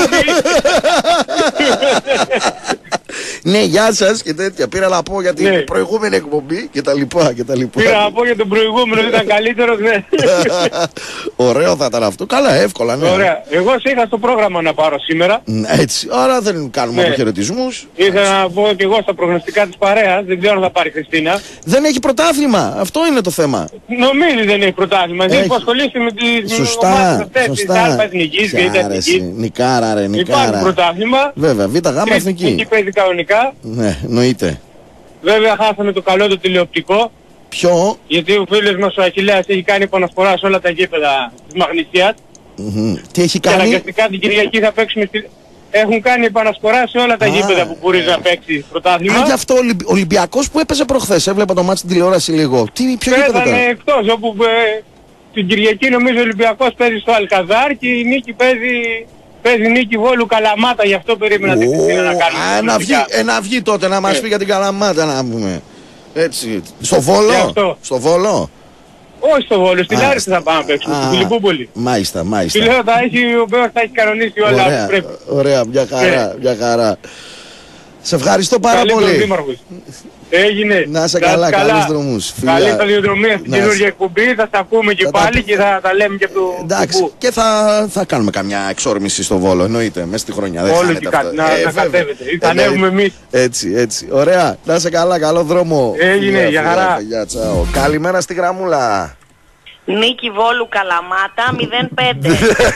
Ναι, γεια σας και τέτοια. Πήρα να πω για την ναι. προηγούμενη εκπομπή και τα λοιπά και τα λοιπά. Πήρα να πω για τον προηγούμενο, ήταν καλύτερος, ναι. Ωραίο θα ήταν αυτό. Καλά, εύκολα, ναι. Ωραία. Εγώ σε είχα στο πρόγραμμα να πάρω σήμερα. Έτσι, άρα δεν κάνουμε ναι. αποχαιρετισμούς. Ήθελα να πω και εγώ στα προγνωστικά της παρέας, δεν ξέρω αν θα πάρει η Χριστίνα. Δεν έχει πρωτάθλημα, αυτό είναι το θέμα. Νομίζει δεν έχει πρωτάθλημα. Δεν έχει ασχολήσει με τις ομάδες αυτές της Άλφα Εθνικής και Εθνικής. Νικάρα, ρε, νικάρα. Υπάρχει πρωτάθλημα. Βέβαια, β' γ' εθνική. Εκεί παίζει κανονικά. Ναι, εννοείται. Βέβαια χάσαμε το καλό το τηλεοπτικό. Ποιο? Γιατί ο φίλος μας ο Αχιλλέας έχει κάνει επαναφορά σε όλα τα γήπεδα της Μαγνησίας. Mm-hmm. Τι έχει κάνει? Και αναγκαστικά την Κυριακή θα παίξουμε στη... Έχουν κάνει επαναφορά σε όλα τα ah, γήπεδα που μπορεί yeah. να παίξει πρωτάθλημα. Α, γι' αυτό ο Ολυμπιακός που έπαιζε προχθές, έβλεπα το μάτι στην τηλεόραση λίγο. Τι, ποιο γήπεδο ήταν? Εκτός, όπου ε, την Κυριακή νομίζω ο Ολυμπιακός παίζει στο Αλκαζάρ και η νίκη παίζει... Παίζει νίκη Βόλου Καλαμάτα, γι' αυτό περίμενα την Χριστίνα να κάνουμε. Α, να βγει, ε, να βγει τότε να μας πει για την Καλαμάτα να πούμε. Έτσι. Στο Βόλο. Στο Βόλο. Όχι στο Βόλο, στην Λάρισα θα πάμε να παίξουμε, στη Φιλιππούπολη. Μάλιστα, μάλιστα. Του λέω θα έχει, ο Μπέος θα έχει κανονίσει όλα ωραία, που πρέπει. Ωραία, μια χαρά, μια χαρά. Σε ευχαριστώ πάρα καλή πολύ. Έγινε. Να σε καλά, καλά. Καλούς δρόμους. Καλή σταδιοδρομία στην καινούργια εκπομπή, θα τα πούμε και θα πάλι τα... και θα τα λέμε και από το... Εντάξει, κουμπού. Και θα, θα κάνουμε καμιά εξόρμηση στο Βόλο, εννοείται, μέσα στη χρονιά. Δεν όλο και κάτι, να, ε, να κατέβετε, θα ανέβουμε εμείς. Έτσι, έτσι. Ωραία, να σε καλά, καλό δρόμο. Έγινε, για χαρά. Καλημέρα στη γραμμούλα. Νίκη Βόλου Καλαμάτα μηδέν πέντε.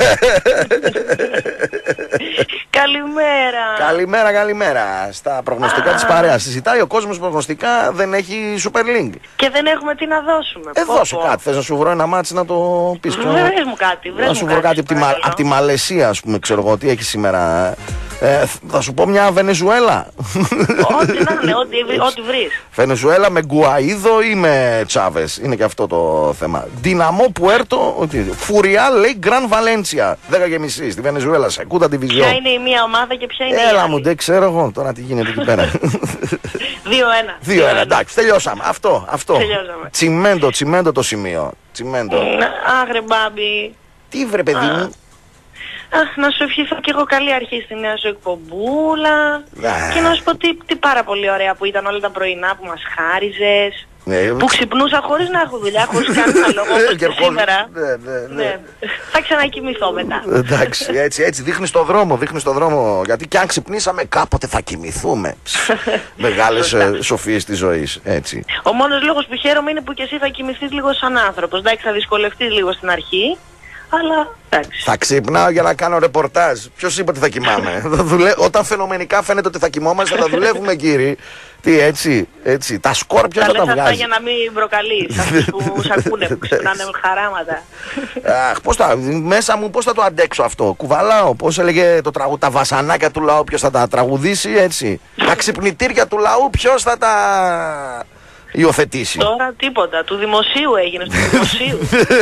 Καλημέρα. Καλημέρα, καλημέρα. Στα προγνωστικά της παρέας. Συζητάει ο κόσμος προγνωστικά, δεν έχει Super Link. Και δεν έχουμε τι να δώσουμε. Ε, δώσε κάτι. Θες να σου βρω ένα μάτσι να το πεις? Βρες μου κάτι. Βρες να σου μου βρω κάτι, κάτι από τη, Μα... απ' τη Μαλαισία, ας πούμε, ξέρω εγώ τι έχει σήμερα. Ε, θα σου πω μια Βενεζουέλα. Ό,τι να είναι, ό,τι, ό,τι βρεις. Βενεζουέλα με Γκουαΐδο ή με Τσάβες? Είναι και αυτό το θέμα. Δυναμό Πουέρτο, Φουριάλ λέει Γκραν Βαλένσια. δέκα και μισή στη Βενεζουέλα, σε κούτα τη Βυζιό. Ποια είναι η μία ομάδα και ποια είναι η άλλη? Έλα μου, δεν ξέρω εγώ τώρα τι γίνεται εκεί πέρα. δύο ένα. δύο ένα, εντάξει, τελειώσαμε. Αυτό, αυτό. Τελειώσαμε. Τσιμέντο, τσιμέντο το σημείο. Τσιμέντο. Αχ ρε μπάμπη. Τι βρε παιδί μου? Αχ, να σου ευχηθώ και εγώ καλή αρχή στη νέα σου εκπομπούλα. Και να σου πω τι, τι πάρα πολύ ωραία που ήταν όλα τα πρωινά που μας χάριζες. Ναι, που ξυπνούσα χωρίς να έχω δουλειά, χωρίς κανένα λόγο, όπως και σήμερα. Ναι, ναι, ναι. Θα ξανακοιμηθώ μετά. Εντάξει, έτσι, έτσι, δείχνεις το δρόμο, δείχνεις το δρόμο. Γιατί κι αν ξυπνήσαμε κάποτε θα κοιμηθούμε. Μεγάλες ε, σοφίες της ζωής, έτσι. Ο μόνος λόγος που χαίρομαι είναι που και εσύ θα κοιμηθείς λίγο σαν άνθρωπος. Εντάξει, θα δυσκολευτείς λίγο στην αρχή. Αλλά εντάξει. Θα ξυπνάω για να κάνω ρεπορτάζ. Ποιος είπε ότι θα κοιμάμαι? Δουλε... Όταν φαινομενικά φαίνεται ότι θα κοιμόμαστε, θα δουλεύουμε, κύριοι. Τι έτσι, έτσι. Τα σκορ ποιος θα τα βγάζει? Αυτά για να μην προκαλείς αυτούς που σ' ακούνε, που ξυπνάνε με χαράματα. Αχ, πώς θα, μέσα μου πώς θα το αντέξω αυτό? Κουβαλάω, πώς έλεγε το τραγούδι, τα βασανάκια του λαού ποιος θα τα τραγουδήσει, έτσι. Τα ξυπνητήρια του λαού ποιος θα τα υιοθετήσει? Τώρα τίποτα, του δημοσίου έγινε, του δημοσίου.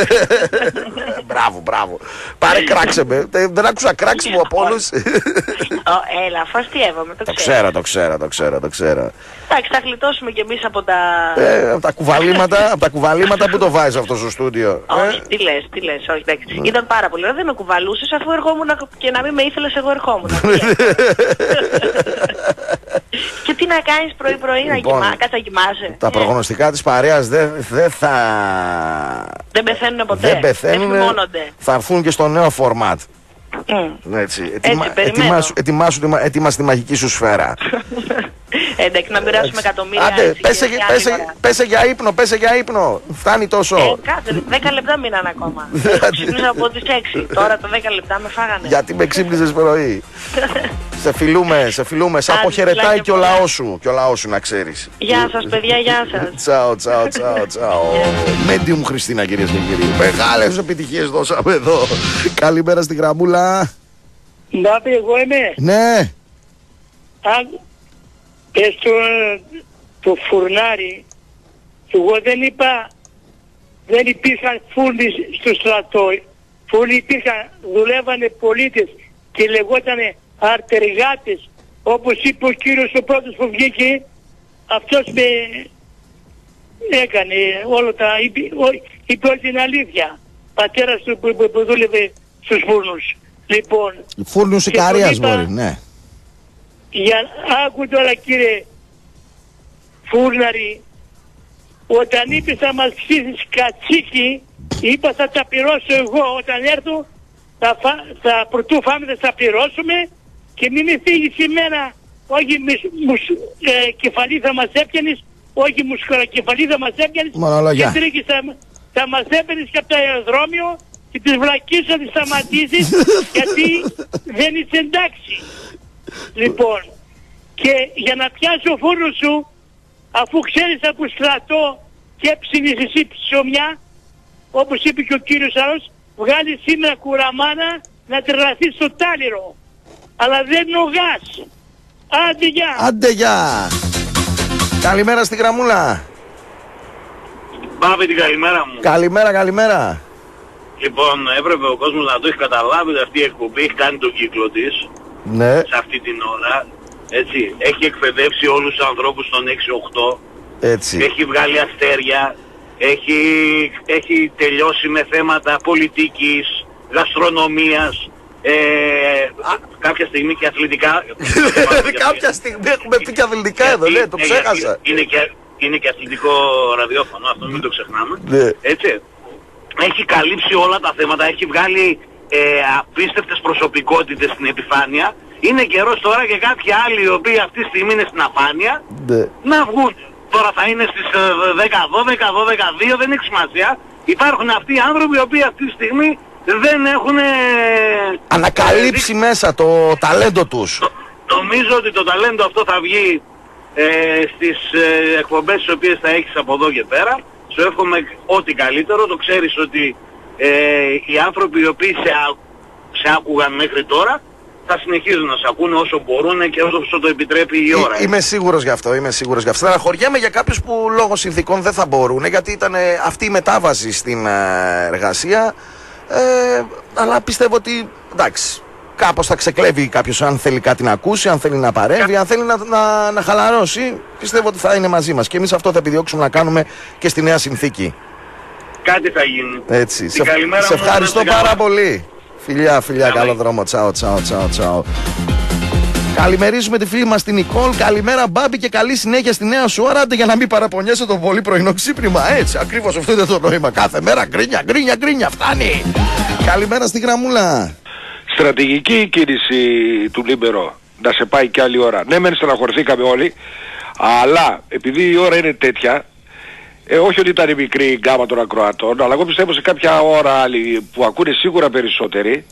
Μπράβο, μπράβο. Πάρε κράξε με. Δεν άκουσα κράξε μου από όλους. Έλα, φαστιεύομαι, το Το ξέρω. ξέρω, το ξέρω, το ξέρω, το ξέρω. Εντάξει, θα γλιτώσουμε κι εμείς από τα... Ε, από τα κουβαλήματα, από τα κουβαλήματα που το βάζεις αυτό στο στούντιο? Όχι, τι λες, τι λες, όχι, εντάξει. Ήταν πάρα πολύ ωραία, δεν με κουβαλούσες αφού ερχόμουν και να μην με ήθελες εγώ ερχόμουν. Και τι να κάνεις πρωί-πρωί, να Λοιπόν, κοιμά, κάτσε να κοιμάσαι. Τα προγνωστικά της παρέας δεν δεν θα... Δεν πεθαίνουν ποτέ, Δεν πεθαίνουν, φημώνονται. θα έρθουν και στο νέο φορμάτ. Mm. Έτσι, ετοιμα, περιμένω. ετοιμάσου, ετοιμάσου, ετοιμάσου τη μαγική σου σφαίρα. Εντάξει, να μοιράσουμε εκατομμύρια. Άντε, έτσι, πέσε, και πέσε, άλλη ώρα. πέσε για ύπνο, πέσε για ύπνο. Φτάνει τόσο. Ε, κάτσε, δέκα λεπτά μείναν ακόμα. Εγώ ξύπνησα από τις έξι. Τώρα τα δέκα λεπτά με φάγανε. Γιατί με ξύπνησες πρωί. Σε φιλούμε, σε φιλούμε. Σε Άντε, αποχαιρετάει φιλάκια και ο πολλά. λαός σου. Και ο λαός σου να ξέρεις. Γεια σας παιδιά, γεια σας. Τσάω, τσάω, τσάω, τσάω. Medium Χριστίνα, κυρίες και κύριοι. Μεγάλες επιτυχίες δώσαμε εδώ. Καλημέρα στην γραμμούλα. Να πει εγώ είμαι. Ναι. Αν πες το, το φουρνάρι, εγώ δεν είπα, δεν υπήρχαν φούρνοι στο στρατό. Φούρνοι υπήρχαν, δουλεύανε πολίτες και λεγότανε αρτεργάτες. Όπως είπε ο κύριος ο πρώτος που βγήκε, αυτός με έκανε όλα τα, είπε, είπε όλη την αλήθεια. Πατέρας του που, που, που δούλευε στους φούρνους. Λοιπόν, Φούρνους και Ικαρίας τον είπα, μπορεί, ναι. για, άκου τώρα κύριε Φούρναρη, όταν είπες θα μας ψήσεις κατσίκι, είπα θα τα πληρώσω εγώ, όταν έρθω θα, φα, θα πρωτού φάμε θα τα πληρώσουμε και μην με φύγεις εμένα, όχι μους, ε, κεφαλή θα μας έπιανες, όχι μουσκορακεφαλή θα μας έπιανες Μονολογιά. και τρίκης θα, θα μας έπαιρνες και από το αεροδρόμιο και τις βλακίες θα τις σταματήσεις γιατί δεν είσαι εντάξει. Λοιπόν, και για να πιάσει ο φούρνος σου, αφού ξέρεις από στρατό και έψινες εσύ ψωμιά, όπως είπε και ο κύριος άλλος, βγάλει σήμερα κουραμάνα να τρελαθείς στο τάλιρο. Αλλά δεν νογάς. Άντε γεια. Άντε γεια. Καλημέρα στην γραμμούλα. Πάμε την καλημέρα μου. Καλημέρα, καλημέρα. Λοιπόν, έπρεπε ο κόσμος να το έχει καταλάβει ότι αυτή η εκπομπή έχει κάνει τον κύκλο της. Ναι. Σε αυτή την ώρα. Έτσι. Έχει εκπαιδεύσει όλους τους ανθρώπους των έξι οκτώ. Έτσι. Έχει βγάλει αστέρια. Έχει, έχει τελειώσει με θέματα πολιτικής, γαστρονομίας. Ε, κάποια στιγμή και αθλητικά. Κάποια στιγμή έχουμε πει και αθλητικά εδώ, ναι, το ξέχασα. Είναι και, είναι και αθλητικό ραδιόφωνο, αυτό μην το ξεχνάμε. Ναι. Έτσι. Έχει καλύψει όλα τα θέματα, έχει βγάλει ε, απίστευτες προσωπικότητες στην επιφάνεια. Είναι καιρός τώρα και κάποιοι άλλοι οι οποίοι αυτή τη στιγμή είναι στην αφάνεια ναι. να βγουν. Τώρα θα είναι στις δέκα δώδεκα, δώδεκα δύο, δεν έχει σημασία. υπάρχουν αυτοί οι άνθρωποι οι οποίοι αυτή τη στιγμή δεν έχουν ανακαλύψει ε, μέσα το ταλέντο τους. Το, νομίζω ότι το ταλέντο αυτό θα βγει ε, στις ε, εκπομπές τις οποίες θα έχεις από εδώ και πέρα. Σου εύχομαι ό,τι καλύτερο. Το ξέρεις ότι ε, οι άνθρωποι οι οποίοι σε, σε άκουγαν μέχρι τώρα θα συνεχίζουν να σε ακούνε όσο μπορούν και όσο το επιτρέπει η ώρα. Εί, είμαι σίγουρος γι' αυτό, είμαι σίγουρος γι' αυτό. Στεναχωριέμαι για κάποιους που λόγω συνθήκων δεν θα μπορούν, γιατί ήταν αυτή η μετάβαση στην εργασία. Ε, αλλά πιστεύω ότι εντάξει, κάπως θα ξεκλέβει κάποιος αν θέλει κάτι να ακούσει, αν θέλει να παρέμβει, αν θέλει να, να, να χαλαρώσει. Πιστεύω ότι θα είναι μαζί μας και εμείς αυτό θα επιδιώξουμε να κάνουμε και στη νέα συνθήκη. Κάτι θα γίνει. Έτσι. Σε, σε ευχαριστώ πάρα καλά. πολύ. Φιλιά, φιλιά, Καλή. καλό δρόμο. Τσάω, τσάω, τσάω, τσάω. Καλημερίζουμε τη φίλη μας την Νικόλ. Καλημέρα, Μπάμπη, και καλή συνέχεια στη νέα σου ώρα. Άντε για να μην παραπονιέσαι το πολύ πρωινό ξύπνημα. Έτσι, ακριβώς αυτό είναι το νόημα. Κάθε μέρα γκρίνια, γκρίνια, γκρίνια. Φτάνει. Καλημέρα στη γραμμούλα. Στρατηγική η κίνηση του Λίμπερο. Να σε πάει κι άλλη ώρα. Ναι, μεν στεναχωρηθήκαμε όλοι. Αλλά επειδή η ώρα είναι τέτοια. Ε, όχι ότι ήταν η μικρή γκάμα των ακροατών, αλλά εγώ πιστεύω σε κάποια ώρα άλλη που ακούνε σίγουρα περισσότεροι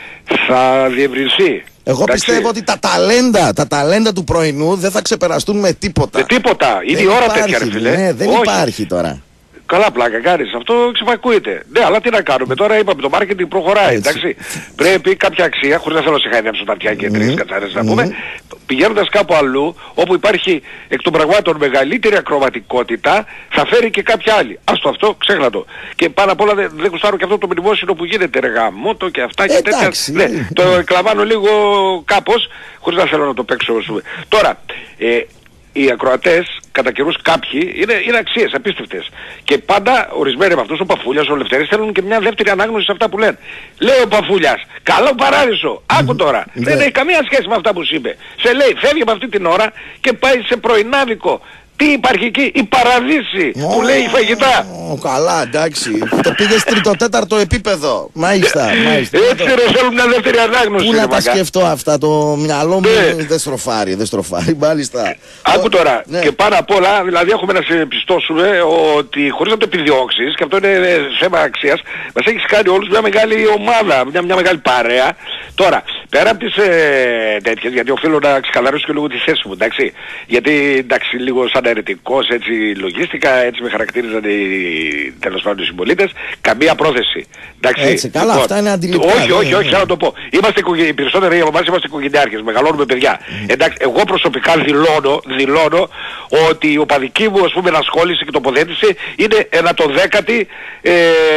θα διευρυνθεί. Εγώ εντάξει. πιστεύω ότι τα ταλέντα, τα ταλέντα του πρωινού δεν θα ξεπεραστούν με τίποτα. Με τίποτα. Είναι δεν η ώρα υπάρχει, τέτοια, ρε φίλε. Ναι, δεν όχι. υπάρχει τώρα. Καλά πλάκα κάνεις. Αυτό ξεπακούεται. Ναι, αλλά τι να κάνουμε. Τώρα είπαμε το marketing προχωράει. Έτσι. Εντάξει. Πρέπει κάποια αξία, χωρίς να θέλω να σε χαϊδέψω τα αυτιά και Mm-hmm. τρεις κατσάρες να Mm-hmm. πούμε, πηγαίνοντας κάπου αλλού, όπου υπάρχει εκ των πραγμάτων μεγαλύτερη ακροματικότητα, θα φέρει και κάποια άλλη. Άστο αυτό, ξέχνα το. Και πάνω απ' όλα δεν δε γουστάρω και αυτό το μνημόσυνο που γίνεται, ρε γαμώτο και αυτά και τέτοια. Ναι, το εκλαμβάνω λίγο κάπως, χωρίς να θέλω να το παίξω. Τώρα, ε, οι ακροατές, κατά καιρούς κάποιοι, είναι, είναι αξίες απίστευτες. Και πάντα ορισμένοι από αυτούς, ο Παφούλιας, ο Λευτέρης, θέλουν και μια δεύτερη ανάγνωση σε αυτά που λένε. Λέει ο Παφούλιας, καλό παράδεισο, άκου τώρα, δεν έχει καμία σχέση με αυτά που σου είπε. Σε λέει, φεύγει από αυτή την ώρα και πάει σε πρωινάδικο. Τι υπάρχει εκεί, η Παραδείση oh, που λέει φαγητά. Oh, καλά, εντάξει. Το πήγες τρίτο-τέταρτο επίπεδο. Μάλιστα, μάλιστα. Έτσι ρε, θέλω μια δεύτερη ανάγνωση. Πού να τα σκεφτώ αυτά, το μυαλό μου ναι. δεν στροφάρει, δεν στροφάρει, μάλιστα. Άκου τώρα, ναι. και πάνω απ' όλα, δηλαδή έχουμε να σε πιστώσουμε ότι χωρίς να το επιδιώξεις, και αυτό είναι θέμα αξίας, μας έχεις κάνει όλους μια μεγάλη ομάδα, μια, μια μεγάλη παρέα. Τώρα, πέρα από τις ε, τέτοιες, γιατί οφείλω να ξεκαθαρίσω και λίγο τη θέση μου, εντάξει. Γιατί εντάξει, λίγο σαν αιρετικός, έτσι λογίστηκα, έτσι με χαρακτήριζαν οι, τέλος πάντων οι συμπολίτες, καμία πρόθεση. Εντάξει. Έτσι, καλά, λοιπόν, αυτά είναι αντιληπτά. Όχι, όχι, όχι, θα το πω. Είμαστε, οι περισσότεροι από εμάς είμαστε οικογενειάρχες, μεγαλώνουμε παιδιά. Mm. Εντάξει, εγώ προσωπικά δηλώνω, δηλώνω ότι η οπαδική μου, ας πούμε, ενασχόληση και τοποθέτηση είναι ένα το δέκατη, ε,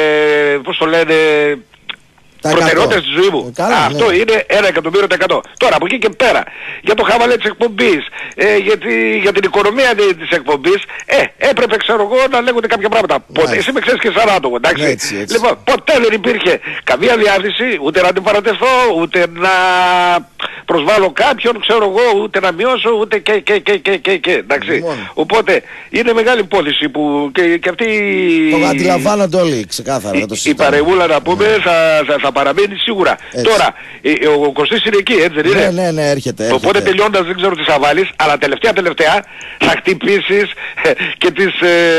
πώς το λένε, προτεραιότητες της ζωής μου. Καλά, αυτό ναι. είναι ένα εκατομμύριο τα εκατό. Τώρα από εκεί και πέρα, για το χαβαλέ της εκπομπής, ε, για, τη, για την οικονομία της εκπομπής, ε, έπρεπε ξέρω εγώ να λέγονται κάποια πράγματα. Ποτέ, εσύ με ξέρεις και σαν άτομο, εντάξει. Έτσι, έτσι. Λοιπόν, ποτέ δεν υπήρχε καμία διάθεση, ούτε να την παρατεθώ, ούτε να προσβάλλω κάποιον, ξέρω εγώ, ούτε να μειώσω, ούτε και, και, και, και, και, και εντάξει. Λοιπόν. Οπότε, είναι μεγάλη υπόθεση που και, και αυτή... Το αντιλαμβάνονται όλοι, ξεκάθαρα. Η, η παρεμούλα να πούμε mm. θα, θα, θα παραμείνει σίγουρα. Έτσι. Τώρα, ο Κωστής είναι εκεί, έτσι δεν είναι. Ναι, ναι, ναι, έρχεται. έρχεται. Οπότε τελειώντας δεν ξέρω τι θα βάλεις, αλλά τελευταία τελευταία θα χτυπήσεις και τις...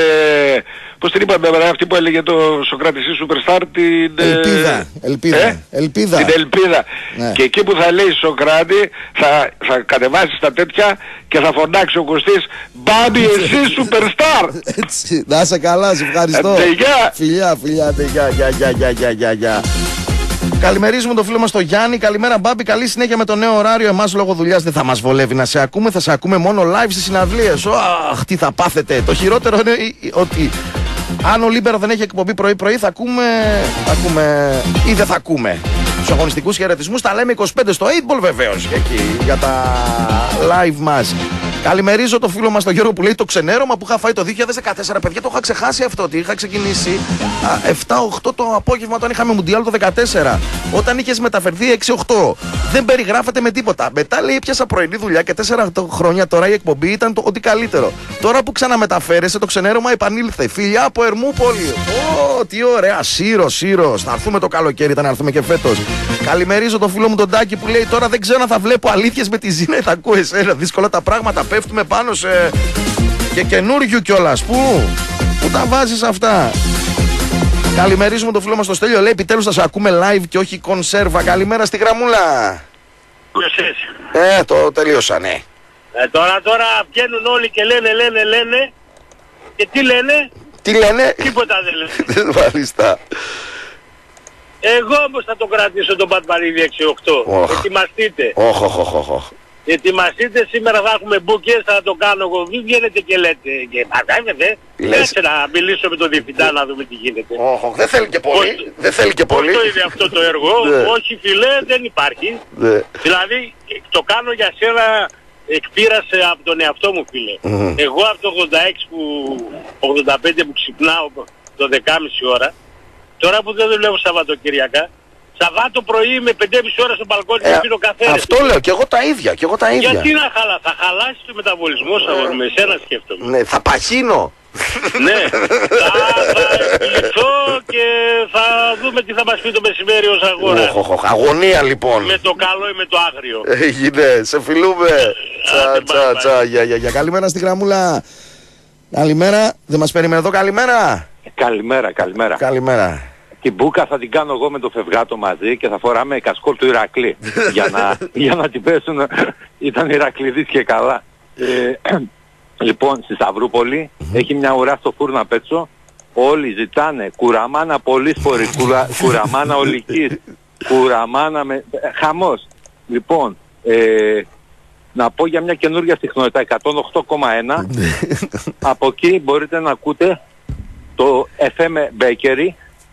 Ε, πώς την είπαμε, αυτή που έλεγε το Σοκράτης Superstar, την... Ελπίδα, ελπίδα, ε? ελπίδα. Την ελπίδα. Ναι. Και εκεί που θα λέει Σοκράτη, θα, θα κατεβάσεις τα τέτοια και θα φωνάξει ο Κωστής, Μπάμπη εσύ Superstar. Έτσι, να είσαι καλά, σε ευχαριστώ. Αντεγιά. Φιλιά, φιλιά, αντεγιά, γεια, γεια, γεια, γεια, γεια, γεια. Καλημερίζουμε τον φίλο μας τον Γιάννη. Καλημέρα, Μπάμπη. Καλή συνέχεια με το νέο ωράριο. Εμάς λόγω δουλειάς δεν θα μας βολεύει να σε ακούμε. Θα σε ακούμε μόνο live στις συναυλίες. Αχ, τι θα πάθετε. Το χειρότερο είναι ότι αν ο Λίμπερο δεν έχει εκπομπή πρωί-πρωί, θα ακούμε, θα ακούμε ή δεν θα ακούμε. Τους αγωνιστικούς χαιρετισμούς τα λέμε είκοσι πέντε στο οκτώ Ball βεβαίως. Εκεί για τα live μας. Καλημερίζω το φίλο μας τον Γιώργο που λέει το ξενέρωμα που είχα φάει το δύο χιλιάδες δεκατέσσερα. Παιδιά, το είχα ξεχάσει αυτό. Ότι είχα ξεκινήσει επτά οκτώ το απόγευμα όταν είχαμε Μουντιάλ το δεκατέσσερα. Όταν είχες μεταφερθεί έξι οκτώ. Δεν περιγράφεται με τίποτα. Μετά λέει πιάσα πρωινή δουλειά και τέσσερα χρόνια τώρα η εκπομπή ήταν το ότι καλύτερο. Τώρα που ξαναμεταφέρεσαι το ξενέρωμα επανήλθε. Φιλιά από Ερμούπολη. Ω, τι ωραία. Σύρο, Σύρο. Να έρθουμε το καλοκαίρι, ήταν να έρθουμε και φέτος. Καλημερίζω το φίλο μου τον Τάκη που λέει τώρα δεν ξέρω αν θα βλέπω αλήθειες με τη Ζήνα ή θα ακούω εσένα. Δύσκολα τα πράγματα. Πέφτουμε πάνω σε και καινούριου κιόλας. Πού, πού τα βάζεις αυτά. Καλημερίζουμε το φίλο μας στο Στέλιο. Λέει επιτέλους θα σε ακούμε live και όχι κονσέρβα. Καλημέρα στη γραμμούλα. Ε, το τελείωσα, ναι. Ε, τώρα τώρα βγαίνουν όλοι και λένε, λένε, λένε. Και τι λένε? Τι λένε? Τίποτα δεν λένε. Μάλιστα. Εγώ όμως θα το κρατήσω τον Πατμαρίδη έξι οκτώ. Oh. Ετοιμαστείτε. Oh, oh, oh, oh. Ετοιμαστείτε, σήμερα θα έχουμε μπουκές, θα το κάνω εγώ. Μην βγαίνετε και λέτε. Και μαγάζετε. Κάτσε να μιλήσω με τον διευθυντά να δούμε τι γίνεται. Oh, oh. Δεν θέλει και πολύ. Πώς, δεν θέλει και πολύ. Πώς το είναι αυτό το έργο? Όχι φίλε, δεν υπάρχει. Δηλαδή το κάνω για σένα. Εκπήρασε από τον εαυτό μου φίλε. Mm. Εγώ από το ογδόντα έξι που, ογδόντα πέντε που ξυπνάω το δεκάμιση ώρα, τώρα που δεν δουλεύω Σαββατοκυριακά, Σαββάτο πρωί με πεντέμιση ώρα στο μπαλκόνι και ε, πίνω καφέ. Αυτό λέω και εγώ τα ίδια, και εγώ τα ίδια. Γιατί να χαλά, θα χαλάσει το μεταβολισμό σας, με εσένα σκέφτομαι. Ναι, θα παχύνω. Ναι, θα, θα κληθώ και θα δούμε τι θα μας πει το μεσημέρι ως αγορά. Αγωνία λοιπόν. Με το καλό ή με το άγριο. Έγινε, σε φιλούμε. Τσα, τσα, τσα, για, για, για. Καλημέρα στη γραμμούλα. Καλημέρα, δεν μας περιμένει εδώ, καλημέρα. Καλημέρα, καλημέρα. Καλημέρα. Την μπούκα θα την κάνω εγώ με το Φευγάτο μαζί και θα φοράμε κασκόλ του Ηρακλή για, να, για να την πέσουν. Ήταν Ηρακλήδης και καλά. Ε, λοιπόν, στη Σταυρούπολη mm-hmm. έχει μια ουρά στο φούρνο απ' έξω. Όλοι ζητάνε κουραμάνα πολύσφορη, κουρα, κουραμάνα ολικής, κουραμάνα με... Χαμός. Λοιπόν, ε, να πω για μια καινούργια συχνότητα, εκατόν οκτώ κόμμα ένα. Από εκεί μπορείτε να ακούτε το εφ εμ Bakery,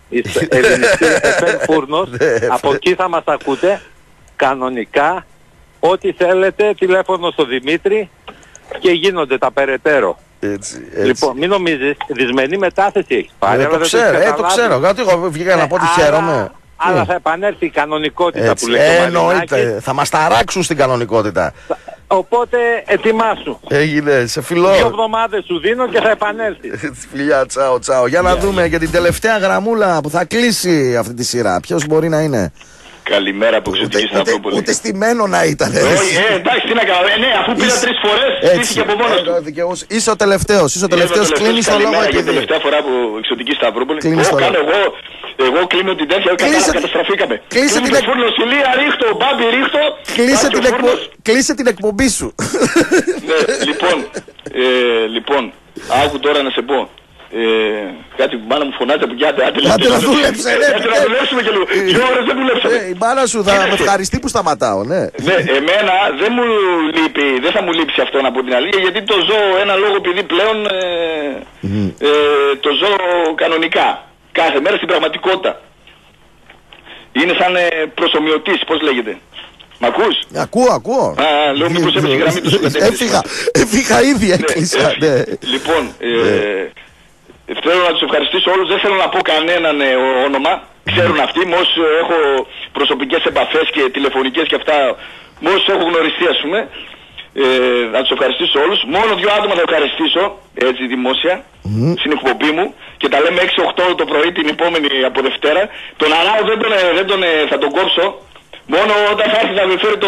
εφ εμ Φούρνος. Από εκεί θα μας ακούτε κανονικά, ό,τι θέλετε, τηλέφωνο στο Δημήτρη και γίνονται τα περαιτέρω. Έτσι, έτσι. Λοιπόν, μην νομίζεις, δυσμενή μετάθεση έχεις πάρει. Ε, το ξέρω, ε, το ξέρω. Γιατί εγώ βγήκα να πω ότι χαίρομαι. Αλλά θα επανέλθει η κανονικότητα έτσι, που λέει ε, το εννοείται. Θα μας ταράξουν στην κανονικότητα. Οπότε ετοιμάσου. Έγινε, σε φιλό. Δύο εβδομάδες σου δίνω και θα επανέλθει. Φιλιά, τσάω, τσάω. Για να yeah, δούμε yeah. για την τελευταία γραμμούλα που θα κλείσει αυτή τη σειρά. Ποιος μπορεί να είναι? Καλημέρα από Εξωτική Σταυρούπολη. Ούτε στημένο να ήταν. Όχι, ε, εντάξει, τι να κάνω. Ε, ναι, αφού πήρα τρεις φορές, στήθηκε από μόνος του. Είσαι ο τελευταίος, είσαι ο τελευταίος, κλείνεις το λόγο επειδή. Είναι η τελευταία φορά που Εξωτική Σταυρούπολη. Εγώ κάνω εγώ, εγώ κλείνω την τέτοια, καταστραφήκαμε. Κλείσε την εκπομπή. ρίχτω, μπάμπι ρίχτω. Κλείσε την εκπομπή σου. Ναι, λοιπόν, λοιπόν, άκου τώρα να σε πω. Ε, κάτι που η μάνα μου φωνάζει από γιάτε. Άντε να δουλέψε, ναι. Άντε να δουλέψουμε και λίγο. Δύο ώρες δεν δουλέψαμε. Η μάνα σου θα με ευχαριστεί που σταματάω, ναι. Ναι, εμένα δεν μου λείπει, δεν θα μου λείψει αυτό να πω την αλήθεια, γιατί το ζω ένα λόγο επειδή πλέον ε, ε, το ζω κανονικά. Κάθε μέρα στην πραγματικότητα. Είναι σαν ε, προσομοιωτής, πώς λέγεται. Μ' ακούς? Ακούω, ακούω. Α, λέω μήπως έπαιζε η γραμμή του. Έφυγα, έφυγα ήδη, έκλεισα. Λοιπόν, θέλω να τους ευχαριστήσω όλους, δεν θέλω να πω κανέναν ε, όνομα, ξέρουν αυτοί, με όσους έχω προσωπικές επαφές και τηλεφωνικές και αυτά, με όσους έχω γνωριστεί ας πούμε, ε, να τους ευχαριστήσω όλους. Μόνο δύο άτομα θα ευχαριστήσω, έτσι δημόσια, mm. στην εκπομπή μου και τα λέμε έξι οκτώ το πρωί την επόμενη από Δευτέρα. Τον Αράο δεν τον, δεν τον, θα τον κόψω, μόνο όταν θα έρθει να με φέρει το,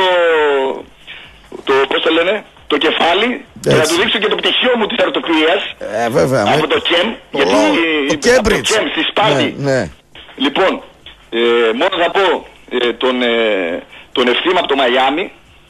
το πώς το λένε, το κεφάλι έτσι. Και να του δείξω και το πτυχίο μου της αρτοπλίας ε, βέβαια, από με... το ΚΕΜ το, γιατί, το Cambridge το ΚΕΜ στη Σπάρτη. Ναι, ναι. Λοιπόν, ε, μόνο θα πω ε, τον, ε, τον ευθύμα από το Μαϊάμι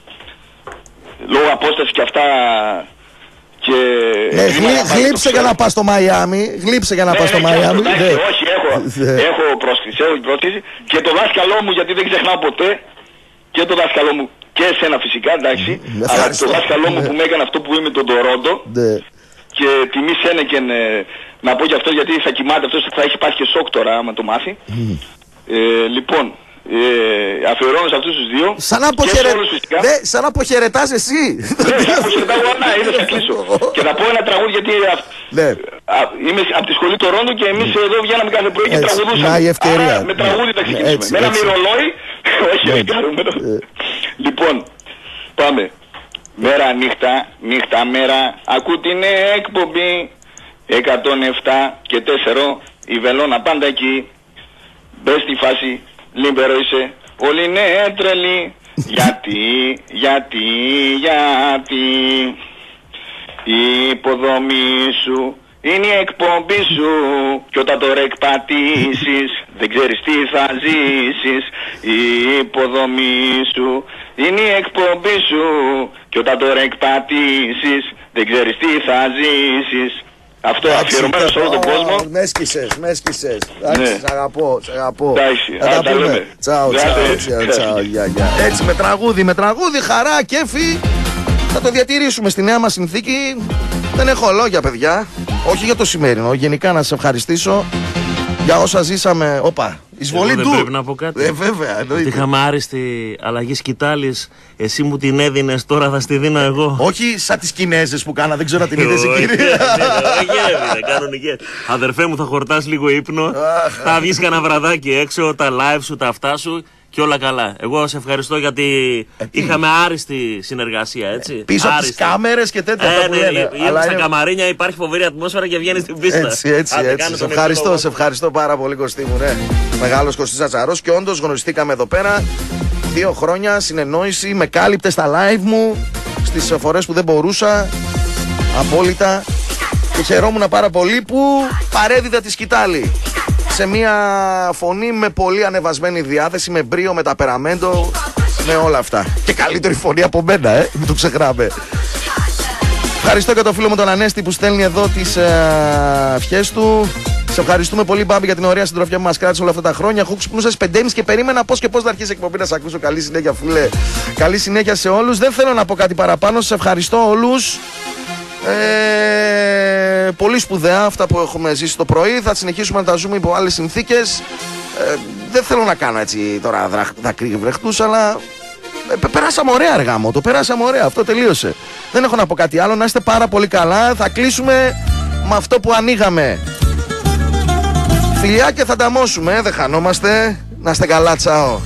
λόγω απόσταση και αυτά και... Ναι, γλύ, γλύψε για να πας στο Μαϊάμι, γλύψε για να ναι, πας στο ναι, Μαϊάμι. Ναι, ναι. Όχι, έχω, έχω πρόσκληση, έχω πρόσκληση και το δάσκαλό μου γιατί δεν ξεχνάω ποτέ και το δάσκαλό μου και εσένα φυσικά, εντάξει, mm, αλλά το δάσκαλό μου ναι. που με έκανε αυτό που είμαι τον Τορόντο ναι. και τιμή Σένεκεν ε, να πω γι' αυτό γιατί θα κοιμάται αυτός, θα έχει πάθει και σοκ τώρα άμα το μάθει. Mm. Ε, λοιπόν, ε, αφιερώνω σε αυτούς τους δύο σαν να, αποχαιρε... Δε, σαν να αποχαιρετάς εσύ. Ναι, σαν να αποχαιρετάω εγώ, να είδες θα κλείσω. Και θα πω ένα τραγούδι γιατί α, ναι. α, είμαι από τη σχολή Τορόντο και εμείς εδώ βγαίναμε κάθε πρωί και τραγουδούσαμε. Άρα με τραγούδι θα ξεκινήσουμε. Με ένα μυρολόι, όχι, όχι κάνουμε. Λοιπόν, πάμε. Μέρα νύχτα, νύχτα μέρα, ακού την εκπομπή εκατόν επτά και τέσσερα, η Βελώνα πάντα εκεί. Μπες στη φάση, λίμπερο είσαι, όλοι είναι τρελοί. Γιατί, γιατί, γιατί η υποδομή σου Είναι η εκπομπή σου κι όταν το ρεκ πατήσεις δεν ξέρεις τι θα ζήσεις. Η υποδομή σου είναι η εκπομπή σου κι όταν το ρεκ πατήσεις δεν ξέρεις τι θα ζήσεις. Αυτό αφιερωμένο σε όλο τον κόσμο. Με έσκησες, με έσκησες. Ναι. Σ' αγαπώ, σ' αγαπώ. Θα τα πούμε. Τσάου, τσάου, τσάου, γεια, γεια. Έτσι με τραγούδι, με τραγούδι, χαρά, κέφι. Θα το διατηρήσουμε στη νέα μας συνθήκη. Δεν έχω λόγια, παιδιά. Όχι για το σημερινό. Γενικά να σε ευχαριστήσω για όσα ζήσαμε. Όπα, εισβολή Εγώ του. δεν πρέπει να πω κάτι. Ε, βέβαια, εννοείται. Ότι είχαμε άριστη αλλαγή σκητάλης. Εσύ μου την έδινες, τώρα θα στη δίνω εγώ. Όχι σαν τις Κινέζες που κάνα, δεν ξέρω αν την είδες Όχι, εκείνη. δεν έβγαινε, κανονικές. Αδερφέ μου, θα χορτάς λίγο ύπνο. Θα βγεις κανένα βραδάκι έξω, τα live σου, τα αυτά σου. Και όλα καλά. Εγώ σε ευχαριστώ γιατί ε, είχαμε άριστη συνεργασία, έτσι. Πίσω από τις κάμερες και τέτοια. Ε, αυτά που ναι, λένε. ναι, Αλλά στα είναι... καμαρίνια υπάρχει φοβερή ατμόσφαιρα και βγαίνει στην πίστα. Έτσι, έτσι, Άντε, έτσι. Σε ευχαριστώ, σε ευχαριστώ πάρα πολύ, Κωστή μου. Ναι. Μεγάλος Κωστής Ατσαρός και όντως γνωριστήκαμε εδώ πέρα. Δύο χρόνια συνεννόηση, με κάλυπτε στα live μου στις φορές που δεν μπορούσα. Απόλυτα. Και χαιρόμουν πάρα πολύ που παρέδιδα τη σκητάλη. Σε μια φωνή με πολύ ανεβασμένη διάθεση, με μπρίο, με ταπεραμέντο, με όλα αυτά. Και καλύτερη φωνή από μένα, ε, μην το ξεχνάμε. Ευχαριστώ και τον φίλο μου τον Ανέστη που στέλνει εδώ τις ε, ευχές του. Σε ευχαριστούμε πολύ, Μπάμπη, για την ωραία συντροφιά που μας κράτησε όλα αυτά τα χρόνια. Έχω ξυπνούσα στις πέντε και μισή και περίμενα πώς και πώς να αρχίσει η εκπομπή να σε ακούσω. Καλή συνέχεια, φίλε. Καλή συνέχεια σε όλους. Δεν θέλω να πω κάτι παραπάνω. Σας ευχαριστώ όλους. Ε, πολύ σπουδαία αυτά που έχουμε ζήσει το πρωί. Θα συνεχίσουμε να τα ζούμε υπό άλλες συνθήκες. Ε, δεν θέλω να κάνω έτσι τώρα δακρύ βρεχτούς, αλλά ε, περάσαμε ωραία, αργά μου. Το περάσαμε ωραία. Αυτό τελείωσε. Δεν έχω να πω κάτι άλλο. Να είστε πάρα πολύ καλά. Θα κλείσουμε με αυτό που ανοίγαμε. Φιλιά και θα ταμώσουμε. Δεν χανόμαστε. Να είστε καλά. Τσάω.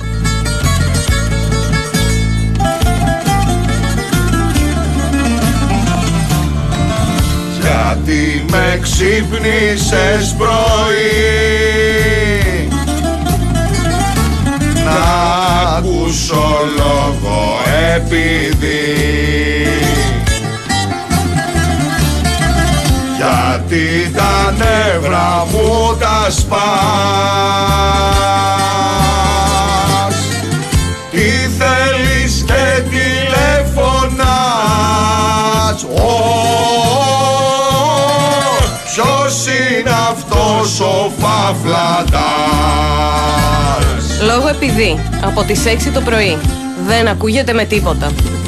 Γιατί με ξύπνησες πρωί να ακούσω λόγο επειδή γιατί τα νεύρα μου τα σπάς. Τι θέλεις και τηλεφωνάς. Ποιος είναι αυτός ο φαυλατάς. Λόγω επειδή από τις έξι το πρωί δεν ακούγεται με τίποτα.